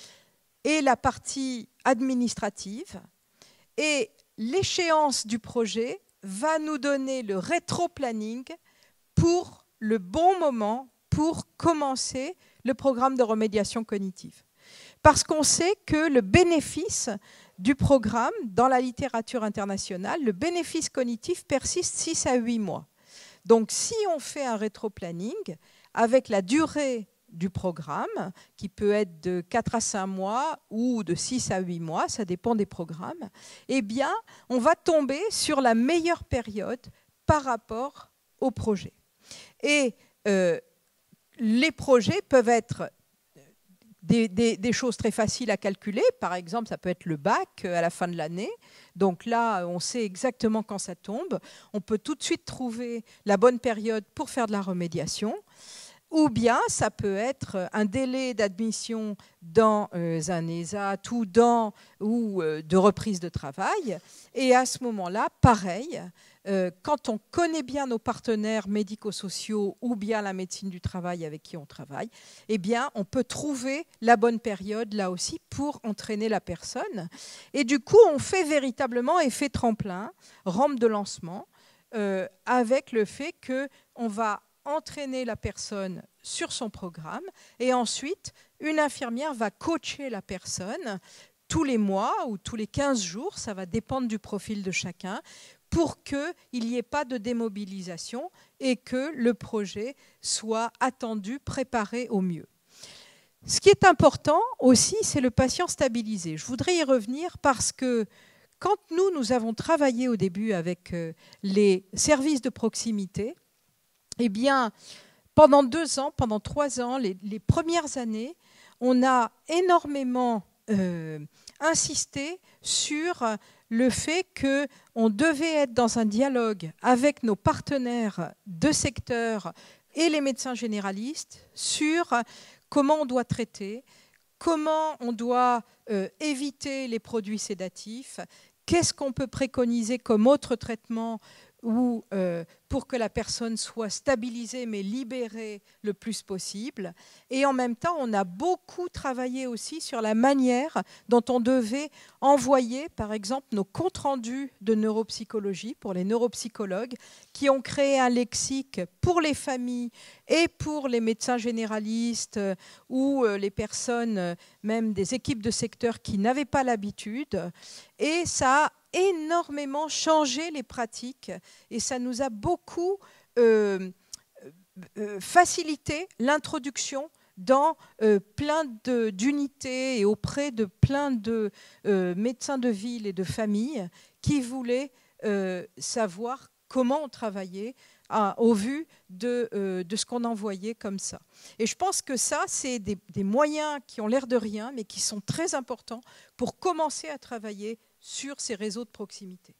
et la partie administrative. Et l'échéance du projet va nous donner le rétro-planning pour le bon moment pour commencer le programme de remédiation cognitive. Parce qu'on sait que le bénéfice du programme, dans la littérature internationale, le bénéfice cognitif persiste six à huit mois. Donc si on fait un rétro-planning, avec la durée du programme, qui peut être de quatre à cinq mois ou de six à huit mois, ça dépend des programmes, eh bien, on va tomber sur la meilleure période par rapport au projet. Et euh, les projets peuvent être des, des, des choses très faciles à calculer. Par exemple, ça peut être le bac à la fin de l'année. Donc là, on sait exactement quand ça tombe. On peut tout de suite trouver la bonne période pour faire de la remédiation. Ou bien, ça peut être un délai d'admission dans euh, un E S A T ou, dans, ou euh, de reprise de travail. Et à ce moment-là, pareil, euh, quand on connaît bien nos partenaires médico-sociaux ou bien la médecine du travail avec qui on travaille, eh bien, on peut trouver la bonne période là aussi pour entraîner la personne. Et du coup, on fait véritablement effet tremplin, rampe de lancement, euh, avec le fait qu'on va entraîner la personne sur son programme et ensuite une infirmière va coacher la personne tous les mois ou tous les quinze jours, ça va dépendre du profil de chacun, pour qu'il n'y ait pas de démobilisation et que le projet soit attendu, préparé au mieux. Ce qui est important aussi, c'est le patient stabilisé. Je voudrais y revenir parce que quand nous, nous avons travaillé au début avec les services de proximité, eh bien, pendant deux ans, pendant trois ans, les, les premières années, on a énormément euh, insisté sur le fait qu'on devait être dans un dialogue avec nos partenaires de secteur et les médecins généralistes sur comment on doit traiter, comment on doit euh, éviter les produits sédatifs, qu'est-ce qu'on peut préconiser comme autre traitement ou euh, pour que la personne soit stabilisée mais libérée le plus possible. Et en même temps, on a beaucoup travaillé aussi sur la manière dont on devait envoyer, par exemple, nos comptes rendus de neuropsychologie pour les neuropsychologues qui ont créé un lexique pour les familles et pour les médecins généralistes euh, ou euh, les personnes, euh, même des équipes de secteur qui n'avaient pas l'habitude. Et ça a énormément changé les pratiques et ça nous a beaucoup euh, euh, facilité l'introduction dans euh, plein d'unités et auprès de plein de euh, médecins de ville et de familles qui voulaient euh, savoir comment on travaillait à, au vu de, euh, de ce qu'on envoyait comme ça. Et je pense que ça, c'est des, des moyens qui ont l'air de rien, mais qui sont très importants pour commencer à travailler sur ces réseaux de proximité.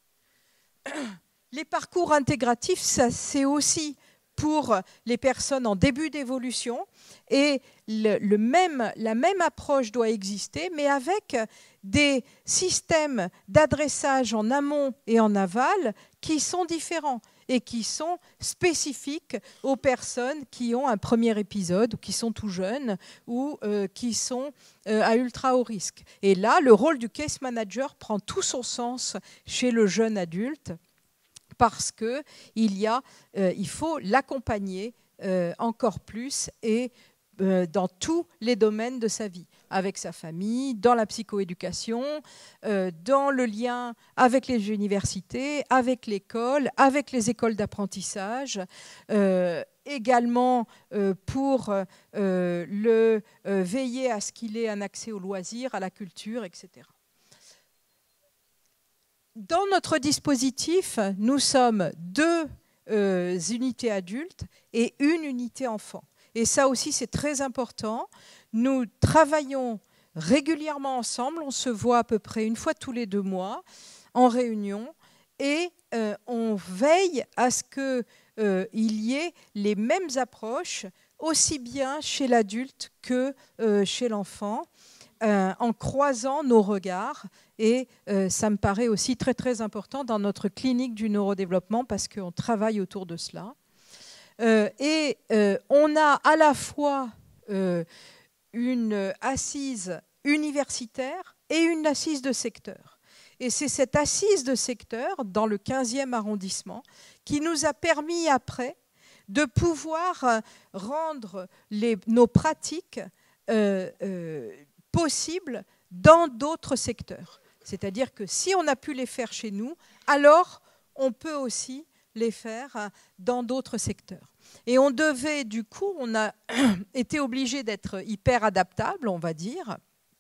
Les parcours intégratifs, ça, c'est aussi pour les personnes en début d'évolution et le, le même, la même approche doit exister, mais avec des systèmes d'adressage en amont et en aval qui sont différents et qui sont spécifiques aux personnes qui ont un premier épisode, ou qui sont tout jeunes, ou euh, qui sont euh, à ultra haut risque. Et là, le rôle du case manager prend tout son sens chez le jeune adulte, parce que il y a, euh, il faut l'accompagner euh, encore plus et euh, dans tous les domaines de sa vie, avec sa famille, dans la psychoéducation, euh, dans le lien avec les universités, avec l'école, avec les écoles d'apprentissage, euh, également euh, pour euh, le euh, veiller à ce qu'il ait un accès aux loisirs, à la culture, et cetera. Dans notre dispositif, nous sommes deux euh, unités adultes et une unité enfant. Et ça aussi, c'est très important. Nous travaillons régulièrement ensemble. On se voit à peu près une fois tous les deux mois en réunion. Et euh, on veille à ce qu'il euh, y ait les mêmes approches, aussi bien chez l'adulte que euh, chez l'enfant, euh, en croisant nos regards. Et euh, ça me paraît aussi très, très important dans notre clinique du neurodéveloppement parce qu'on travaille autour de cela. Euh, et euh, on a à la fois euh, une assise universitaire et une assise de secteur. Et c'est cette assise de secteur dans le quinzième arrondissement qui nous a permis après de pouvoir rendre les, nos pratiques euh, euh, possibles dans d'autres secteurs. C'est-à-dire que si on a pu les faire chez nous, alors on peut aussi les faire dans d'autres secteurs. Et on devait, du coup, on a été obligé d'être hyper adaptable, on va dire,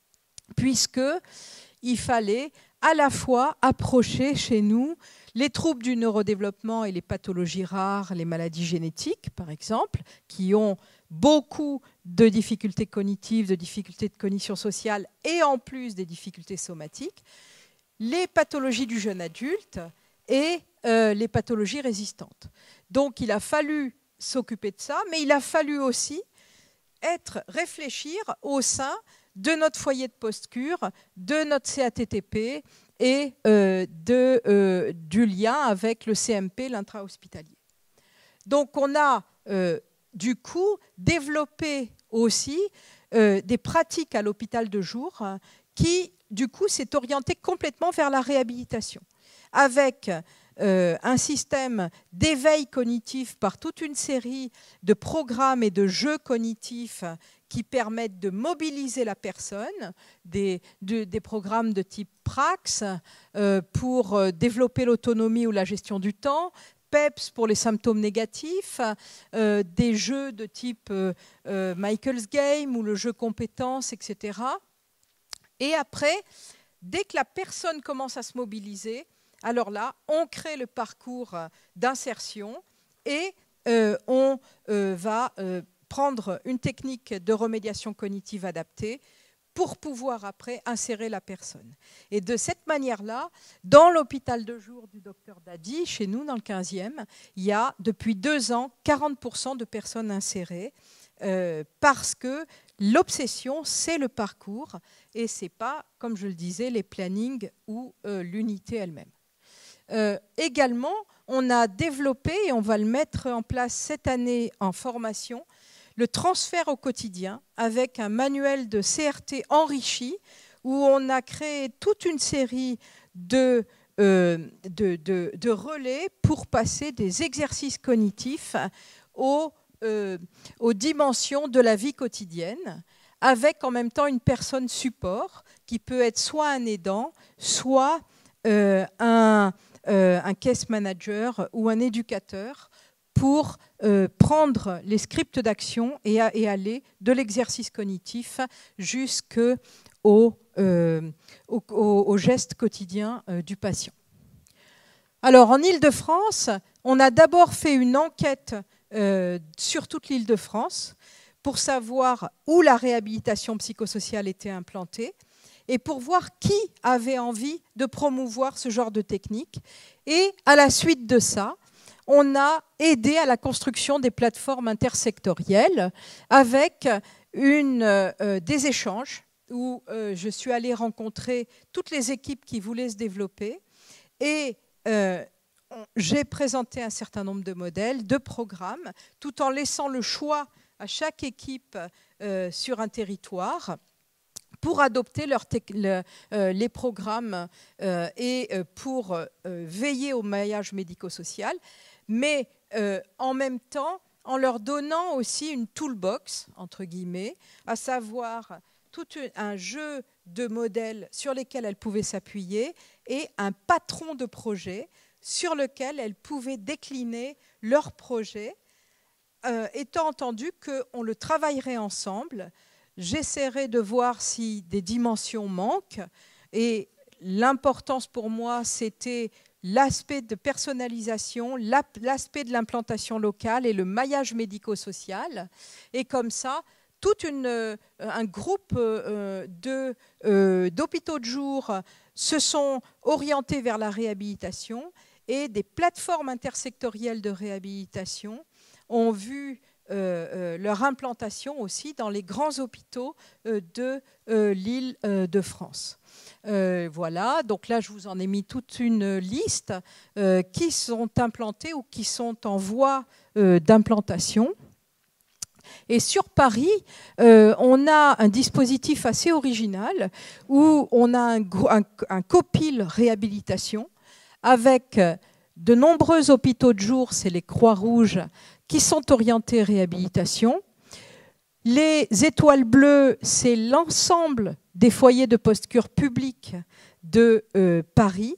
puisqu'il fallait à la fois approcher chez nous les troubles du neurodéveloppement et les pathologies rares, les maladies génétiques, par exemple, qui ont beaucoup de difficultés cognitives, de difficultés de cognition sociale et en plus des difficultés somatiques, les pathologies du jeune adulte et euh, les pathologies résistantes. Donc il a fallu s'occuper de ça, mais il a fallu aussi être, réfléchir au sein de notre foyer de post-cure, de notre C A T T P et euh, de, euh, du lien avec le C M P, l'intra-hospitalier. Donc on a euh, du coup développé aussi euh, des pratiques à l'hôpital de jour hein, qui du coup s'est orienté complètement vers la réhabilitation, avec euh, un système d'éveil cognitif par toute une série de programmes et de jeux cognitifs qui permettent de mobiliser la personne, des, de, des programmes de type Prax euh, pour euh, développer l'autonomie ou la gestion du temps, PEPS pour les symptômes négatifs, euh, des jeux de type euh, euh, Michael's Game ou le jeu compétences, et cetera. Et après, dès que la personne commence à se mobiliser, alors là, on crée le parcours d'insertion et euh, on euh, va euh, prendre une technique de remédiation cognitive adaptée pour pouvoir après insérer la personne. Et de cette manière-là, dans l'hôpital de jour du docteur Dadi, chez nous dans le quinzième, il y a depuis deux ans quarante pour cent de personnes insérées euh, parce que l'obsession, c'est le parcours et ce n'est pas, comme je le disais, les plannings ou euh, l'unité elle-même. Euh, également, on a développé, et on va le mettre en place cette année en formation, le transfert au quotidien avec un manuel de C R T enrichi où on a créé toute une série de, euh, de, de, de relais pour passer des exercices cognitifs aux, euh, aux dimensions de la vie quotidienne avec en même temps une personne support qui peut être soit un aidant, soit euh, un, euh, un case manager ou un éducateur pour euh, prendre les scripts d'action et, et aller de l'exercice cognitif jusqu'au euh, au, au, au geste quotidien euh, du patient. Alors, en Île-de-France, on a d'abord fait une enquête euh, sur toute l'Île-de-France pour savoir où la réhabilitation psychosociale était implantée et pour voir qui avait envie de promouvoir ce genre de technique. Et à la suite de ça, on a aidé à la construction des plateformes intersectorielles avec une, euh, des échanges où euh, je suis allée rencontrer toutes les équipes qui voulaient se développer et euh, j'ai présenté un certain nombre de modèles, de programmes, tout en laissant le choix à chaque équipe euh, sur un territoire pour adopter leur le, euh, les programmes euh, et euh, pour euh, veiller au maillage médico-social, mais euh, en même temps en leur donnant aussi une toolbox, entre guillemets, à savoir tout un jeu de modèles sur lesquels elles pouvaient s'appuyer et un patron de projet sur lequel elles pouvaient décliner leur projet, euh, étant entendu qu'on le travaillerait ensemble. J'essaierai de voir si des dimensions manquent et l'importance pour moi, c'était l'aspect de personnalisation, l'aspect de l'implantation locale et le maillage médico-social. Et comme ça, tout une, un groupe euh, de, euh, d'hôpitaux de jour se sont orientés vers la réhabilitation et des plateformes intersectorielles de réhabilitation ont vu euh, euh, leur implantation aussi dans les grands hôpitaux euh, de euh, l'Île-de-France. Euh, voilà, donc là je vous en ai mis toute une liste euh, qui sont implantés ou qui sont en voie euh, d'implantation. Et sur Paris, euh, on a un dispositif assez original où on a un, un, un copil réhabilitation avec de nombreux hôpitaux de jour, c'est les Croix-Rouges, qui sont orientés réhabilitation. Les étoiles bleues, c'est l'ensemble des foyers de post-cure publics de euh, Paris.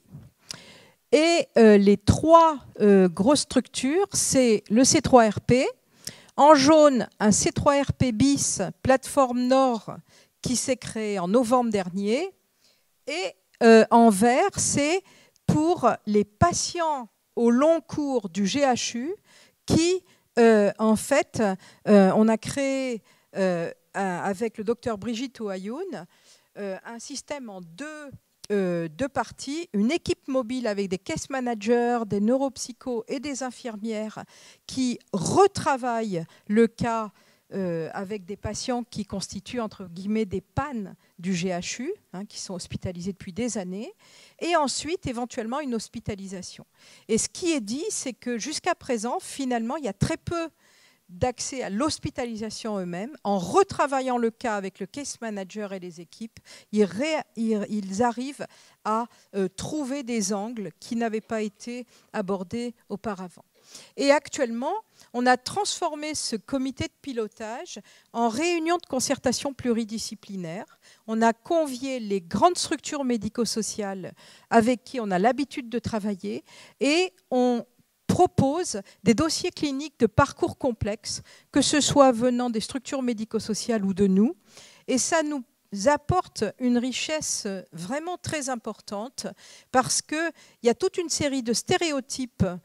Et euh, les trois euh, grosses structures, c'est le C trois R P. En jaune, un C trois R P bis, plateforme Nord, qui s'est créé en novembre dernier. Et euh, en vert, c'est pour les patients au long cours du G H U qui, euh, en fait, euh, on a créé euh, avec le docteur Brigitte Ouayoun euh, un système en deux, euh, deux parties, une équipe mobile avec des case managers, des neuropsychos et des infirmières qui retravaillent le cas euh, avec des patients qui constituent entre guillemets des pannes du G H U, hein, qui sont hospitalisés depuis des années, et ensuite éventuellement une hospitalisation. Et ce qui est dit, c'est que jusqu'à présent, finalement, il y a très peu d'accès à l'hospitalisation eux-mêmes. En retravaillant le cas avec le case manager et les équipes, ils, ré, ils, ils arrivent à euh, trouver des angles qui n'avaient pas été abordés auparavant. Et actuellement, on a transformé ce comité de pilotage en réunion de concertation pluridisciplinaire. On a convié les grandes structures médico-sociales avec qui on a l'habitude de travailler et on propose des dossiers cliniques de parcours complexes, que ce soit venant des structures médico-sociales ou de nous. Et ça nous apporte une richesse vraiment très importante parce qu'il y a toute une série de stéréotypes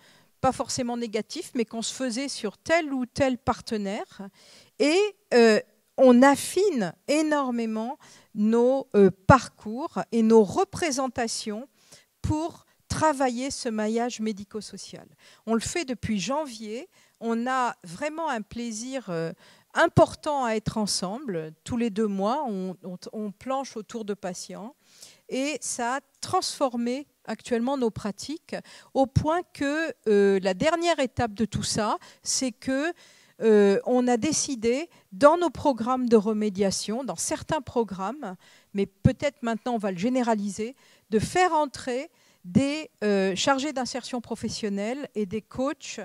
pas forcément négatif, mais qu'on se faisait sur tel ou tel partenaire. Et euh, on affine énormément nos euh, parcours et nos représentations pour travailler ce maillage médico-social. On le fait depuis janvier. On a vraiment un plaisir euh, important à être ensemble. Tous les deux mois, on, on, on planche autour de patients. Et ça a transformé actuellement nos pratiques au point que euh, la dernière étape de tout ça, c'est que euh, on a décidé dans nos programmes de remédiation, dans certains programmes, mais peut-être maintenant on va le généraliser, de faire entrer des euh, chargés d'insertion professionnelle et des coachs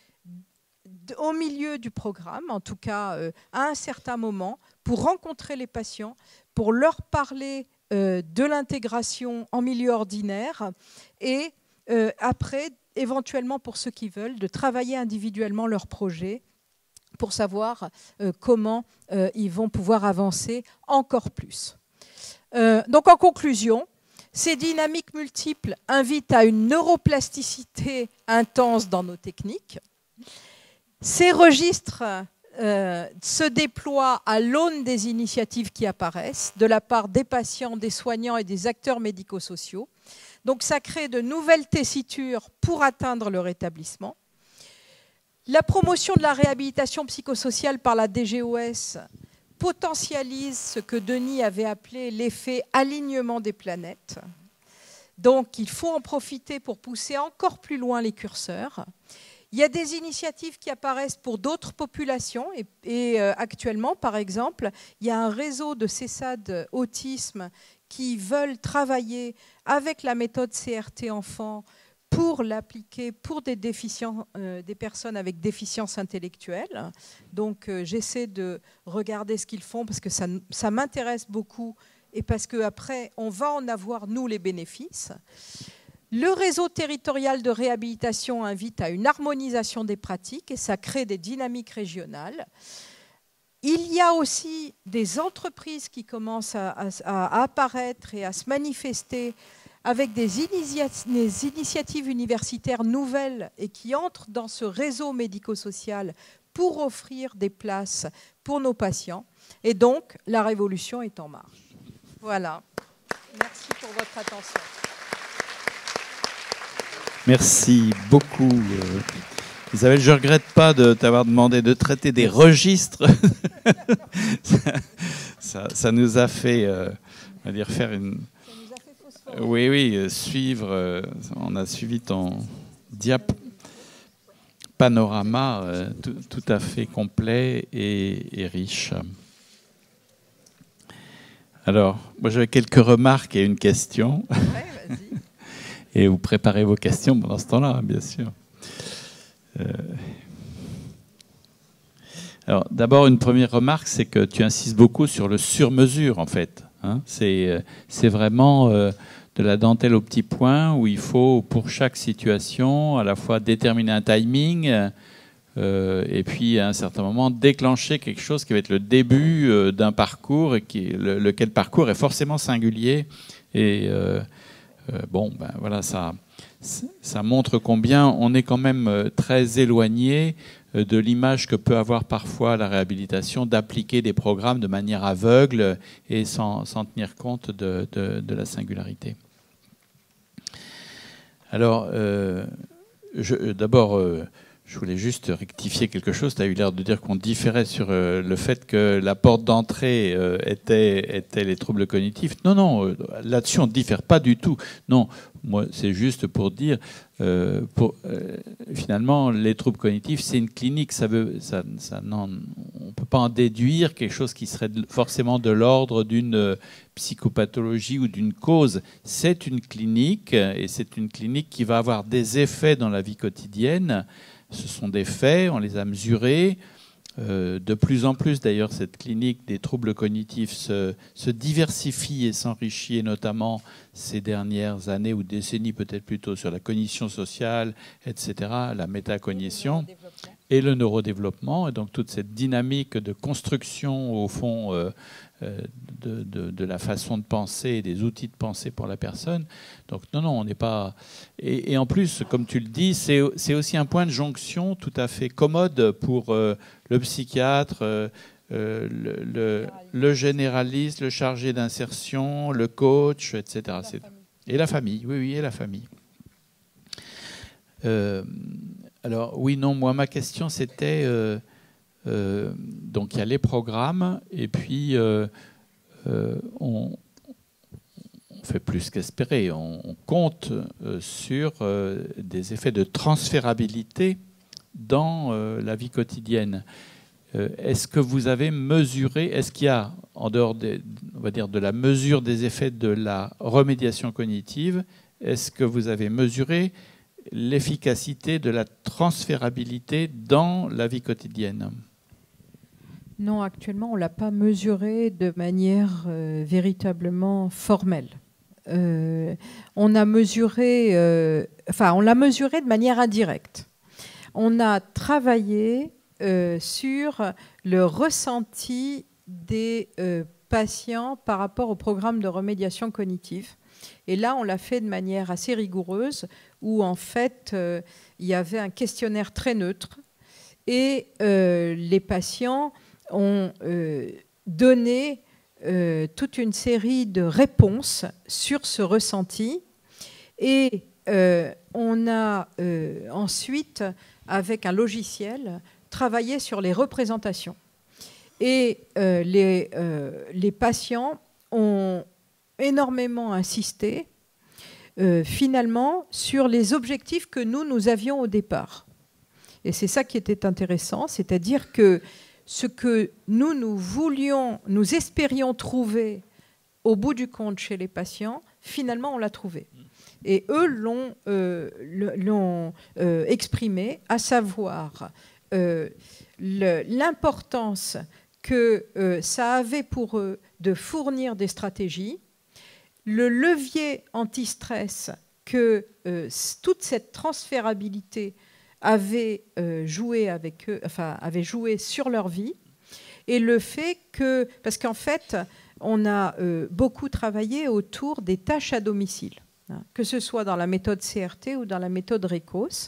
au milieu du programme, en tout cas euh, à un certain moment, pour rencontrer les patients, pour leur parler euh, de l'intégration en milieu ordinaire et euh, après, éventuellement pour ceux qui veulent, de travailler individuellement leur projet pour savoir euh, comment euh, ils vont pouvoir avancer encore plus. Euh, donc en conclusion, ces dynamiques multiples invitent à une neuroplasticité intense dans nos techniques. Ces registres euh, se déploient à l'aune des initiatives qui apparaissent de la part des patients, des soignants et des acteurs médico-sociaux. Donc ça crée de nouvelles tessitures pour atteindre le rétablissement. La promotion de la réhabilitation psychosociale par la D G O S potentialise ce que Denis avait appelé l'effet alignement des planètes. Donc il faut en profiter pour pousser encore plus loin les curseurs. Il y a des initiatives qui apparaissent pour d'autres populations et, et euh, actuellement, par exemple, il y a un réseau de CESAD autisme qui veulent travailler avec la méthode C R T enfant pour l'appliquer pour des, déficients, euh, des personnes avec déficience intellectuelle. Donc euh, j'essaie de regarder ce qu'ils font parce que ça, ça m'intéresse beaucoup et parce qu'après, on va en avoir, nous, les bénéfices. Le réseau territorial de réhabilitation invite à une harmonisation des pratiques et ça crée des dynamiques régionales. Il y a aussi des entreprises qui commencent à, à, à apparaître et à se manifester avec des, initia des initiatives universitaires nouvelles et qui entrent dans ce réseau médico-social pour offrir des places pour nos patients. Et donc, la révolution est en marche. Voilà. Merci pour votre attention. Merci beaucoup. Isabelle, je ne regrette pas de t'avoir demandé de traiter des registres. ça, ça, ça nous a fait, euh, on va dire, faire une... Ça nous a fait phosphorer. Oui, oui, suivre. Euh, on a suivi ton diap panorama euh, tout, tout à fait complet et, et riche. Alors, moi j'avais quelques remarques et une question. Ouais, vas-y. Et vous préparez vos questions pendant ce temps-là, bien sûr. Euh... Alors, d'abord, une première remarque, c'est que tu insistes beaucoup sur le sur-mesure, en fait. Hein, c'est, c'est vraiment euh, de la dentelle au petit point où il faut, pour chaque situation, à la fois déterminer un timing euh, et puis, à un certain moment, déclencher quelque chose qui va être le début euh, d'un parcours et qui, le, lequel parcours est forcément singulier. Et euh, euh, bon, ben voilà, ça, ça montre combien on est quand même très éloigné de l'image que peut avoir parfois la réhabilitation d'appliquer des programmes de manière aveugle et sans, sans tenir compte de, de, de la singularité. Alors, euh, je, d'abord, euh, je voulais juste rectifier quelque chose. Tu as eu l'air de dire qu'on différait sur euh, le fait que la porte d'entrée euh, était, était les troubles cognitifs. Non, non, euh, là-dessus, on ne diffère pas du tout. Non, moi, c'est juste pour dire, euh, pour, euh, finalement, les troubles cognitifs, c'est une clinique. Ça veut, ça, ça, non, on ne peut pas en déduire quelque chose qui serait forcément de l'ordre d'une psychopathologie ou d'une cause. C'est une clinique, et c'est une clinique qui va avoir des effets dans la vie quotidienne. Ce sont des faits, on les a mesurés. Euh, de plus en plus, d'ailleurs, cette clinique des troubles cognitifs se, se diversifie et s'enrichit, et notamment ces dernières années ou décennies, peut-être plutôt, sur la cognition sociale, et cetera, la métacognition. et le neurodéveloppement, et donc toute cette dynamique de construction, au fond, euh, euh, de, de, de la façon de penser et des outils de pensée pour la personne. Donc non, non, on n'est pas... Et, et en plus, comme tu le dis, c'est, c'est aussi un point de jonction tout à fait commode pour euh, le psychiatre, euh, euh, le, le, le généraliste, le chargé d'insertion, le coach, et cetera. C'est, et la famille, oui, oui, et la famille. Euh, alors, oui, non, moi, ma question, c'était... Euh, euh, donc, il y a les programmes, et puis, euh, euh, on, on fait plus qu'espérer. On, on compte euh, sur euh, des effets de transférabilité dans euh, la vie quotidienne. Euh, est-ce que vous avez mesuré, est-ce qu'il y a, en dehors des, on va dire, de la mesure des effets de la remédiation cognitive, est-ce que vous avez mesuré l'efficacité de la transférabilité dans la vie quotidienne? Non, actuellement, on ne l'a pas mesuré de manière euh, véritablement formelle. Euh, on a mesuré, euh, enfin, on l'a mesuré de manière indirecte. On a travaillé euh, sur le ressenti des euh, patients par rapport au programme de remédiation cognitive. Et là, on l'a fait de manière assez rigoureuse, où en fait, euh, il y avait un questionnaire très neutre et euh, les patients ont euh, donné euh, toute une série de réponses sur ce ressenti. Et euh, on a euh, ensuite, avec un logiciel, travaillé sur les représentations. Et euh, les, euh, les patients ont énormément insisté euh, finalement sur les objectifs que nous, nous avions au départ. Et c'est ça qui était intéressant, c'est-à-dire que ce que nous, nous voulions, nous espérions trouver au bout du compte chez les patients, finalement, on l'a trouvé. Et eux l'ont, euh, l'ont euh, exprimé, à savoir euh, le, l'importance que euh, ça avait pour eux de fournir des stratégies, le levier anti-stress que euh, toute cette transférabilité avait euh, joué avec eux, enfin avait joué sur leur vie, et le fait que, parce qu'en fait, on a euh, beaucoup travaillé autour des tâches à domicile, hein, que ce soit dans la méthode C R T ou dans la méthode RECOS,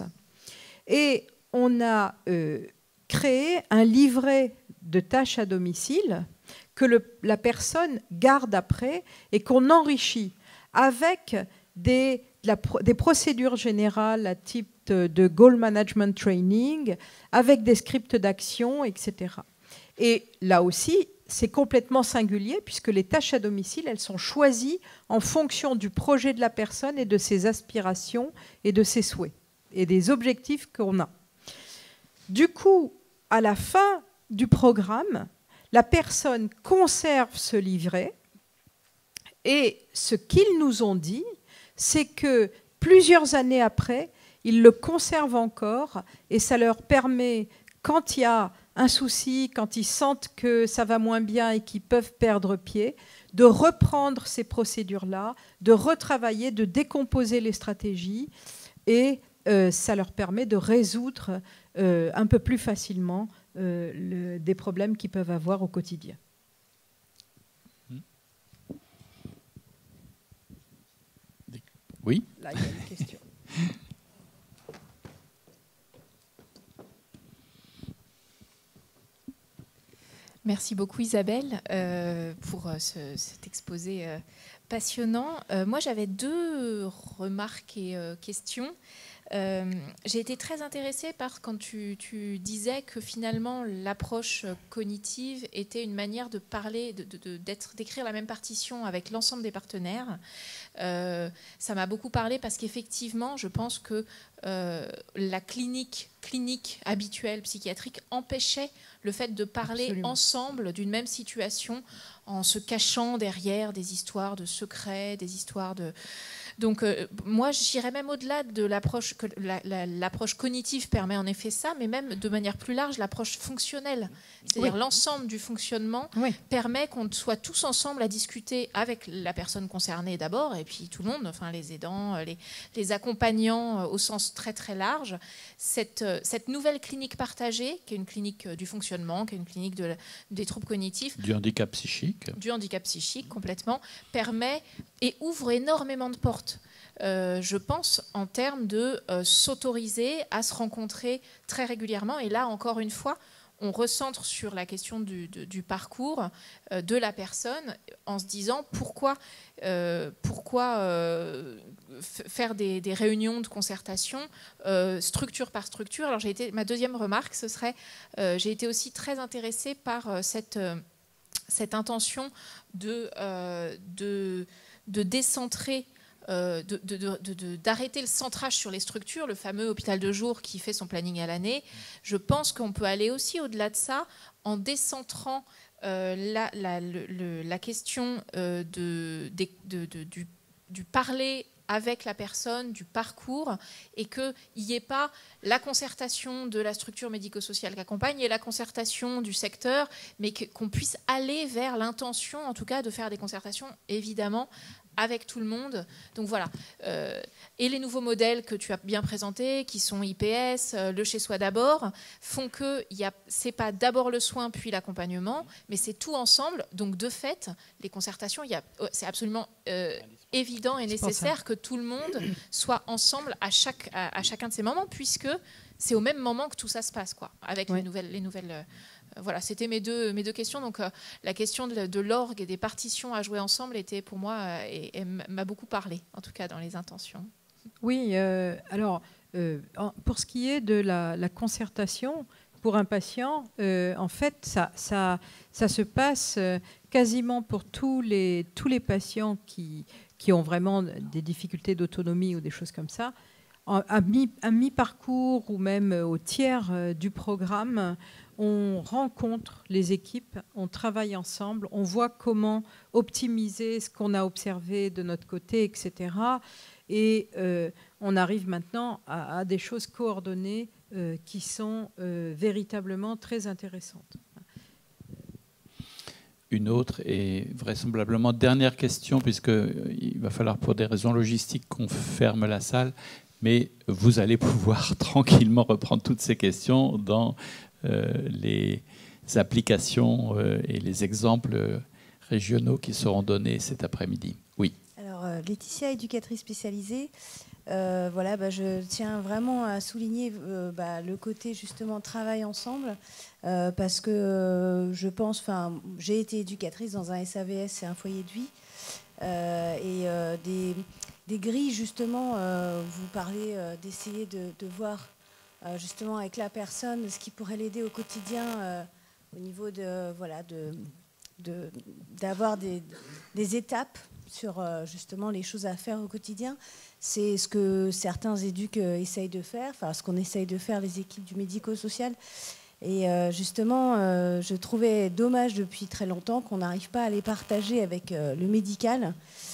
et on a euh, créé un livret de tâches à domicile que le, la personne garde après et qu'on enrichit avec des, la, des procédures générales à type de, de goal management training, avec des scripts d'action, et cetera. Et là aussi, c'est complètement singulier puisque les tâches à domicile, elles sont choisies en fonction du projet de la personne et de ses aspirations et de ses souhaits et des objectifs qu'on a. Du coup, à la fin du programme, la personne conserve ce livret et ce qu'ils nous ont dit, c'est que plusieurs années après, ils le conservent encore et ça leur permet, quand il y a un souci, quand ils sentent que ça va moins bien et qu'ils peuvent perdre pied, de reprendre ces procédures-là, de retravailler, de décomposer les stratégies et euh, ça leur permet de résoudre euh, un peu plus facilement euh, le, des problèmes qu'ils peuvent avoir au quotidien. Oui. Là, il y a une question. Merci beaucoup Isabelle euh, pour ce, cet exposé euh, passionnant. Euh, moi j'avais deux remarques et euh, questions. Euh, j'ai été très intéressée par quand tu, tu disais que finalement l'approche cognitive était une manière de parler, de, de, d'être, d'écrire la même partition avec l'ensemble des partenaires. Euh, ça m'a beaucoup parlé parce qu'effectivement, je pense que euh, la clinique, clinique habituelle psychiatrique empêchait le fait de parler Absolument. Ensemble d'une même situation en se cachant derrière des histoires de secrets, des histoires de... Donc euh, moi, j'irais même au-delà de l'approche que la, la, l'approche cognitive permet en effet ça, mais même de manière plus large, l'approche fonctionnelle, c'est-à-dire oui. l'ensemble du fonctionnement oui. permet qu'on soit tous ensemble à discuter avec la personne concernée d'abord, et puis tout le monde, enfin les aidants, les, les accompagnants au sens très très large. Cette, cette nouvelle clinique partagée, qui est une clinique du fonctionnement, qui est une clinique de, des troubles cognitifs, du handicap psychique, du handicap psychique complètement, permet et ouvre énormément de portes. Euh, je pense en termes de euh, s'autoriser à se rencontrer très régulièrement. Et là, encore une fois, on recentre sur la question du, du, du parcours euh, de la personne en se disant pourquoi, euh, pourquoi euh, faire des, des réunions de concertation euh, structure par structure. Alors, j'ai été, ma deuxième remarque, ce serait, euh, j'ai été aussi très intéressée par euh, cette, euh, cette intention de, euh, de de décentrer, euh, de, de, de, de, d'arrêter le centrage sur les structures, le fameux hôpital de jour qui fait son planning à l'année. Je pense qu'on peut aller aussi au-delà de ça en décentrant euh, la, la, le, la question euh, de, de, de, de, du, du parler avec la personne, du parcours, et qu'il n'y ait pas la concertation de la structure médico-sociale qui accompagne et la concertation du secteur, mais qu'on puisse aller vers l'intention, en tout cas, de faire des concertations, évidemment, avec tout le monde. Donc voilà. Euh, et les nouveaux modèles que tu as bien présentés, qui sont I P S, euh, le chez-soi d'abord, font que ce n'est pas d'abord le soin puis l'accompagnement, mais c'est tout ensemble. Donc de fait, les concertations, c'est absolument euh, évident et nécessaire que tout le monde soit ensemble à, chaque, à, à chacun de ces moments, puisque c'est au même moment que tout ça se passe, quoi, avec ouais. les nouvelles... Les nouvelles euh, Voilà, c'était mes deux, mes deux questions. Donc, euh, la question de, de l'orgue et des partitions à jouer ensemble était pour moi euh, et, et m'a beaucoup parlé, en tout cas dans les intentions. Oui, euh, alors, euh, pour ce qui est de la, la concertation, pour un patient, euh, en fait, ça, ça, ça se passe euh, quasiment pour tous les, tous les patients qui, qui ont vraiment des difficultés d'autonomie ou des choses comme ça. À mi, à mi-parcours ou même au tiers euh, du programme, on rencontre les équipes, on travaille ensemble, on voit comment optimiser ce qu'on a observé de notre côté, et cetera. Et euh, on arrive maintenant à, à des choses coordonnées euh, qui sont euh, véritablement très intéressantes. Une autre et vraisemblablement dernière question, puisqu'il va falloir pour des raisons logistiques qu'on ferme la salle, mais vous allez pouvoir tranquillement reprendre toutes ces questions dans euh, les applications euh, et les exemples régionaux qui seront donnés cet après-midi. Oui. Alors, euh, Laetitia, éducatrice spécialisée. Euh, voilà, bah, je tiens vraiment à souligner euh, bah, le côté justement travail ensemble, euh, parce que euh, je pense, enfin, j'ai été éducatrice dans un S A V S et un foyer de vie, euh, et euh, des, des grilles justement. Euh, vous parlez euh, d'essayer de, de voir euh, justement avec la personne ce qui pourrait l'aider au quotidien, euh, au niveau de voilà de, de d'avoir des, des étapes sur euh, justement les choses à faire au quotidien. C'est ce que certains éduques euh, essayent de faire, enfin ce qu'on essaye de faire les équipes du médico-social. Et euh, justement, euh, je trouvais dommage depuis très longtemps qu'on n'arrive pas à les partager avec euh, le médical.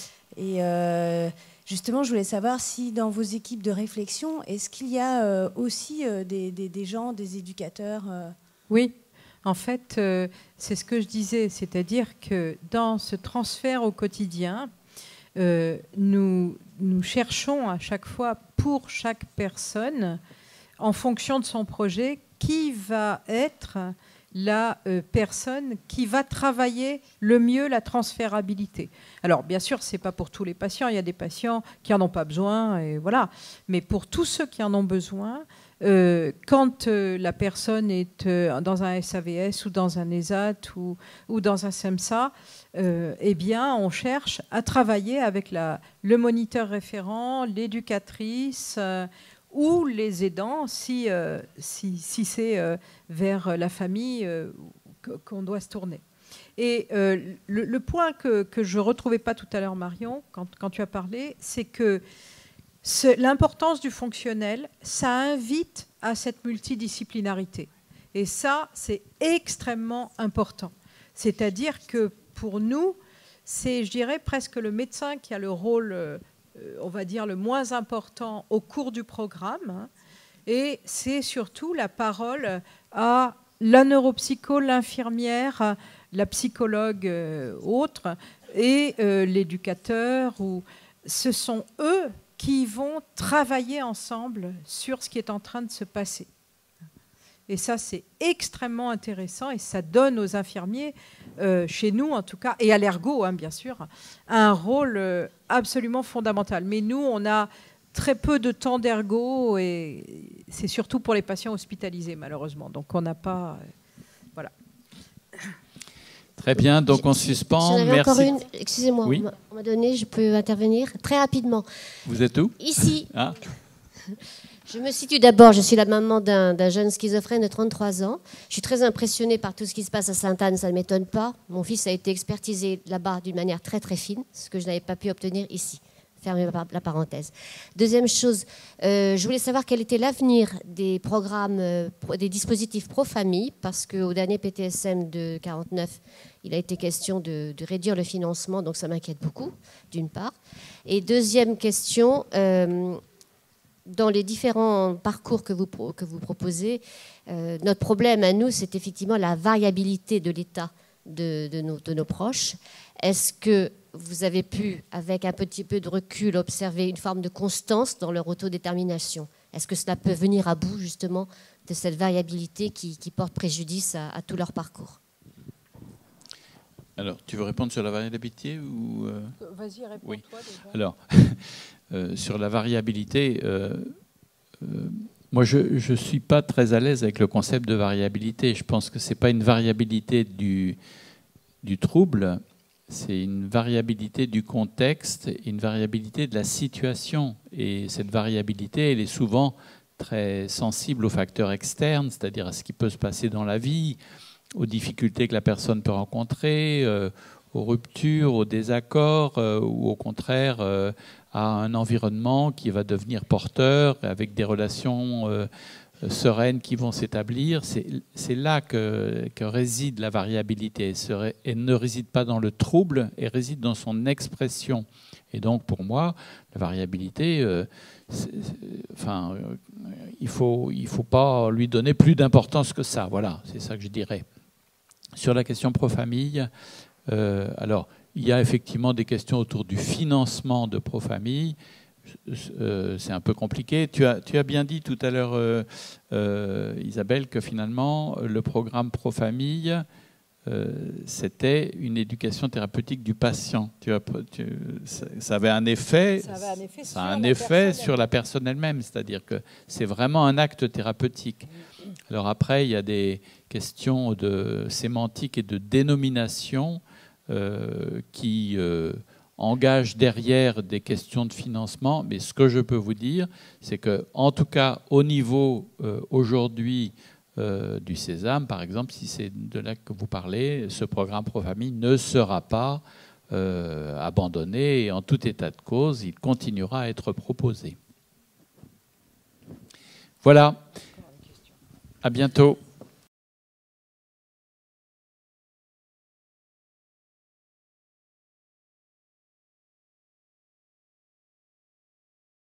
Et euh, justement, je voulais savoir si dans vos équipes de réflexion, est-ce qu'il y a euh, aussi euh, des, des, des gens, des éducateurs euh... Oui. En fait, euh, c'est ce que je disais, c'est-à-dire que dans ce transfert au quotidien, euh, nous, nous cherchons à chaque fois pour chaque personne, en fonction de son projet, qui va être la euh, personne qui va travailler le mieux la transférabilité. Alors, bien sûr, ce n'est pas pour tous les patients, il y a des patients qui n'en ont pas besoin, et voilà. Mais pour tous ceux qui en ont besoin, Euh, quand euh, la personne est euh, dans un S A V S ou dans un E S A T ou, ou dans un SEMSA, euh, eh bien, on cherche à travailler avec la, le moniteur référent, l'éducatrice euh, ou les aidants, si, euh, si, si c'est euh, vers la famille euh, qu'on doit se tourner. Et euh, le, le point que, que je ne retrouvais pas tout à l'heure, Marion, quand, quand tu as parlé, c'est que l'importance du fonctionnel, ça invite à cette multidisciplinarité. Et ça, c'est extrêmement important. C'est-à-dire que pour nous, c'est, je dirais, presque le médecin qui a le rôle on va dire, le moins important au cours du programme. Hein, et c'est surtout la parole à la neuropsycho, l'infirmière, la psychologue euh, autre, et euh, l'éducateur. Ou... Ce sont eux qui vont travailler ensemble sur ce qui est en train de se passer. Et ça, c'est extrêmement intéressant et ça donne aux infirmiers, euh, chez nous en tout cas, et à l'ergo, hein, bien sûr, un rôle euh, absolument fondamental. Mais nous, on a très peu de temps d'ergo et c'est surtout pour les patients hospitalisés, malheureusement. Donc, on n'a pas... Euh, voilà. Très bien, donc on suspend. J'en avais Merci. encore une. Excusez-moi, Oui. on m'a donné, je peux intervenir très rapidement. Vous êtes où? Ici. Ah. Je me situe d'abord, je suis la maman d'un jeune schizophrène de trente-trois ans. Je suis très impressionnée par tout ce qui se passe à Sainte-Anne, ça ne m'étonne pas. Mon fils a été expertisé là-bas d'une manière très très fine, ce que je n'avais pas pu obtenir ici. Fermez la parenthèse. Deuxième chose, euh, je voulais savoir quel était l'avenir des programmes, euh, des dispositifs pro-famille, parce qu'au dernier P T S M de quarante-neuf, il a été question de, de réduire le financement, donc ça m'inquiète beaucoup, d'une part. Et deuxième question, euh, dans les différents parcours que vous, que vous proposez, euh, notre problème à nous, c'est effectivement la variabilité de l'état de, de, nos, de nos proches. Est-ce que vous avez pu, avec un petit peu de recul, observer une forme de constance dans leur autodétermination? Est-ce que cela peut venir à bout, justement, de cette variabilité qui, qui porte préjudice à, à tout leur parcours? Alors, tu veux répondre sur la variabilité ou euh... Vas-y, réponds-toi. Oui. Déjà. Alors, euh, sur la variabilité, euh, euh, moi, je ne suis pas très à l'aise avec le concept de variabilité. Je pense que ce n'est pas une variabilité du, du trouble, c'est une variabilité du contexte, une variabilité de la situation. Et cette variabilité, elle est souvent très sensible aux facteurs externes, c'est-à-dire à ce qui peut se passer dans la vie, aux difficultés que la personne peut rencontrer, euh, aux ruptures, aux désaccords, euh, ou au contraire euh, à un environnement qui va devenir porteur, avec des relations euh, sereines qui vont s'établir. C'est là que, que réside la variabilité. Elle ne réside pas dans le trouble, elle réside dans son expression. Et donc pour moi, la variabilité, euh, c'est, enfin, euh, il ne faut, il faut pas lui donner plus d'importance que ça. Voilà, c'est ça que je dirais. Sur la question pro-famille, euh, alors il y a effectivement des questions autour du financement de pro-famille. Euh, c'est un peu compliqué. Tu as, tu as bien dit tout à l'heure, euh, euh, Isabelle, que finalement le programme pro-famille, euh, c'était une éducation thérapeutique du patient. Tu as, tu, ça, ça avait un effet, ça, avait un effet ça a un effet sur la personne elle-même, c'est-à-dire que c'est vraiment un acte thérapeutique. Alors après, il y a des questions de sémantique et de dénomination euh, qui euh, engagent derrière des questions de financement. Mais ce que je peux vous dire, c'est que, en tout cas, au niveau euh, aujourd'hui euh, du Sésame, par exemple, si c'est de là que vous parlez, ce programme Pro-Famille ne sera pas euh, abandonné et en tout état de cause, il continuera à être proposé. Voilà. À bientôt.